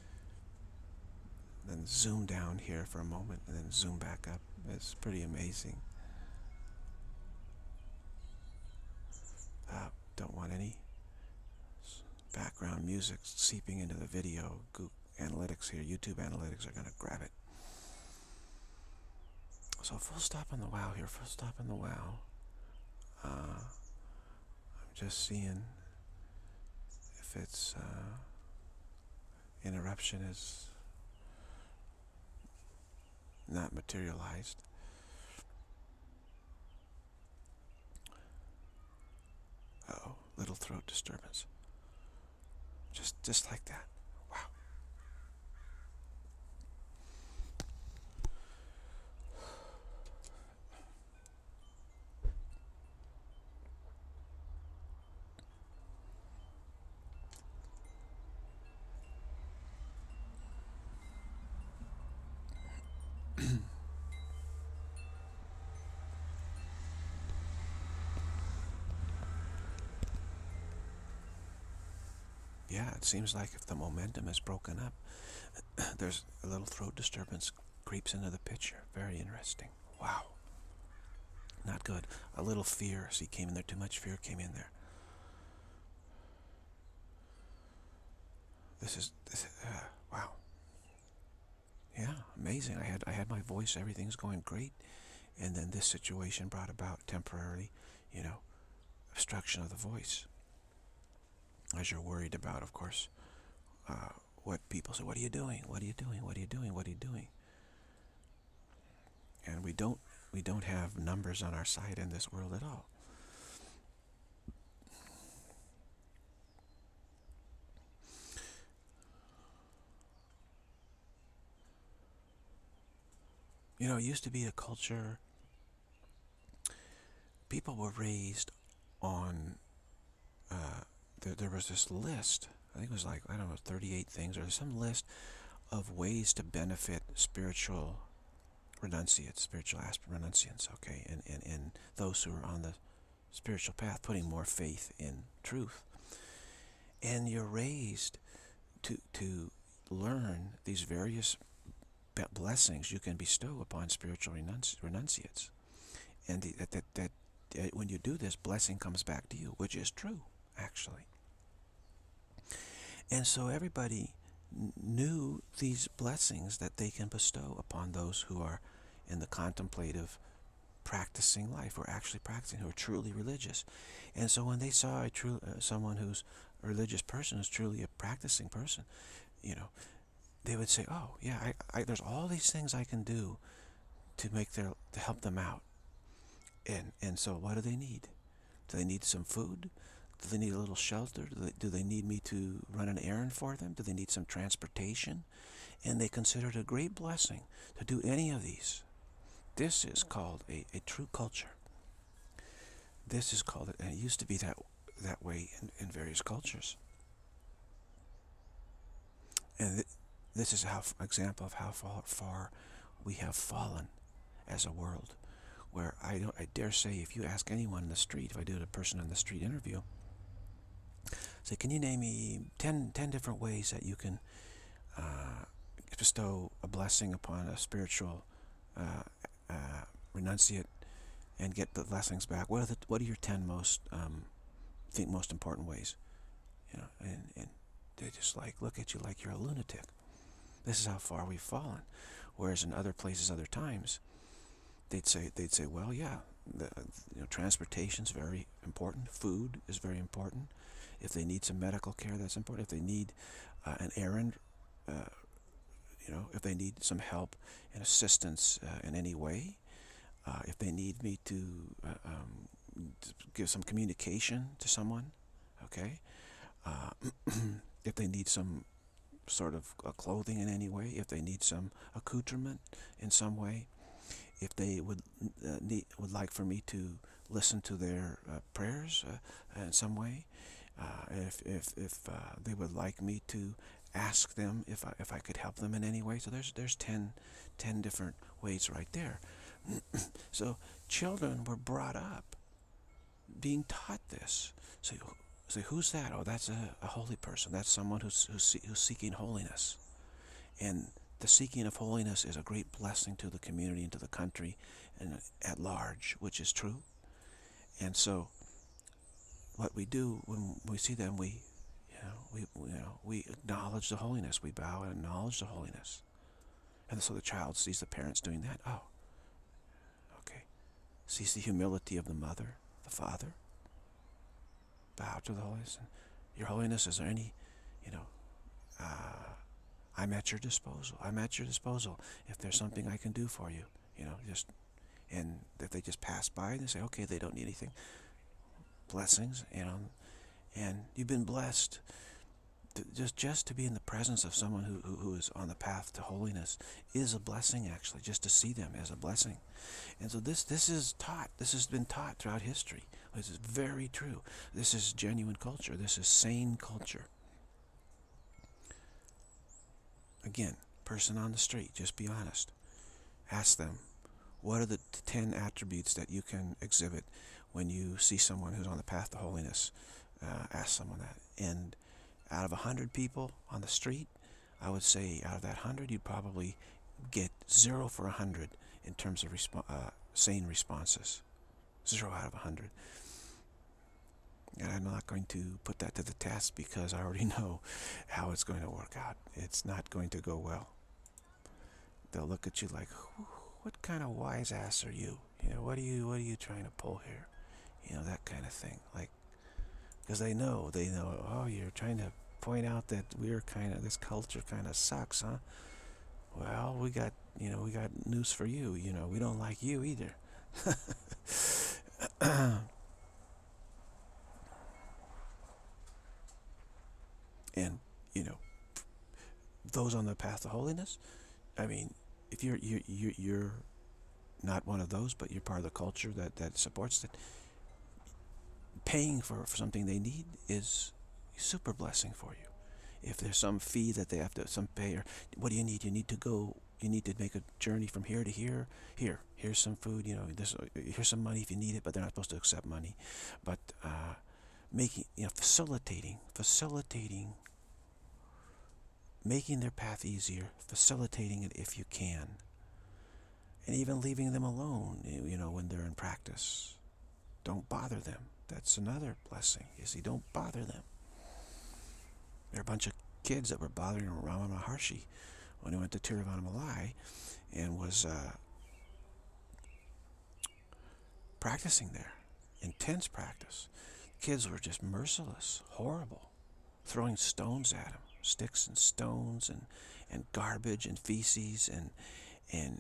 then zoom down here for a moment and then zoom back up. It's pretty amazing. Uh, don't want any background music seeping into the video. Google Analytics here, YouTube Analytics are going to grab it. So full stop on the wow here, full stop on the wow. Uh, I'm just seeing if it's uh, interruption is not materialized. Uh-oh, little throat disturbance. Just, just like that. Wow. Yeah, it seems like if the momentum is broken up, there's a little throat disturbance creeps into the picture. Very interesting. Wow. Not good. A little fear. See, came in there. Too much fear came in there. This is, this is uh, wow. Yeah, amazing. I had, I had my voice. Everything's going great. And then this situation brought about temporarily, you know, obstruction of the voice. As you're worried about, of course, uh, what people say, what are you doing? What are you doing? What are you doing? What are you doing? And we don't, we don't have numbers on our side in this world at all. You know, it used to be a culture, people were raised on, uh, there, there was this list, I think it was like, I don't know, thirty-eight things, or some list of ways to benefit spiritual renunciates, spiritual renunciants, okay, and, and, and those who are on the spiritual path, putting more faith in truth. And you're raised to, to learn these various blessings you can bestow upon spiritual renunci renunciates. And the, that, that, that uh, when you do this, blessing comes back to you, which is true, actually. And so everybody knew these blessings that they can bestow upon those who are in the contemplative practicing life, who are actually practicing, who are truly religious. And so when they saw a true uh, someone who's a religious person, who's truly a practicing person, you know, they would say, oh yeah, I, I, there's all these things I can do to make their, to help them out. And, and so what do they need? Do they need some food? Do they need a little shelter? Do they, do they need me to run an errand for them? Do they need some transportation? And they consider it a great blessing to do any of these. This is called a, a true culture. This is called, and it used to be that, that way in, in various cultures. And th this is an example of how far, far we have fallen as a world. Where I don't, I dare say, if you ask anyone in the street, if I did a person on the street interview, say, can you name me ten, ten different ways that you can uh, bestow a blessing upon a spiritual uh, uh, renunciate and get the blessings back? What are the, what are your ten most um, think most important ways? You know, and and they just like look at you like you're a lunatic. This is how far we've fallen. Whereas in other places, other times, they'd say they'd say, well, yeah, the, you know, transportation's very important. Food is very important. If they need some medical care, that's important. If they need uh, an errand, uh, you know, if they need some help and assistance uh, in any way, uh, if they need me to, uh, um, to give some communication to someone, okay, uh, if they need some sort of uh, clothing in any way, if they need some accoutrement in some way, if they would uh, need, would like for me to listen to their uh, prayers uh, in some way, uh, if if if uh, they would like me to ask them if I if I could help them in any way. So there's there's ten, ten different ways right there. So children were brought up being taught this. So, so who's that? Oh, that's a, a holy person. That's someone who's, who's, who's seeking holiness. And the seeking of holiness is a great blessing to the community and to the country and at large, which is true. And so what we do when we see them, we, you know, we, you know, we acknowledge the holiness. We bow and acknowledge the holiness. And so the child sees the parents doing that. Oh, okay. Sees the humility of the mother, the father. Bow to the holiness. And, Your Holiness, is there any, you know, uh, I'm at your disposal. I'm at your disposal. If there's something I can do for you, you know, just, and if they just pass by and they say, okay, they don't need anything. Blessings, you know, and you've been blessed. To, just, just to be in the presence of someone who, who, who is on the path to holiness is a blessing, actually. Just to see them is a blessing. And so this, this is taught. This has been taught throughout history. This is very true. This is genuine culture. This is sane culture. Again, person on the street, just be honest. Ask them, what are the ten attributes that you can exhibit when you see someone who's on the path to holiness? Uh, ask someone that. And out of a hundred people on the street, I would say out of that hundred, you'd probably get zero for a hundred in terms of resp uh, sane responses. Zero out of a hundred. And I'm not going to put that to the test because I already know how it's going to work out. It's not going to go well. They'll look at you like, what kind of wise ass are you? You know, what are you, what are you trying to pull here? You know, that kind of thing. Like, because they know, they know, oh, you're trying to point out that we're kind of, this culture kind of sucks, huh? Well, we got, you know, we got news for you. You know, we don't like you either. And, you know, those on the path to holiness, I mean, if you're, you're, you're, you're not one of those, but you're part of the culture that, that supports it, paying for, for something they need is a super blessing for you. If there's some fee that they have to, some pay, or what do you need? You need to go, you need to make a journey from here to here. Here, here's some food, you know, this, here's some money if you need it, but they're not supposed to accept money. But uh, making, you know, facilitating, facilitating, making their path easier, facilitating it if you can, and even leaving them alone, you know, when they're in practice. Don't bother them. That's another blessing. You see, don't bother them. There are a bunch of kids that were bothering Ramana Maharshi when he went to Tiruvannamalai and was uh, practicing there. Intense practice. Kids were just merciless, horrible, throwing stones at him. Sticks and stones and and garbage and feces and and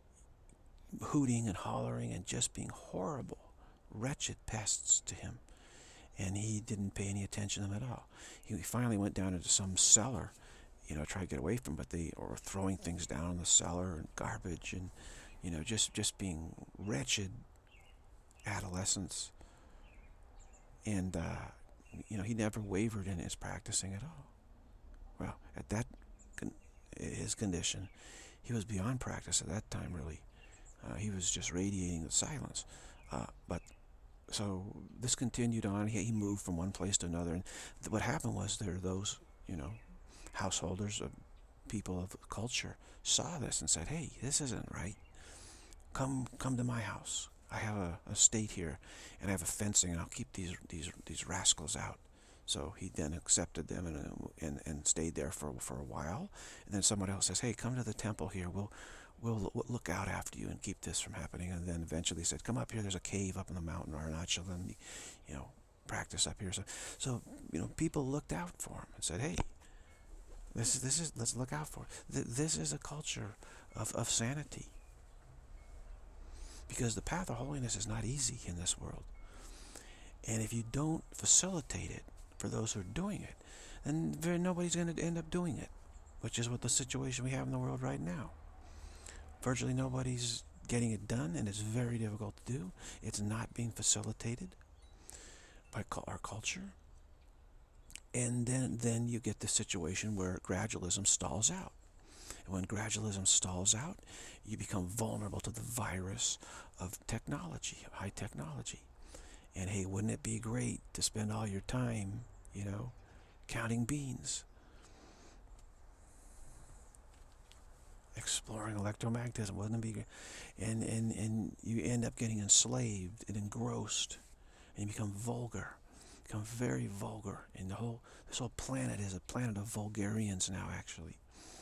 hooting and hollering and just being horrible, wretched pests to him. And he didn't pay any attention to them at all. He finally went down into some cellar, you know, tried to get away from, but they were throwing things down in the cellar and garbage and, you know, just just being wretched adolescents. And uh, you know, he never wavered in his practicing at all. Well, at that, con his condition, he was beyond practice at that time, really. Uh, he was just radiating the silence. Uh, but, so, this continued on. He, he moved from one place to another. And th what happened was there are those, you know, householders, uh, people of culture, saw this and said, hey, this isn't right. Come, come to my house. I have a, a estate here, and I have a fencing, and I'll keep these, these, these rascals out. So he then accepted them and, and and stayed there for for a while. And then someone else says, "Hey, come to the temple here. We'll we'll look out after you and keep this from happening." And then eventually said, "Come up here. There's a cave up in the mountain, Arunachala, and you know, practice up here." So so you know, people looked out for him and said, "Hey, this is this is let's look out for it." This is a culture of of sanity, because the path of holiness is not easy in this world, and if you don't facilitate it for those who are doing it, then very, nobody's going to end up doing it, which is what the situation we have in the world right now. Virtually nobody's getting it done, and it's very difficult to do. It's not being facilitated by our culture. And then, then you get the situation where gradualism stalls out. And when gradualism stalls out, you become vulnerable to the virus of technology, high technology. And hey, wouldn't it be great to spend all your time, you know, counting beans, exploring electromagnetism? Wouldn't it be great? And, and, and you end up getting enslaved and engrossed, and you become vulgar, become very vulgar. And the whole, this whole planet is a planet of vulgarians now, actually.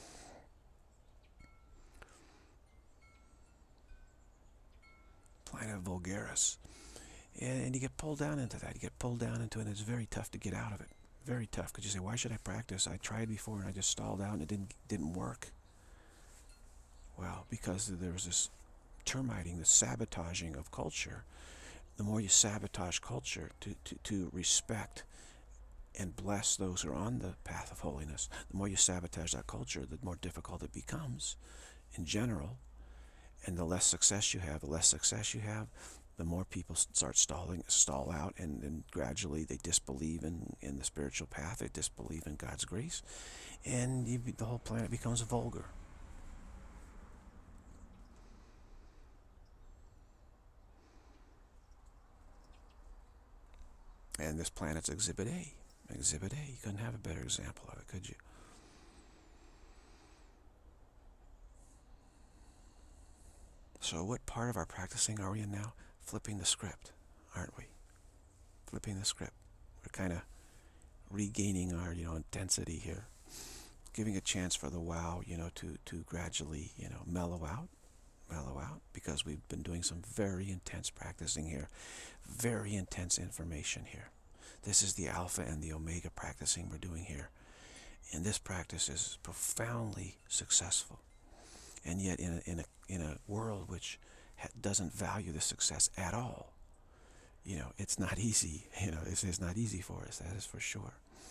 Planet vulgaris. And, and you get pulled down into that. You get pulled down into it, and it's very tough to get out of it. Very tough, because you say, why should I practice? I tried before, and I just stalled out, and it didn't, didn't work. Well, because there was this termiting, this sabotaging of culture. The more you sabotage culture to, to, to respect and bless those who are on the path of holiness, the more you sabotage that culture, the more difficult it becomes in general. And the less success you have, the less success you have, the more people start stalling, stall out, and then gradually they disbelieve in, in the spiritual path, they disbelieve in God's grace, and you, the whole planet becomes vulgar. And this planet's Exhibit A. Exhibit A. You couldn't have a better example of it, could you? So what part of our practicing are we in now? Flipping the script, aren't we? Flipping the script. We're kind of regaining our, you know, intensity here. Giving a chance for the wow, you know, to, to gradually, you know, mellow out. Mellow out. Because we've been doing some very intense practicing here. Very intense information here. This is the alpha and the omega practicing we're doing here. And this practice is profoundly successful. And yet in a, in a, in a world which ha doesn't value the success at all, you know, it's not easy. You know, it's, it's not easy for us, that is for sure.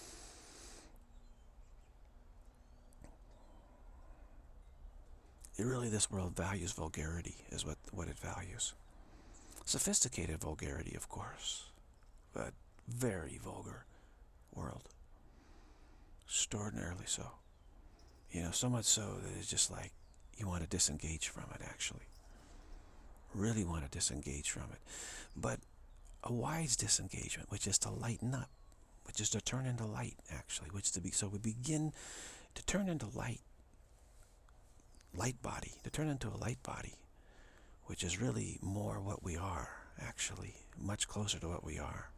It really, this world values vulgarity, is what, what it values. Sophisticated vulgarity, of course, but very vulgar world. Extraordinarily so. You know, so much so that it's just like, you want to disengage from it, actually. Really want to disengage from it. But a wise disengagement, which is to lighten up, which is to turn into light, actually, which to be, so we begin to turn into light, light body, to turn into a light body, which is really more what we are, actually, much closer to what we are.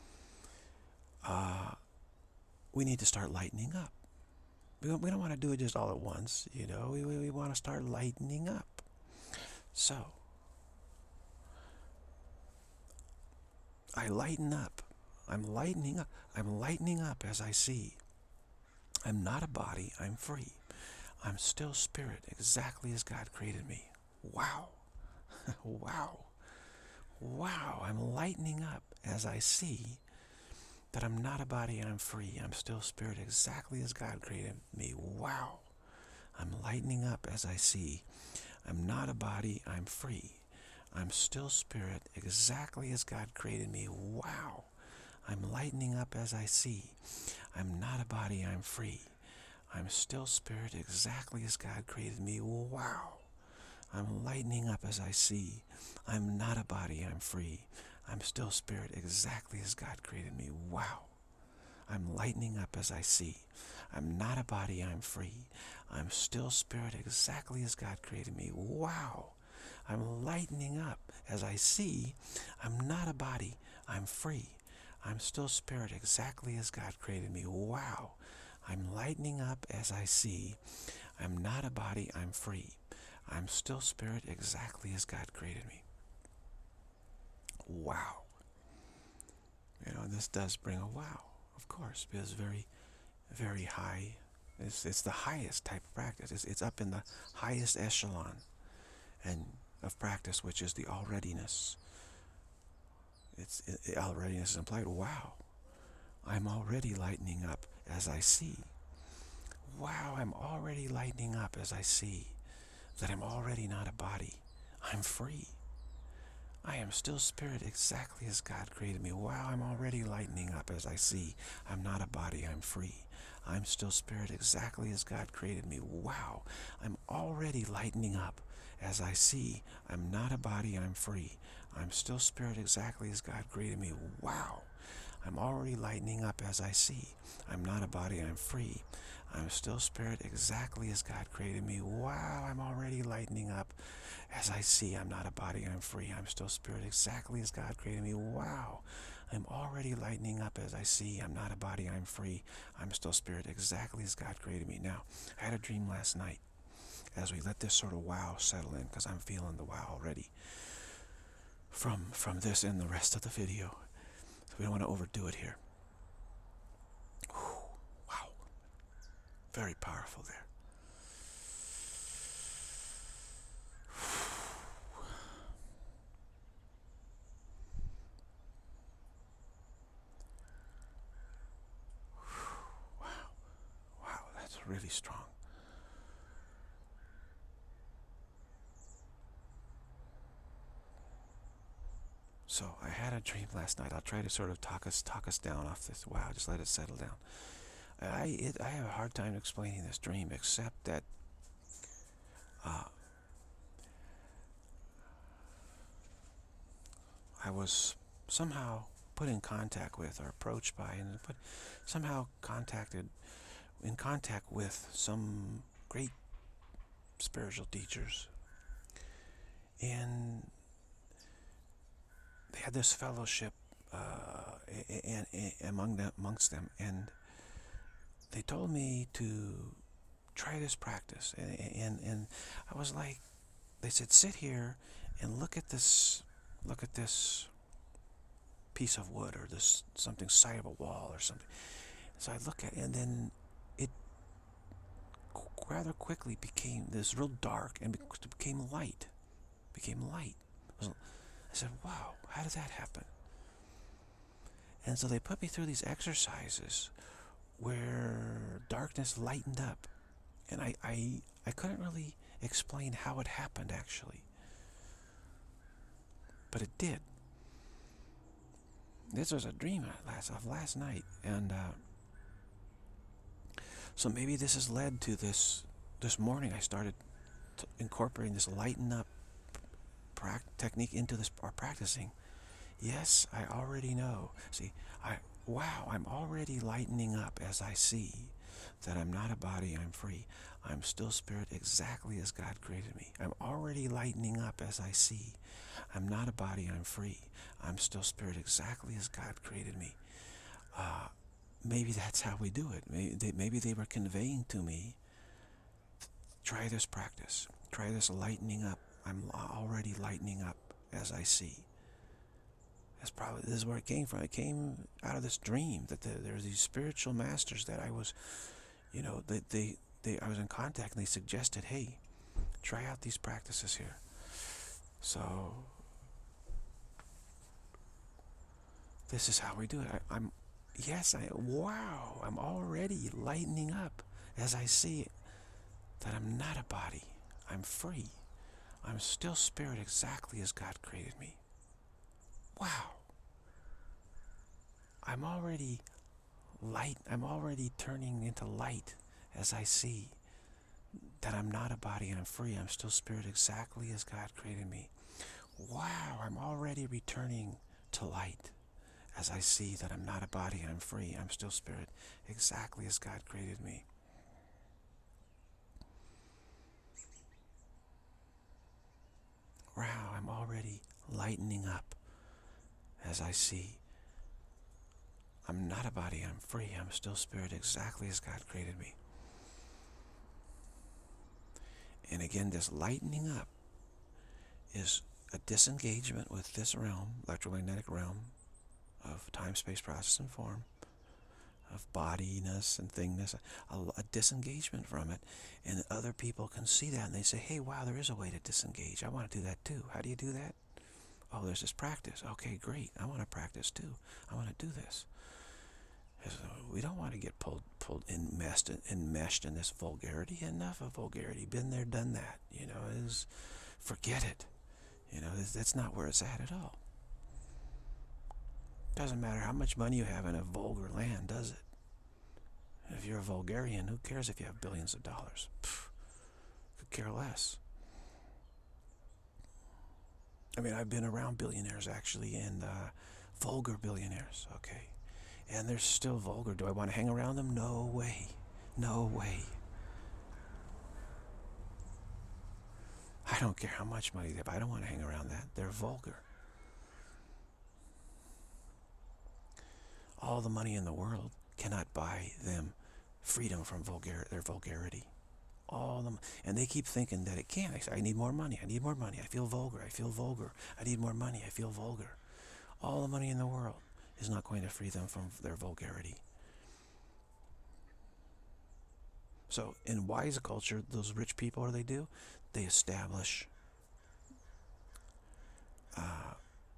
Uh, we need to start lightening up. We don't, we don't want to do it just all at once, you know. We, we, we want to start lightening up. So, I lighten up. I'm lightening up. I'm lightening up as I see. I'm not a body. I'm free. I'm still spirit, exactly as God created me. Wow. Wow. Wow. I'm lightening up as I see that I'm not a body and I'm free. I'm still spirit, exactly as God created me. Wow. I'm lightening up as I see. I'm not a body, I'm free. I'm still spirit, exactly as God created me. Wow. I'm lightening up as I see. I'm not a body, I'm free. I'm still spirit, exactly as God created me. Wow. I'm lightening up as I see. I'm not a body, I'm free. I'm still spirit, exactly as God created me. Wow. I'm lightening up as I see. I'm not a body, I'm free. I'm still spirit, exactly as God created me. Wow. I'm lightening up as I see. I'm not a body, I'm free. I'm still spirit, exactly as God created me. Wow. I'm lightening up as I see. I'm not a body, I'm free. I'm still spirit, exactly as God created me. Wow. You know, and this does bring a wow, of course, because very, very high. It's, it's the highest type of practice. It's, it's up in the highest echelon and of practice, which is the alreadiness. It's it, it, alreadiness is implied. Wow, I'm already lightening up as I see. Wow, I'm already lightening up as I see that I'm already not a body. I'm free. I am still spirit, exactly as God created me. Wow, I'm already lightening up as I see. I'm not a body, I'm free. I'm still spirit, exactly as God created me. Wow, I'm already lightening up as I see. I'm not a body, I'm free. I'm still spirit exactly as God created me. Wow. I'm already lightening up as I see. I'm not a body, I'm free. I'm still spirit exactly as God created me. Wow, I'm already lightening up as I see. I'm not a body, I'm free. I'm still spirit exactly as God created me. Wow, I'm already lightening up as I see. I'm not a body, I'm free. I'm still spirit exactly as God created me. Now, I had a dream last night as we let this sort of wow settle in, because I'm feeling the wow already from, from this and the rest of the video. So we don't want to overdo it here. Whew, wow. Very powerful there. Wow. Wow, that's really strong. So I had a dream last night. I'll try to sort of talk us talk us down off this. Wow, just let it settle down. I it, I have a hard time explaining this dream, except that uh, I was somehow put in contact with, or approached by, and put somehow contacted in contact with some great spiritual teachers, and they had this fellowship uh, and, and among them, amongst them, and they told me to try this practice, and, and and I was like, they said, sit here and look at this, look at this piece of wood, or this something side of a wall or something. So I look at it, and then it rather quickly became this real dark, and became light, became light. I said, wow, how did that happen? And so they put me through these exercises where darkness lightened up. And I, I, I couldn't really explain how it happened, actually. But it did. This was a dream last, of last night. And uh, so maybe this has led to this, this morning I started to incorporating this lighten up technique into this, or practicing. Yes, I already know. See, I wow, I'm already lightening up as I see that I'm not a body, I'm free. I'm still spirit exactly as God created me. I'm already lightening up as I see. I'm not a body, I'm free. I'm still spirit exactly as God created me. Uh, maybe that's how we do it. Maybe they, maybe they were conveying to me, try this practice. Try this lightening up. I'm already lightening up as I see. That's probably, this is where it came from. It came out of this dream that the, there were these spiritual masters that I was, you know, they, they, they, I was in contact, and they suggested, hey, try out these practices here. So this is how we do it. I, I'm, yes, I, wow, I'm already lightening up as I see it, that I'm not a body, I'm free. I'm still spirit exactly as God created me. Wow. I'm already light, I'm already turning into light as I see that I'm not a body and I'm free. I'm still spirit exactly as God created me. Wow, I'm already returning to light as I see that I'm not a body and I'm free. I'm still spirit exactly as God created me. Wow, I'm already lightening up as I see I'm not a body, I'm free. I'm still spirit exactly as God created me. And again, this lightening up is a disengagement with this realm, electromagnetic realm of time, space, process, and form, of bodiness and thingness, a, a disengagement from it. And other people can see that, and they say, hey, wow, there is a way to disengage. I want to do that too. How do you do that? Oh, there's this practice. Okay, great. I want to practice too. I want to do this. We don't want to get pulled, pulled, enmeshed, enmeshed in this vulgarity. Enough of vulgarity. Been there, done that. You know, is forget it. You know, that's not where it's at at all. Doesn't matter how much money you have in a vulgar land, does it? If you're a vulgarian, who cares if you have billions of dollars? Pfft, could care less. I mean, I've been around billionaires, actually, and uh, vulgar billionaires, okay? And they're still vulgar. Do I want to hang around them? No way. No way. I don't care how much money they have. I don't want to hang around that. They're vulgar. All the money in the world cannot buy them freedom from vulgar their vulgarity. All them, and they keep thinking that it can. I say, I need more money. I need more money. I feel vulgar. I feel vulgar. I need more money. I feel vulgar. All the money in the world is not going to free them from their vulgarity. So in wise culture, those rich people, what do they do? They establish, uh,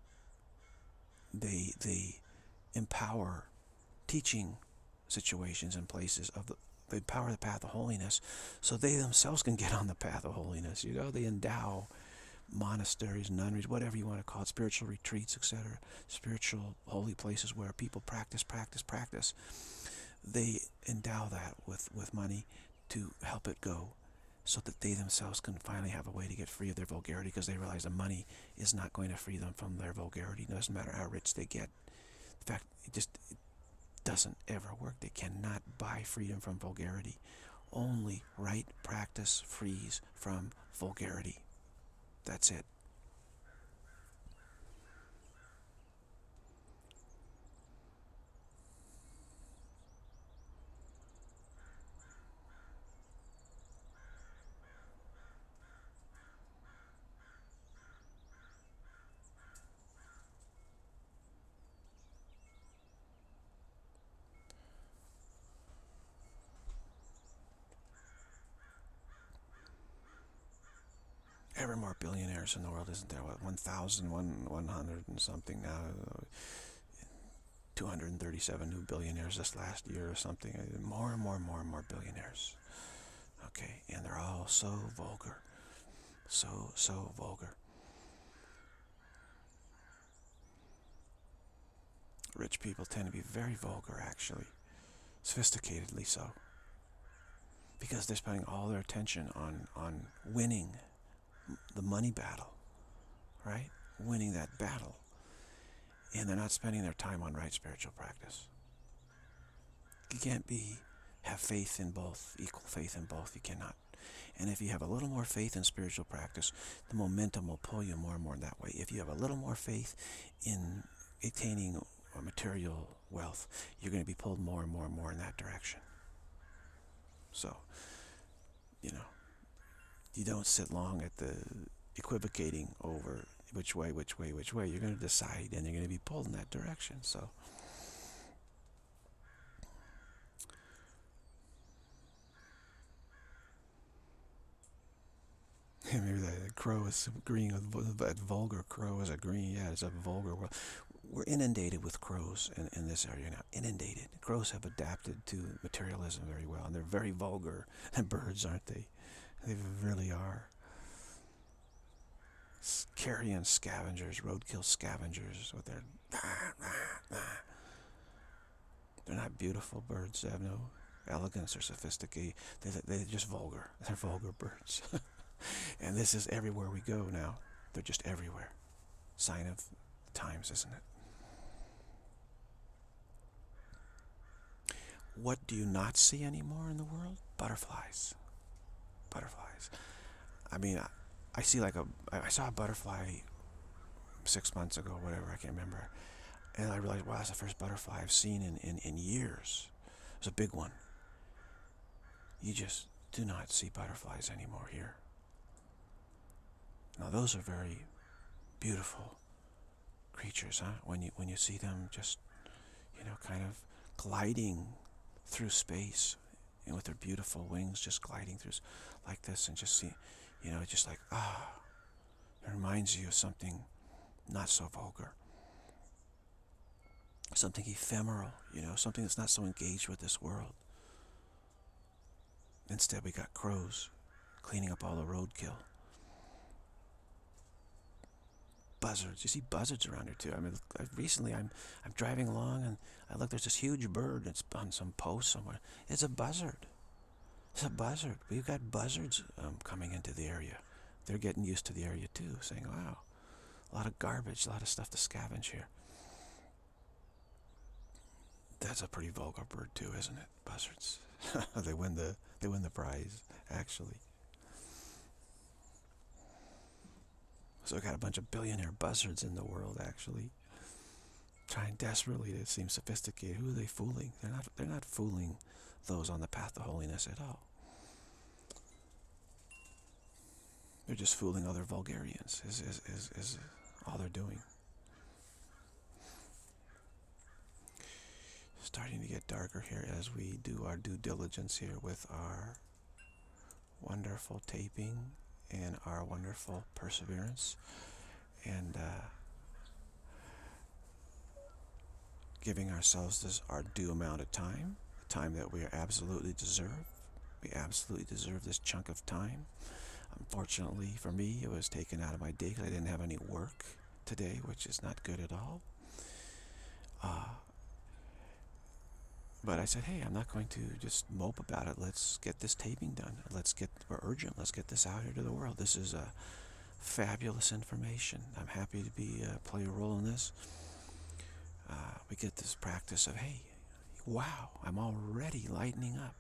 they they empower teaching situations and places of the, they empower the path of holiness, so they themselves can get on the path of holiness. You know, they endow monasteries, nunneries, whatever you want to call it, spiritual retreats, et cetera, spiritual holy places where people practice, practice, practice. They endow that with, with money to help it go, so that they themselves can finally have a way to get free of their vulgarity, because they realize the money is not going to free them from their vulgarity. It doesn't matter how rich they get. In fact, it just it doesn't ever work. They cannot buy freedom from vulgarity. Only right practice frees from vulgarity. That's it. Ever more billionaires in the world, isn't there? What, one thousand, one hundred and something now? two hundred thirty-seven new billionaires this last year or something. More and more and more and more billionaires. Okay, and they're all so vulgar. So, so vulgar. Rich people tend to be very vulgar, actually. Sophisticatedly so. Because they're spending all their attention on, on winning the money battle, right? Winning that battle. And they're not spending their time on right spiritual practice. You can't be, have faith in both, equal faith in both. You cannot. And if you have a little more faith in spiritual practice, the momentum will pull you more and more that way. If you have a little more faith in attaining material wealth, you're going to be pulled more and more and more in that direction. So, you know, you don't sit long at the equivocating over which way, which way, which way. You're going to decide, and you're going to be pulled in that direction. So, maybe that crow is agreeing with that vulgar crow is agreeing. Yeah, it's a vulgar world. We're inundated with crows in, in this area now. Inundated. Crows have adapted to materialism very well, and they're very vulgar birds, aren't they? They really are. Carrion scavengers, roadkill scavengers with their... They're not beautiful birds. They have no elegance or sophistication. They're, they're just vulgar. They're vulgar birds. And this is everywhere we go now. They're just everywhere. Sign of times, isn't it? What do you not see anymore in the world? Butterflies. Butterflies. I mean, I, I see like a... I saw a butterfly six months ago, whatever, I can't remember. And I realized, wow, that's the first butterfly I've seen in, in, in years. It was a big one. You just do not see butterflies anymore here. Now those are very beautiful creatures, huh? When you when you see them just, you know, kind of gliding through space, and with their beautiful wings just gliding through like this, and just see, you know, just like, ah, it reminds you of something not so vulgar. Something ephemeral, you know, something that's not so engaged with this world. Instead, we got crows cleaning up all the roadkill. Buzzards. You see buzzards around here too. I mean, recently I'm I'm driving along and I look. There's this huge bird. It's on some post somewhere. It's a buzzard. It's a buzzard. We've got buzzards um, coming into the area. They're getting used to the area too, saying, "Wow, A lot of garbage, a lot of stuff to scavenge here. That's a pretty vulgar bird too, isn't it? Buzzards. they win the they win the prize, actually. So we got a bunch of billionaire buzzards in the world, actually, trying desperately to seem sophisticated. Who are they fooling? They're not. They're not fooling those on the path to holiness at all. They're just fooling other vulgarians. Is is is, is all they're doing. Starting to get darker here as we do our due diligence here with our wonderful taping and our wonderful perseverance, and uh, giving ourselves this our due amount of time, the time that we absolutely deserve. We absolutely deserve this chunk of time. Unfortunately for me, it was taken out of my day because I didn't have any work today, which is not good at all. Uh, But I said, hey, I'm not going to just mope about it. Let's get this taping done. Let's get, we're urgent. Let's get this out here to the world. This is uh, fabulous information. I'm happy to be uh, play a role in this. Uh, we get this practice of, hey, wow, I'm already lightening up.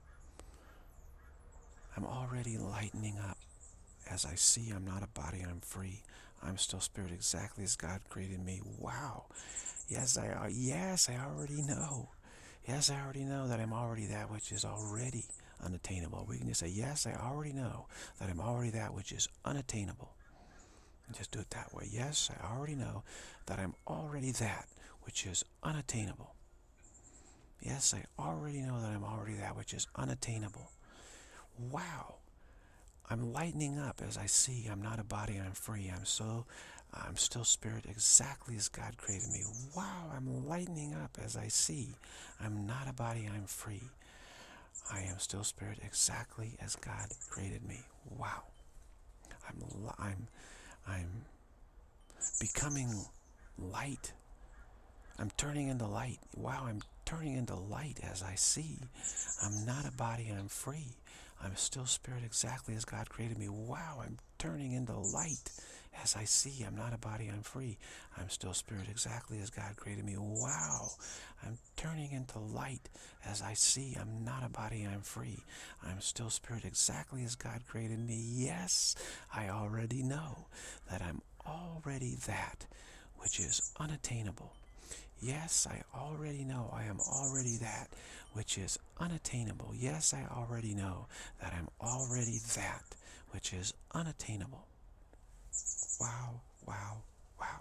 I'm already lightening up. As I see, I'm not a body, I'm free. I'm still spirit exactly as God created me. Wow. Yes, I, yes, I already know. Yes, I already know that I'm already that which is already unattainable. We can just say, yes, I already know that I'm already that which is unattainable. And just do it that way. Yes, I already know that I'm already that which is unattainable. Yes, I already know that I'm already that which is unattainable. Wow. I'm lightening up as I see I'm not a body, I'm free. I'm so, I'm still spirit exactly as God created me. Wow, I'm lightening up as I see I'm not a body, I'm free. I am still spirit exactly as God created me. Wow. I'm, I'm, I'm becoming light. I'm turning into light. Wow, I'm turning into light as I see I'm not a body, I'm free. I'm still spirit exactly as God created me. Wow, I'm turning into light as I see I'm not a body, I'm free. I'm still spirit exactly as God created me. Wow, I'm turning into light as I see I'm not a body, I'm free. I'm still spirit exactly as God created me. Yes, I already know that I'm already that which is unattainable. Yes, I already know I am already that which is unattainable. Yes, I already know that I'm already that which is unattainable. Wow, wow, wow.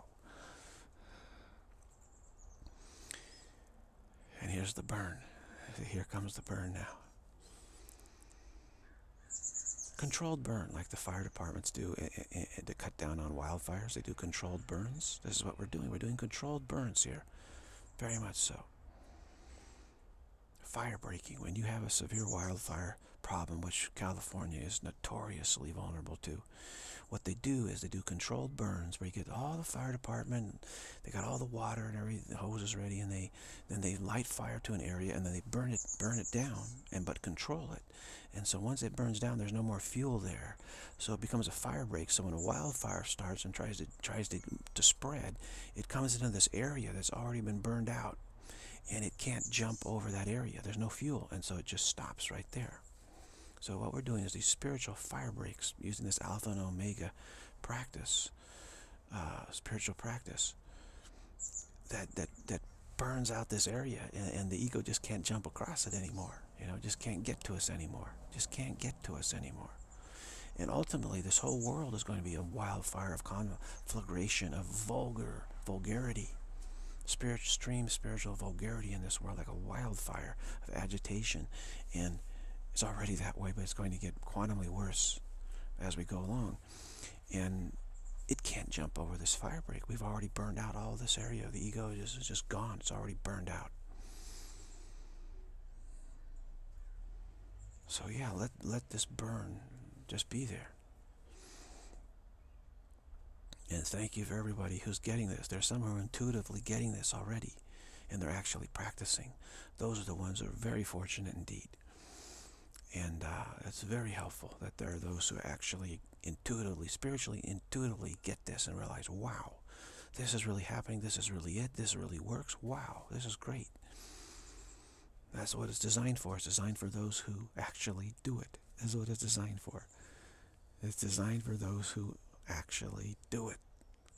And here's the burn. Here comes the burn now. Controlled burn, like the fire departments do to cut down on wildfires. They do controlled burns. This is what we're doing. We're doing controlled burns here. Very much so. Fire breaking. When you have a severe wildfire problem, which California is notoriously vulnerable to, what they do is they do controlled burns where you get all the fire department, they got all the water and everything, the hoses ready, and they then they light fire to an area and then they burn it burn it down and but control it. And so once it burns down, there's no more fuel there. So it becomes a fire break. So when a wildfire starts and tries to tries to, to spread, it comes into this area that's already been burned out. And it can't jump over that area. There's no fuel, and so it just stops right there. So what we're doing is these spiritual fire breaks using this Alpha and Omega practice, uh, spiritual practice, that, that, that burns out this area, and, and the ego just can't jump across it anymore. You know, just can't get to us anymore. Just can't get to us anymore. And ultimately, this whole world is going to be a wildfire of conflagration, of vulgar, vulgarity. Spirit stream spiritual vulgarity in this world, like a wildfire of agitation, and it's already that way, but it's going to get quantumly worse as we go along. And it can't jump over this fire break. We've already burned out all this area. The ego is just gone. It's already burned out. So yeah, let let this burn just be there. And thank you for everybody who's getting this. There's some who are intuitively getting this already, and they're actually practicing. Those are the ones who are very fortunate indeed. And And uh, it's very helpful that there are those who actually intuitively, spiritually, intuitively get this and realize, wow, this is really happening, this is really it, this really works, wow, this is great. That's what it's designed for. It's designed for those who actually do it. That's what it's designed for. It's designed for those who actually do it.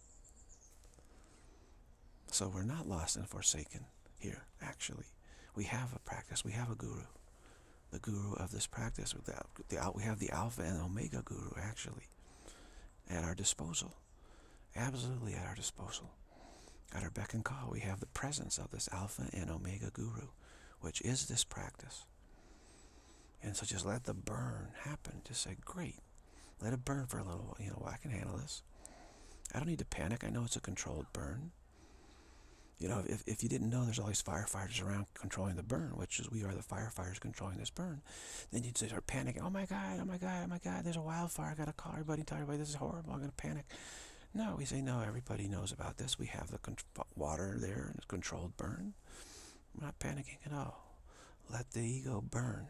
So we're not lost and forsaken here, actually. We have a practice. We have a guru. The guru of this practice. We have the Alpha and Omega guru, actually, at our disposal. Absolutely at our disposal. At our beck and call, we have the presence of this Alpha and Omega guru, which is this practice. And so just let the burn happen. Just say, great. Let it burn for a little while. You know, I can handle this. I don't need to panic. I know it's a controlled burn. You know, if, if you didn't know there's all these firefighters around controlling the burn, which is we are the firefighters controlling this burn, then you'd start panicking. Oh my God, oh my God, oh my God, there's a wildfire. I got to call everybody and tell everybody this is horrible. I'm going to panic. No, we say, no, everybody knows about this. We have the water there and it's controlled burn. We're not panicking at all. Let the ego burn.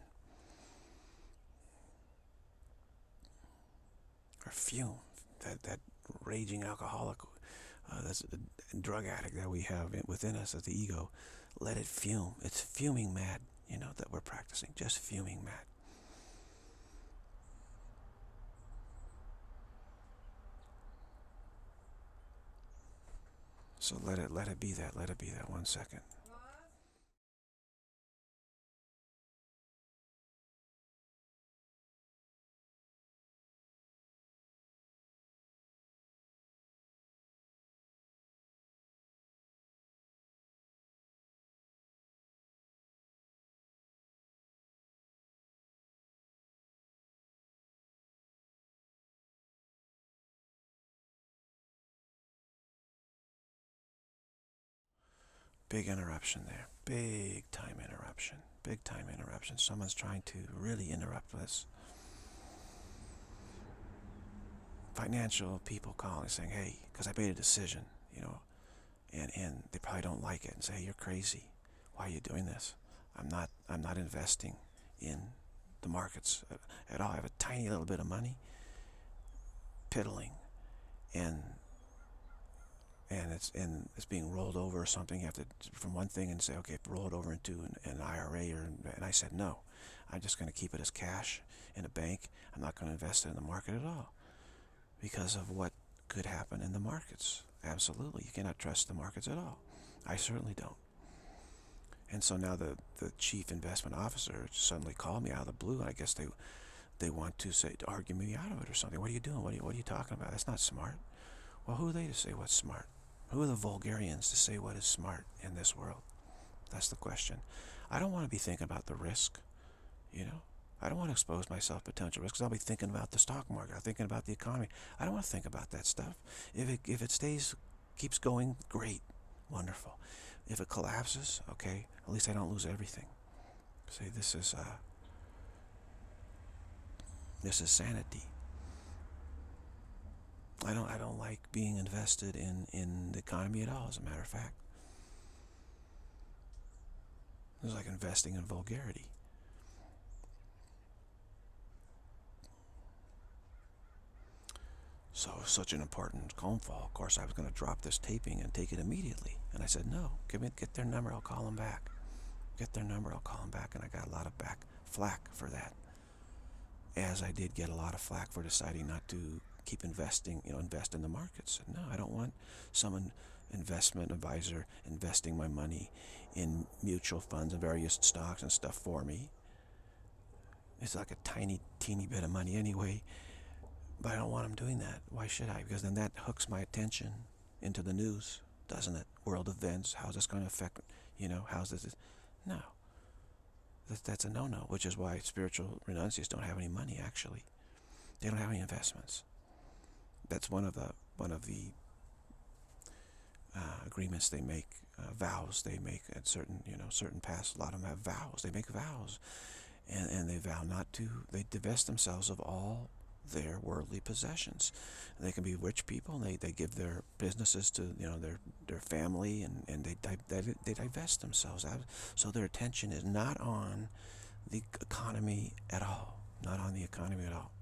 Or fume. That, that raging alcoholic, uh, that's a drug addict that we have within us as the ego. Let it fume. It's fuming mad, you know, that we're practicing. Just fuming mad. So let it, let it be that. Let it be that. One second. Big interruption there. Big time interruption. Big time interruption. Someone's trying to really interrupt us. Financial people calling saying, hey, because I made a decision, you know, and, and they probably don't like it and say, hey, you're crazy. Why are you doing this? I'm not, I'm not investing in the markets at all. I have a tiny little bit of money, piddling, and and it's and it's being rolled over or something. You have to from one thing and say, okay, roll it over into an, an I R A, or and I said no. I'm just going to keep it as cash in a bank. I'm not going to invest it in the market at all because of what could happen in the markets. Absolutely, you cannot trust the markets at all. I certainly don't. And so now the the chief investment officer suddenly called me out of the blue, and I guess they they want to say to argue me out of it or something. What are you doing? What are you, what are you talking about? That's not smart. Well, who are they to say what's smart? Who are the vulgarians to say what is smart in this world? That's the question. I don't want to be thinking about the risk, you know. I don't want to expose myself to potential risks. I'll be thinking about the stock market. I'm thinking about the economy. I don't want to think about that stuff. If it, if it stays, keeps going, great, wonderful. If it collapses, okay, at least I don't lose everything. Say this is, uh, this is sanity. I don't, I don't like being invested in, in the economy at all, as a matter of fact. It's like investing in vulgarity. So it was such an important phone call. Of course, I was going to drop this taping and take it immediately. And I said, no, give me, get their number, I'll call them back. Get their number, I'll call them back. And I got a lot of back flack for that. As I did get a lot of flack for deciding not to keep investing, you know, invest in the markets. No, I don't want some investment advisor investing my money in mutual funds and various stocks and stuff for me. It's like a tiny, teeny bit of money anyway, but I don't want them doing that. Why should I? Because then that hooks my attention into the news, doesn't it? World events, how's this going to affect, you know, how's this? No. That, that's a no-no, which is why spiritual renunciates don't have any money, actually. They don't have any investments. That's one of the one of the uh, agreements they make, uh, vows they make at certain, you know, certain paths. A lot of them have vows. They make vows, and and they vow not to. They divest themselves of all their worldly possessions. They can be rich people, and they, they give their businesses to, you know, their their family, and and they they, they divest themselves out. So their attention is not on the economy at all. Not on the economy at all.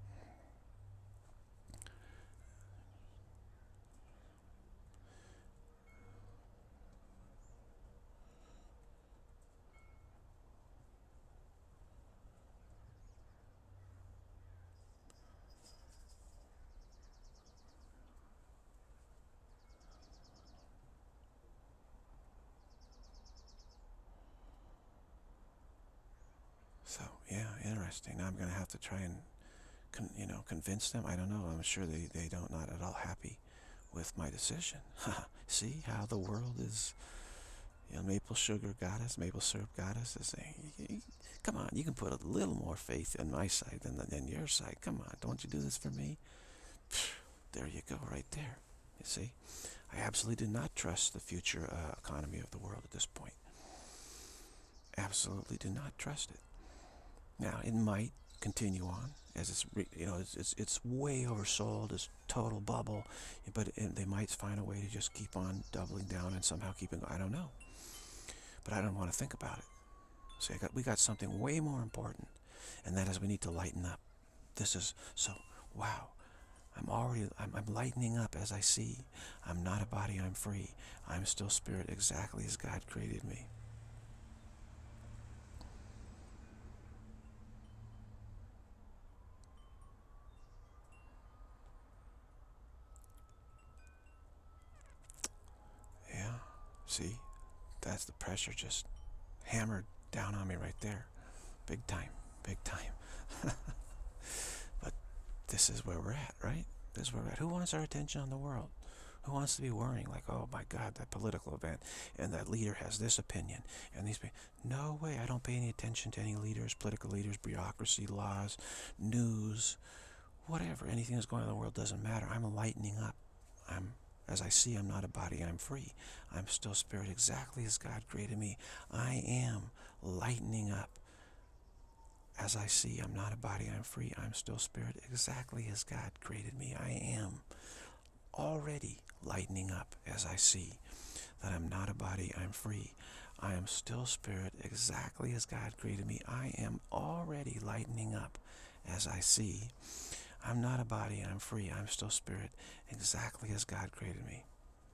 So, yeah, interesting. Now I'm going to have to try and, con you know, convince them. I don't know. I'm sure they, they don't not at all happy with my decision. See how the world is, you know, maple sugar goddess, maple syrup goddess is saying, come on, you can put a little more faith in my side than, than your side. Come on, don't you do this for me? There you go, right there. You see? I absolutely do not trust the future uh, economy of the world at this point. Absolutely do not trust it. Now, it might continue on as it's, you know, it's, it's, it's way oversold, it's total bubble, but it, they might find a way to just keep on doubling down and somehow keeping, I don't know. But I don't want to think about it. So I got, we got something way more important, and that is we need to lighten up. This is, so, wow. I'm already, I'm, I'm lightening up as I see. I'm not a body, I'm free. I'm still spirit exactly as God created me. Yeah, see? That's the pressure just hammered down on me right there. Big time, big time. But this is where we're at, right? This is where we're at. Who wants our attention on the world? Who wants to be worrying like, oh my God, that political event, and that leader has this opinion, and these people. No way, I don't pay any attention to any leaders, political leaders, bureaucracy, laws, news, whatever. Anything that's going on in the world doesn't matter. I'm lightening up. I'm, as I see, I'm not a body, I'm free. I'm still spirit exactly as God created me. I am lightening up. As I see, I'm not a body, I'm free. I'm still spirit exactly as God created me. I am already lightening up as I see that I'm not a body, I'm free. I am still spirit exactly as God created me. I am already lightening up as I see. I'm not a body, I'm free. I'm still spirit exactly as God created me.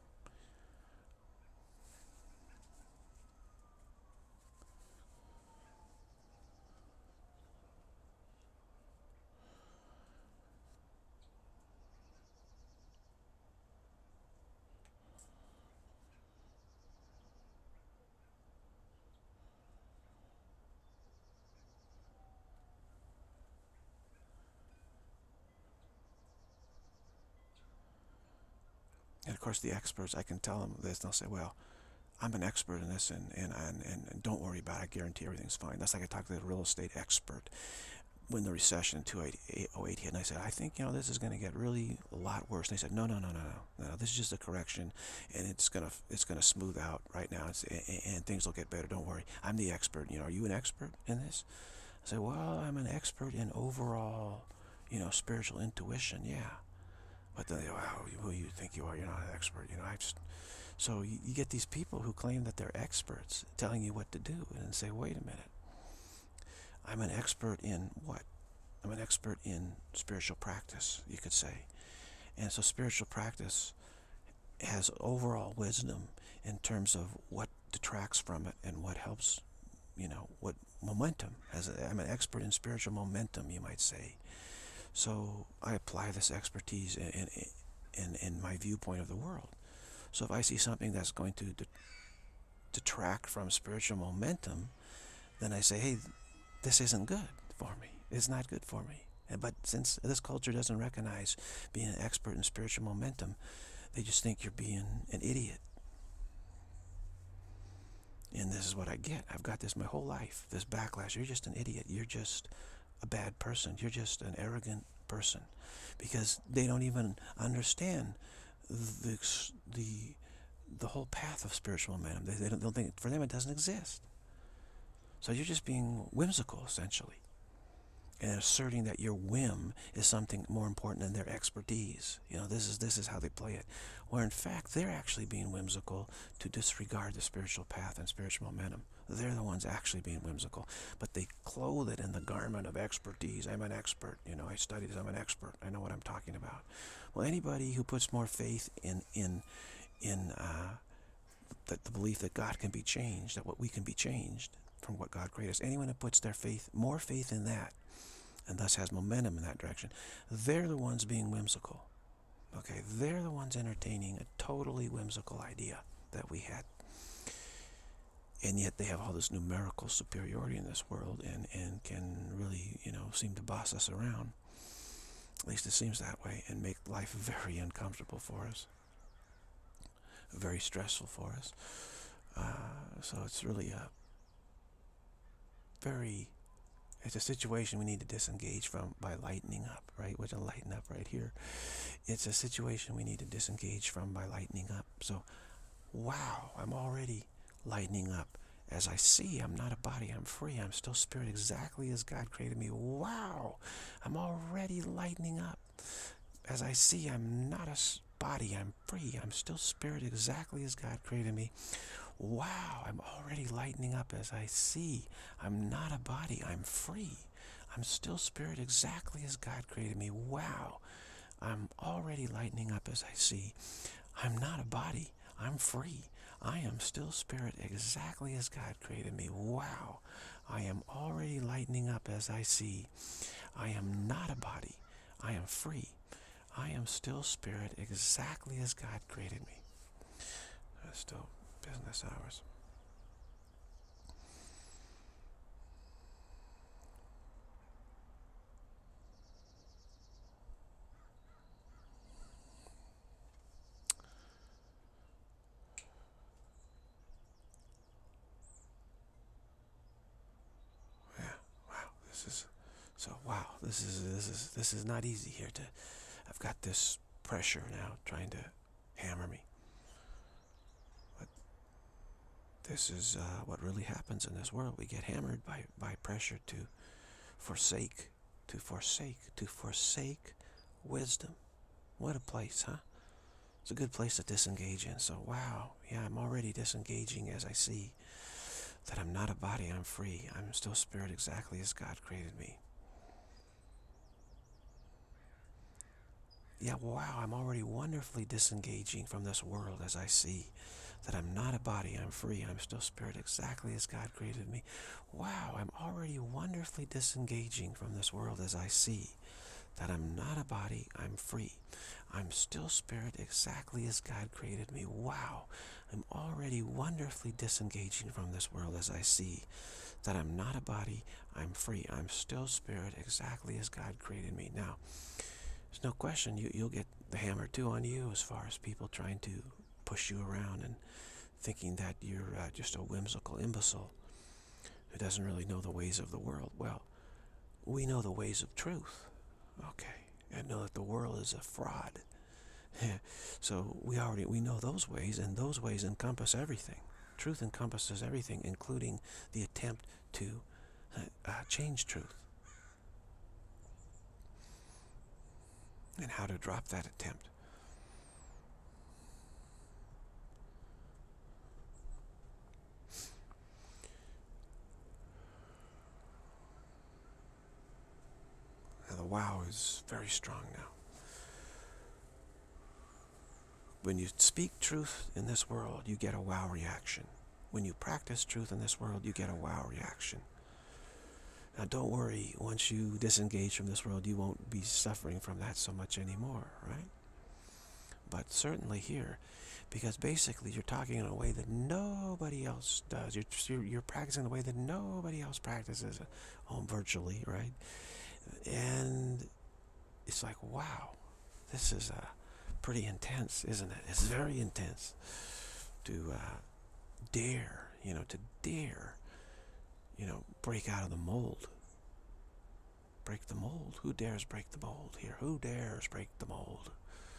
And of course the experts, I can tell them this, they'll say, well, I'm an expert in this, and, and, and, and don't worry about it, I guarantee everything's fine. That's like I talked to the real estate expert when the recession in two thousand eight hit, and I said, I think, you know, this is going to get really a lot worse. And they said, no, no, no, no, no, no, this is just a correction, and it's going to it's gonna smooth out right now, it's, and, and things will get better, don't worry. I'm the expert. You know, are you an expert in this? I said, well, I'm an expert in overall, you know, spiritual intuition, yeah. But then they go, wow, who you think you are? You're not an expert. You know, I just... So you, you get these people who claim that they're experts telling you what to do, and say, wait a minute. I'm an expert in what? I'm an expert in spiritual practice, you could say. And so spiritual practice has overall wisdom in terms of what detracts from it and what helps, you know, what momentum. As a, I'm an expert in spiritual momentum, you might say. So I apply this expertise in, in, in, in my viewpoint of the world. So if I see something that's going to de detract from spiritual momentum, then I say, hey, this isn't good for me. It's not good for me. But since this culture doesn't recognize being an expert in spiritual momentum, they just think you're being an idiot. And this is what I get. I've got this my whole life, this backlash. You're just an idiot. You're just a bad person. You're just an arrogant person. Because they don't even understand the, the, the whole path of spiritual momentum. They, they don't, don't think, for them it doesn't exist. So you're just being whimsical, essentially, and asserting that your whim is something more important than their expertise. You know, this is this is how they play it. Where in fact they're actually being whimsical to disregard the spiritual path and spiritual momentum. they're the ones actually being whimsical. But they clothe it in the garment of expertise. I'm an expert. You know, I studied this. I'm an expert. I know what I'm talking about. Well, anybody who puts more faith in in in uh, the, the belief that God can be changed, that what we can be changed from what God created us, anyone who puts their faith, more faith in that, and thus has momentum in that direction, they're the ones being whimsical. Okay, they're the ones entertaining a totally whimsical idea that we had. And yet they have all this numerical superiority in this world and, and can really, you know, seem to boss us around. At least it seems that way, and make life very uncomfortable for us. Very stressful for us. Uh, so it's really a very, it's a situation we need to disengage from by lightening up, right? We're going to lighten up right here. It's a situation we need to disengage from by lightening up. So, wow, I'm already lightening up. As I see, I'm not a body, I'm free, I'm still spirit exactly as God created me. Wow, I'm already lightening up. As I see, I'm not a body, I'm free, I'm still spirit exactly as God created me. Wow, I'm already lightening up as I see. I'm not a body, I'm free. I'm still spirit exactly as God created me. Wow, I'm already lightening up as I see. I'm not a body, I'm free. I am still spirit exactly as God created me. Wow, I am already lightening up as I see. I am not a body, I am free. I am still spirit exactly as God created me. That's still business hours. Yeah, wow, this is so wow, this is this is this is not easy here to I've got this pressure now trying to hammer me. But this is uh, what really happens in this world. We get hammered by, by pressure to forsake, to forsake, to forsake wisdom. What a place, huh? It's a good place to disengage in. So, wow, yeah, I'm already disengaging as I see that I'm not a body, I'm free. I'm still spirit exactly as God created me. Yeah, wow, I'm already wonderfully disengaging from this world as I see that I'm not a body, I'm free, I'm still spirit exactly as God created me. Wow, I'm already wonderfully disengaging from this world as I see that I'm not a body, I'm free. I'm still spirit exactly as God created me. Wow, I'm already wonderfully disengaging from this world as I see that I'm not a body, I'm free. I'm still spirit exactly as God created me. Now, there's no question you, you'll get the hammer too on you as far as people trying to push you around and thinking that you're uh, just a whimsical imbecile who doesn't really know the ways of the world. Well, we know the ways of truth, okay, and know that the world is a fraud. So we already we know those ways, and those ways encompass everything. Truth encompasses everything, including the attempt to uh, uh, change truth. And how to drop that attempt. Now the wow is very strong now. When you speak truth in this world, you get a wow reaction. When you practice truth in this world, you get a wow reaction. Now don't worry, once you disengage from this world, you won't be suffering from that so much anymore, right? But certainly here, because basically you're talking in a way that nobody else does. You're, you're, you're practicing in a way that nobody else practices at home virtually, right? And it's like, wow, this is uh, pretty intense, isn't it? It's very intense to uh, dare, you know, to dare, you know, break out of the mold. Break the mold. Who dares break the mold here? Who dares break the mold?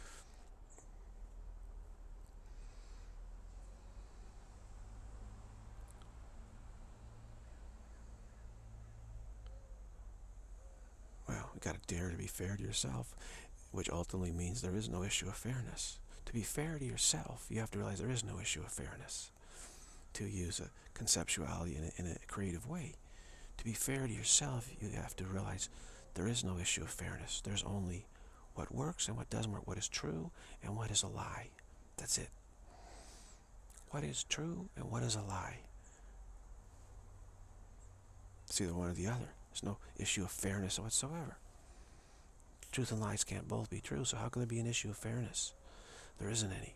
Well, you got to dare to be fair to yourself, which ultimately means there is no issue of fairness. To be fair to yourself, you have to realize there is no issue of fairness. to use a conceptuality in a, in a creative way. To be fair to yourself, you have to realize there is no issue of fairness. There's only what works and what doesn't work, what is true and what is a lie. That's it. What is true and what is a lie? It's either one or the other. There's no issue of fairness whatsoever. Truth and lies can't both be true, so how can there be an issue of fairness? There isn't any.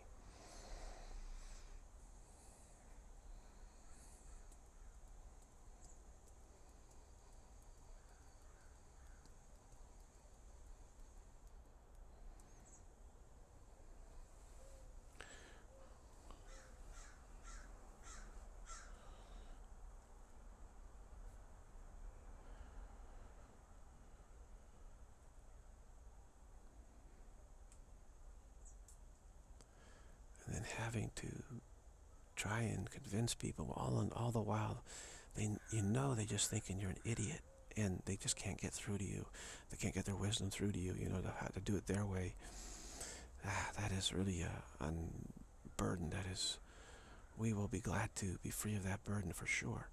And then having to try and convince people, all and all the while, they you know they're just thinking you're an idiot, and they just can't get through to you. They can't get their wisdom through to you. You know, to how to do it their way. Ah, that is really a, a burden. That is, we will be glad to be free of that burden for sure.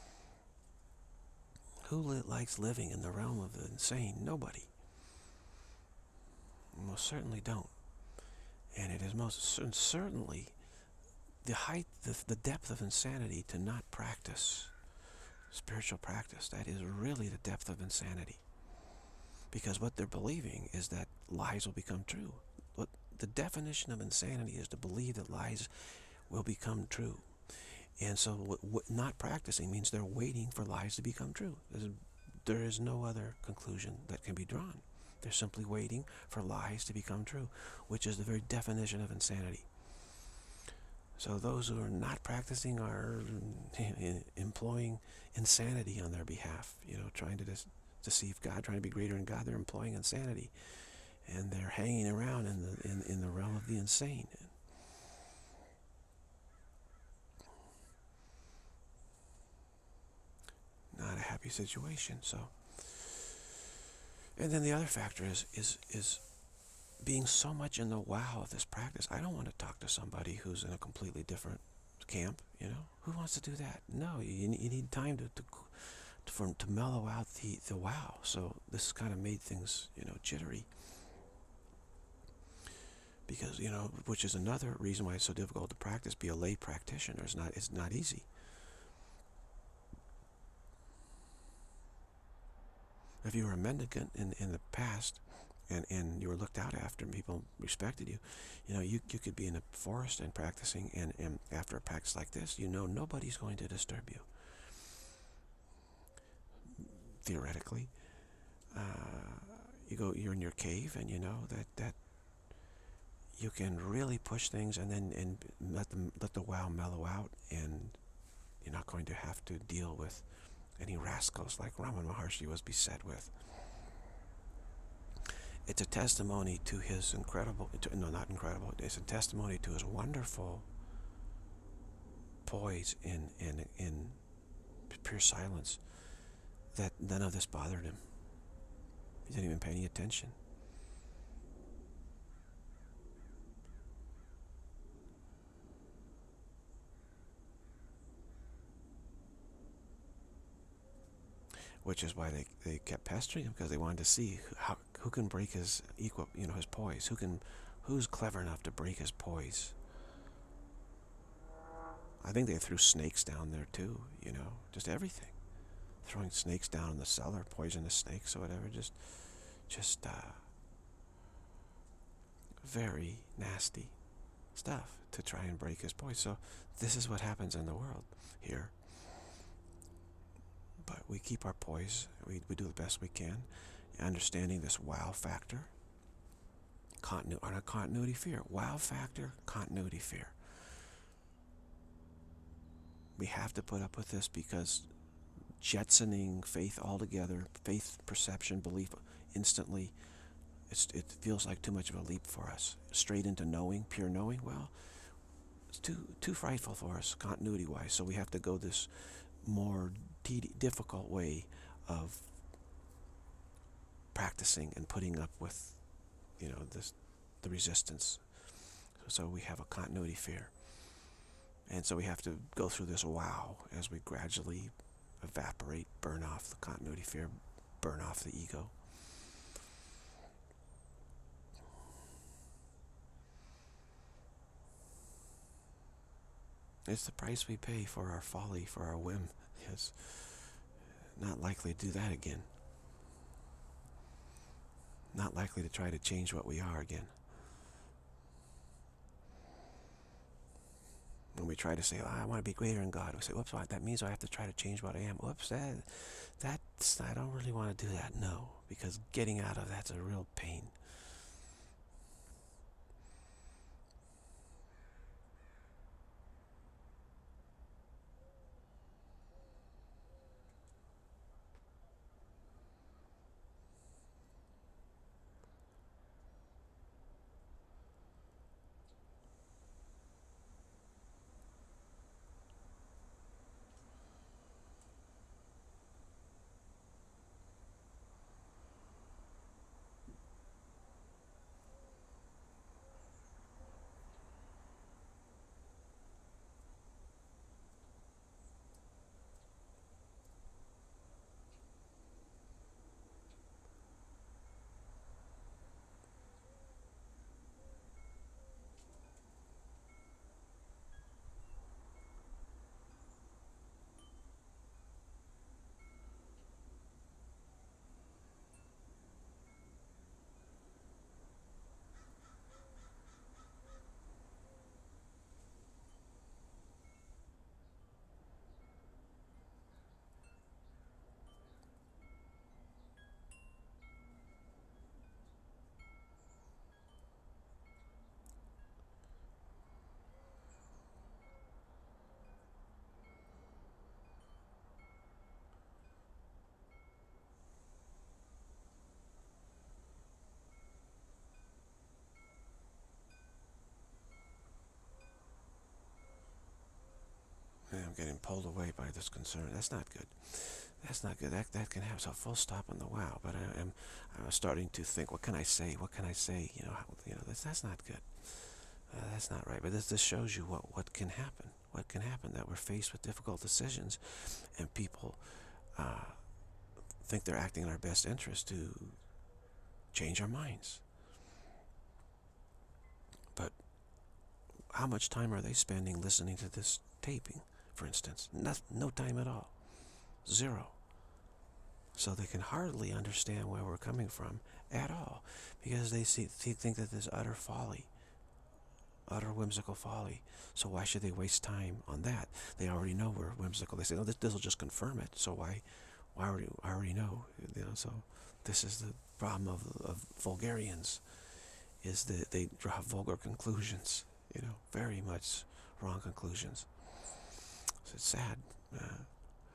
Who li likes living in the realm of the insane? Nobody. Most certainly don't. And it is most certainly the height, the, the depth of insanity to not practice spiritual practice. That is really the depth of insanity. Because what they're believing is that lies will become true. What the definition of insanity is to believe that lies will become true. And so what, what not practicing means they're waiting for lies to become true. There's, there is no other conclusion that can be drawn. They're simply waiting for lies to become true, which is the very definition of insanity. So those who are not practicing are employing insanity on their behalf, you know, trying to deceive God, trying to be greater than God. They're employing insanity, and they're hanging around in the in, in the realm of the insane. Not a happy situation. So, and then the other factor is is is being so much in the wow of this practice. I don't want to talk to somebody who's in a completely different camp, you know. Who wants to do that? No, you, you need time to, to, for, to mellow out the, the wow. So this kind of made things, you know, jittery. Because, you know, which is another reason why it's so difficult to practice, be a lay practitioner. It's not, it's not easy. If you were a mendicant in, in the past, and, and you were looked out after and people respected you, you know, you, you could be in a forest and practicing, and, and after a practice like this, you know nobody's going to disturb you. Theoretically. Uh, you go, you're in your cave, and you know that, that you can really push things and then and let, them, let the wow mellow out, and you're not going to have to deal with any rascals like Ramana Maharshi was beset with. It's a testimony to his incredible, no, not incredible, it's a testimony to his wonderful poise in, in, in pure silence that none of this bothered him. He didn't even pay any attention. Which is why they, they kept pestering him, because they wanted to see how who can break his equal, you know, his poise. Who can, who's clever enough to break his poise? I think they threw snakes down there too, you know, just everything. Throwing snakes down in the cellar, poisonous snakes or whatever, just, just uh, very nasty stuff to try and break his poise. So this is what happens in the world here. But we keep our poise. We, we do the best we can, understanding this wow factor, continu on a continuity fear. Wow factor, continuity fear. We have to put up with this because jetsoning faith altogether, faith, perception, belief, instantly, it's, it feels like too much of a leap for us. Straight into knowing, pure knowing, well, it's too, too frightful for us, continuity-wise. So we have to go this more difficult way of practicing and putting up with, you know, this the resistance. So we have a continuity fear. And so we have to go through this wow as we gradually evaporate, burn off the continuity fear, burn off the ego. It's the price we pay for our folly, for our whim. Yes, not likely to do that again. Not likely to try to change what we are again. When we try to say, oh, I want to be greater than God, we say, whoops, that means I have to try to change what I am. Whoops, that, that's, I don't really want to do that. No, because getting out of that's a real pain. I'm getting pulled away by this concern. That's not good. That's not good. That that can have a full stop on the wow. But I am I'm starting to think, what can I say? What can I say? You know, how, you know, that's that's not good. Uh, that's not right. But this this shows you what what can happen. What can happen, that we're faced with difficult decisions, and people uh, think they're acting in our best interest to change our minds. But how much time are they spending listening to this taping, for instance? No, no time at all. Zero. So they can hardly understand where we're coming from at all, because they see, think that this utter folly, utter whimsical folly. So why should they waste time on that? They already know we're whimsical. They say, "Oh, this this will just confirm it." So why, why already? I already know. You know. So this is the problem of of vulgarians, is that they draw vulgar conclusions. You know, very much wrong conclusions. So it's sad. Uh,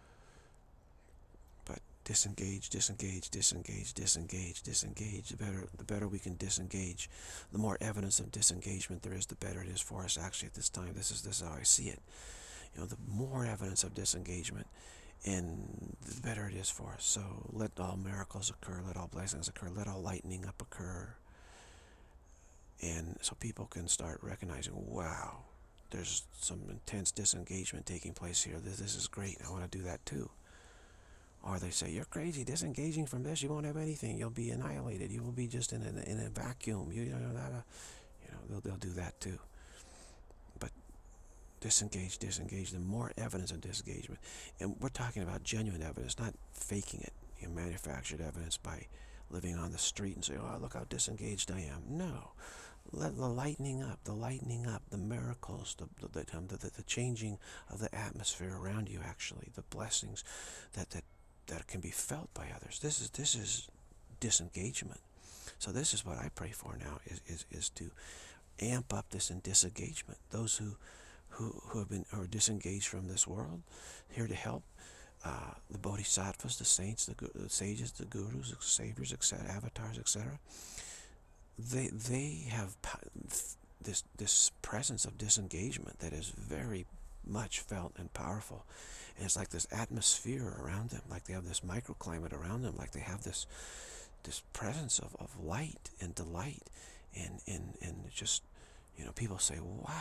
but disengage, disengage, disengage, disengage, disengage. The better, the better we can disengage, the more evidence of disengagement there is, the better it is for us. Actually, at this time, this is this is how I see it. You know, the more evidence of disengagement, and the better it is for us. So let all miracles occur, let all blessings occur, let all lightening up occur. And so people can start recognizing, wow, there's some intense disengagement taking place here. This, this is great. I want to do that too. Or they say, you're crazy, disengaging from this, you won't have anything. You'll be annihilated. You will be just in a, in a vacuum. You, you know, that, uh, you know they'll, they'll do that too. But disengage, disengage, the more evidence of disengagement. And we're talking about genuine evidence, not faking it. You know, manufactured evidence by living on the street and saying, oh, look how disengaged I am. No. Let the lightening up, the lightening up, the miracles, the the, the, the, the changing of the atmosphere around you, actually, the blessings that, that, that can be felt by others. This is this is disengagement. So this is what I pray for now, is, is, is to amp up this in disengagement. Those who, who, who have been who are disengaged from this world, here to help, uh, the bodhisattvas, the saints, the, the sages, the gurus, the saviors, et cetera, avatars, et cetera. They they have this this presence of disengagement that is very much felt and powerful. And it's like this atmosphere around them, like they have this microclimate around them, like they have this this presence of, of light and delight, and, and, and just, you know, people say, wow,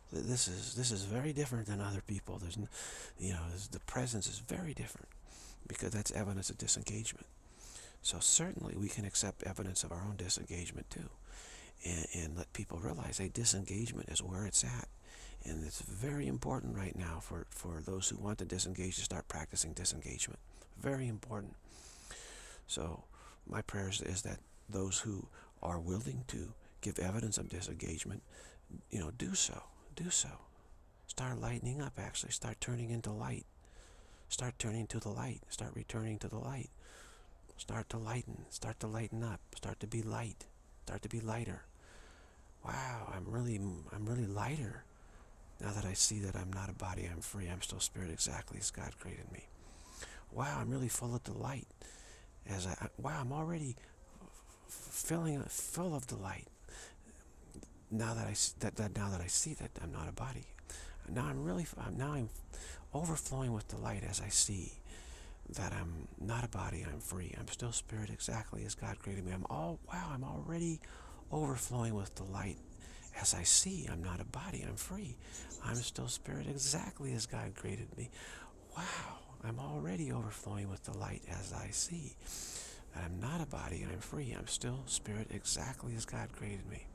This is this is very different than other people. There's, you know, the presence is very different because that's evidence of disengagement. So certainly we can accept evidence of our own disengagement too, and, and let people realize, hey, disengagement is where it's at. And it's very important right now for, for those who want to disengage to start practicing disengagement. Very important. So my prayer is that those who are willing to give evidence of disengagement, you know, do so. Do so. Start lightening up, actually. Start turning into light. Start turning to the light. Start returning to the light. Start to lighten. Start to lighten up. Start to be light. Start to be lighter. Wow, I'm really, I'm really lighter. Now that I see that I'm not a body, I'm free, I'm still spirit exactly as God created me. Wow, I'm really full of delight. As I, wow, I'm already filling, full of delight. Now that I that, that now that I see that I'm not a body, now I'm really I'm, now I'm overflowing with delight as I see that I'm not a body, I'm free, I'm still spirit exactly as God created me. I'm all wow, I'm already overflowing with delight. As I see, I'm not a body, I'm free. I'm still spirit exactly as God created me. Wow, I'm already overflowing with delight as I see that I'm not a body, I'm free. I'm still spirit exactly as God created me.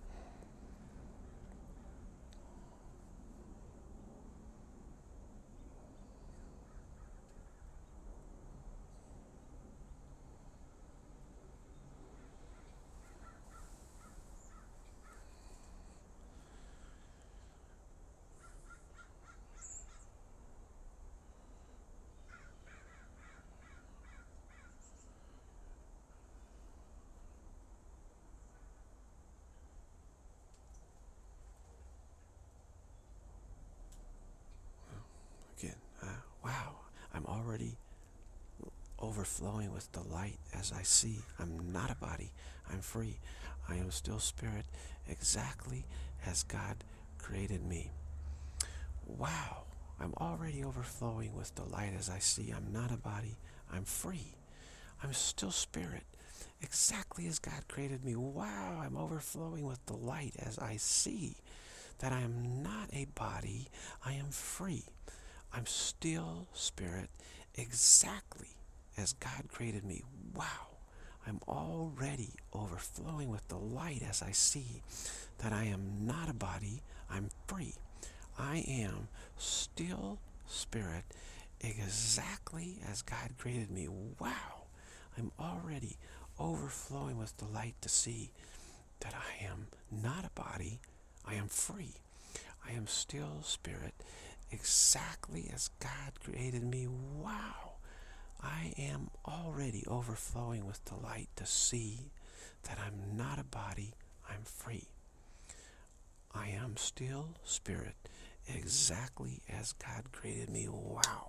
Again, uh, wow, I'm already overflowing with delight as I see I'm not a body, I'm free. I am still spirit exactly as God created me. Wow, I'm already overflowing with delight as I see I'm not a body, I'm free. I'm still spirit exactly as God created me. Wow, I'm overflowing with delight as I see that I am not a body, I am free. I'm still spirit exactly as God created me. Wow, I'm already overflowing with delight as I see that I am not a body, I'm free. I am still spirit exactly as God created me. Wow, I'm already overflowing with delight to see that I am not a body, I am free. I am still spirit exactly as God created me. Wow, I am already overflowing with delight to see that I'm not a body, I'm free. I am still spirit exactly as God created me. Wow,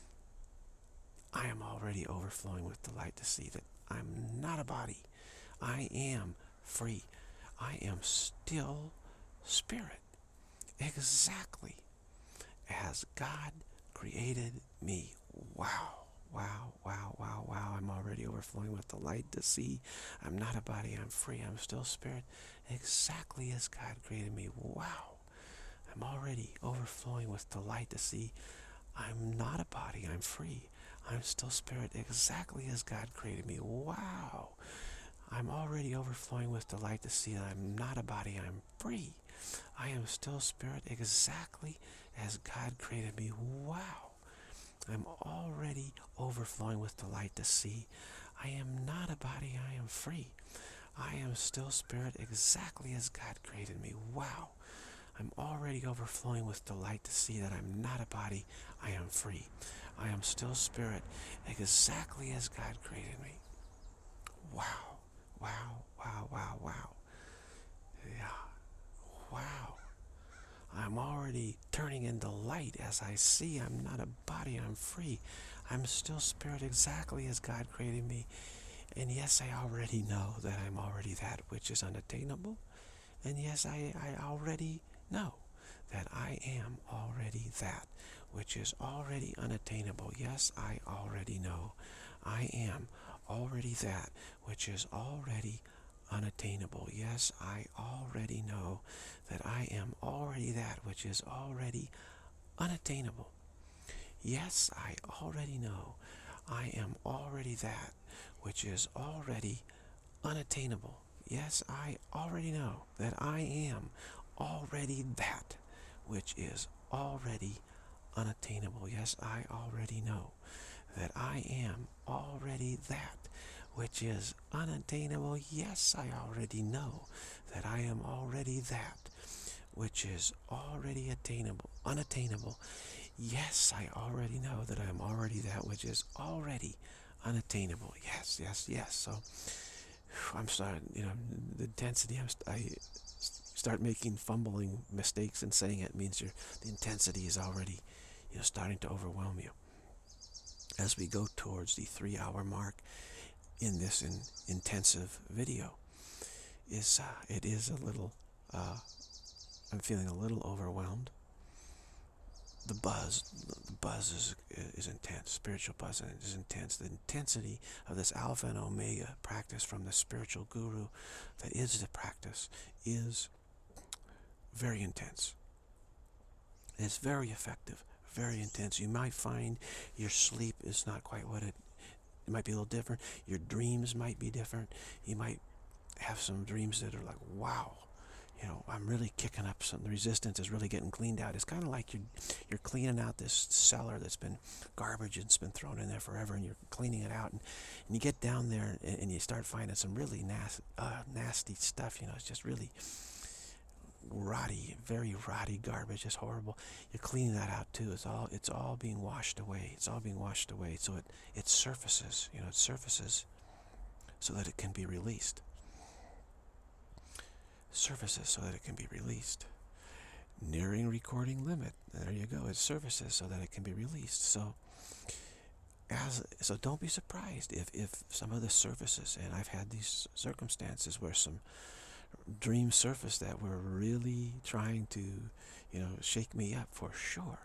I am already overflowing with delight to see that I'm not a body, I am free. I am still spirit exactly as God created me. Wow, wow, wow, wow, wow. I'm already overflowing with delight to see I'm not a body, I'm free. I'm still spirit exactly as God created me. Wow, I'm already overflowing with delight to see I'm not a body, I'm free. I'm still spirit exactly as God created me. Wow, I'm already overflowing with delight to see that I'm not a body, I'm free. I am still spirit exactly as God created me. Wow, I'm already overflowing with delight to see I am not a body, I am free. I am still spirit exactly as God created me. Wow, I'm already overflowing with delight to see that I'm not a body, I am free. I am still spirit exactly as God created me. Wow, wow, wow, wow, wow. Yeah, wow. I'm already turning into light as I see I'm not a body, I'm free. I'm still spirit exactly as God created me. And yes, I already know that I'm already that which is unattainable. And yes, I, I already know that I am already that which is already unattainable. Yes, I already know I am already that which is already unattainable. Yes, I already know that I am already that which is already unattainable. Yes, I already know I am already that which is already unattainable. Yes, I already know that I am already that which is already unattainable. Yes, I already know that I am already that which is unattainable. Yes, I already know that I am already that which is already attainable, unattainable. Yes, I already know that I am already that which is already unattainable. Yes, yes, yes. So I'm starting, you know, the intensity, I'm st- I start making fumbling mistakes and saying it means your the intensity is already, you know, starting to overwhelm you. As we go towards the three hour mark in this in, intensive video, is uh, it is a little, uh, I'm feeling a little overwhelmed. The buzz, the buzz is, is intense. Spiritual buzz is intense. The intensity of this Alpha and Omega practice from the spiritual guru that is the practice is very intense. It's very effective, very intense. You might find your sleep is not quite what it, it might be a little different. Your dreams might be different. You might have some dreams that are like, wow, you know, I'm really kicking up some, the resistance is really getting cleaned out. It's kind of like you're, you're cleaning out this cellar that's been garbage and it's been thrown in there forever, and you're cleaning it out, and, and you get down there and, and you start finding some really nas- uh, nasty stuff, you know, it's just really rotty, very rotty garbage. It's horrible. You're cleaning that out too. It's all, it's all being washed away. It's all being washed away. So it, it surfaces, you know, it surfaces so that it can be released. Surfaces so that it can be released. Nearing recording limit. There you go. It surfaces so that it can be released. So, as so, don't be surprised if if some of the surfaces, and I've had these circumstances where some dreams surface that were really trying to, you know, shake me up for sure.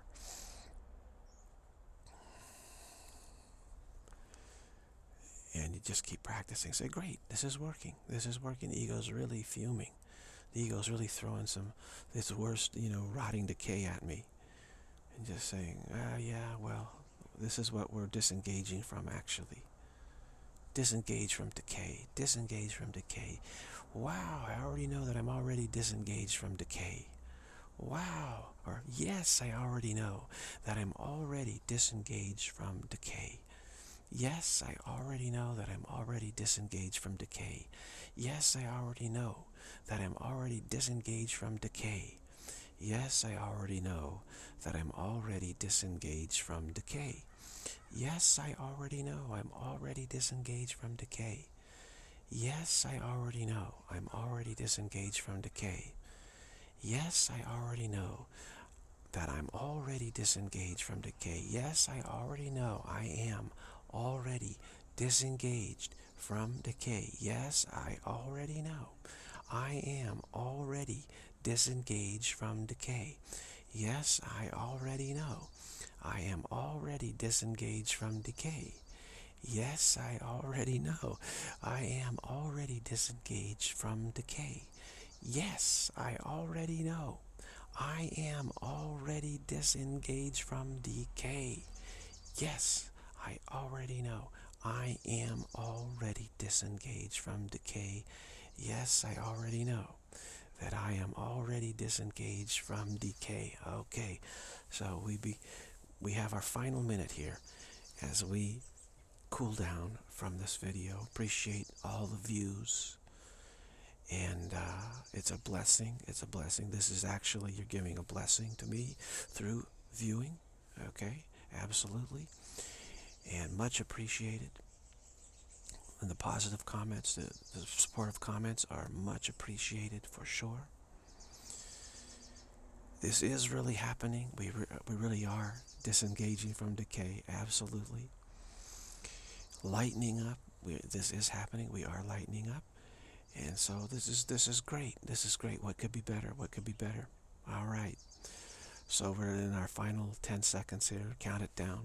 And you just keep practicing. Say, great, this is working. This is working. The ego's really fuming. The ego's really throwing some, this worst, you know, rotting decay at me. And just saying, ah, yeah, well, this is what we're disengaging from, actually. Disengage from decay. Disengage from decay. Wow, I already know that I'm already disengaged from decay. Wow. Or, yes, I already know that I'm already disengaged from decay. Yes, I already know that I'm already disengaged from decay. Yes, I already know that I'm already disengaged from decay. Yes, I already know that I'm already disengaged from decay. Yes, I already know I'm already disengaged from decay. Yes, I already know I'm already disengaged from decay. Yes, I already know that I'm already disengaged from decay. Yes, I already know I am already disengaged from decay. Yes, I already know I am already disengaged from decay. Yes, I already know I am already disengaged from decay. Yes, I already know I am already disengaged from decay. Yes, I already know I am already disengaged from decay. Yes, I already know I am already disengaged from decay. Yes, I already know that I am already disengaged from decay. Okay, so we be we have our final minute here as we cool down from this video. Appreciate all the views. And uh, it's a blessing. It's a blessing. This is actually, you're giving a blessing to me through viewing. Okay, absolutely. And much appreciated. And the positive comments, the, the supportive comments are much appreciated for sure. This is really happening. We, re we really are disengaging from decay. Absolutely. Lightening up. We, this is happening. We are lightening up. And so this is this is great. This is great. What could be better? What could be better? All right. So we're in our final ten seconds here. Count it down.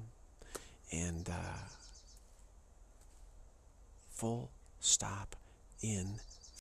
And uh, full stop in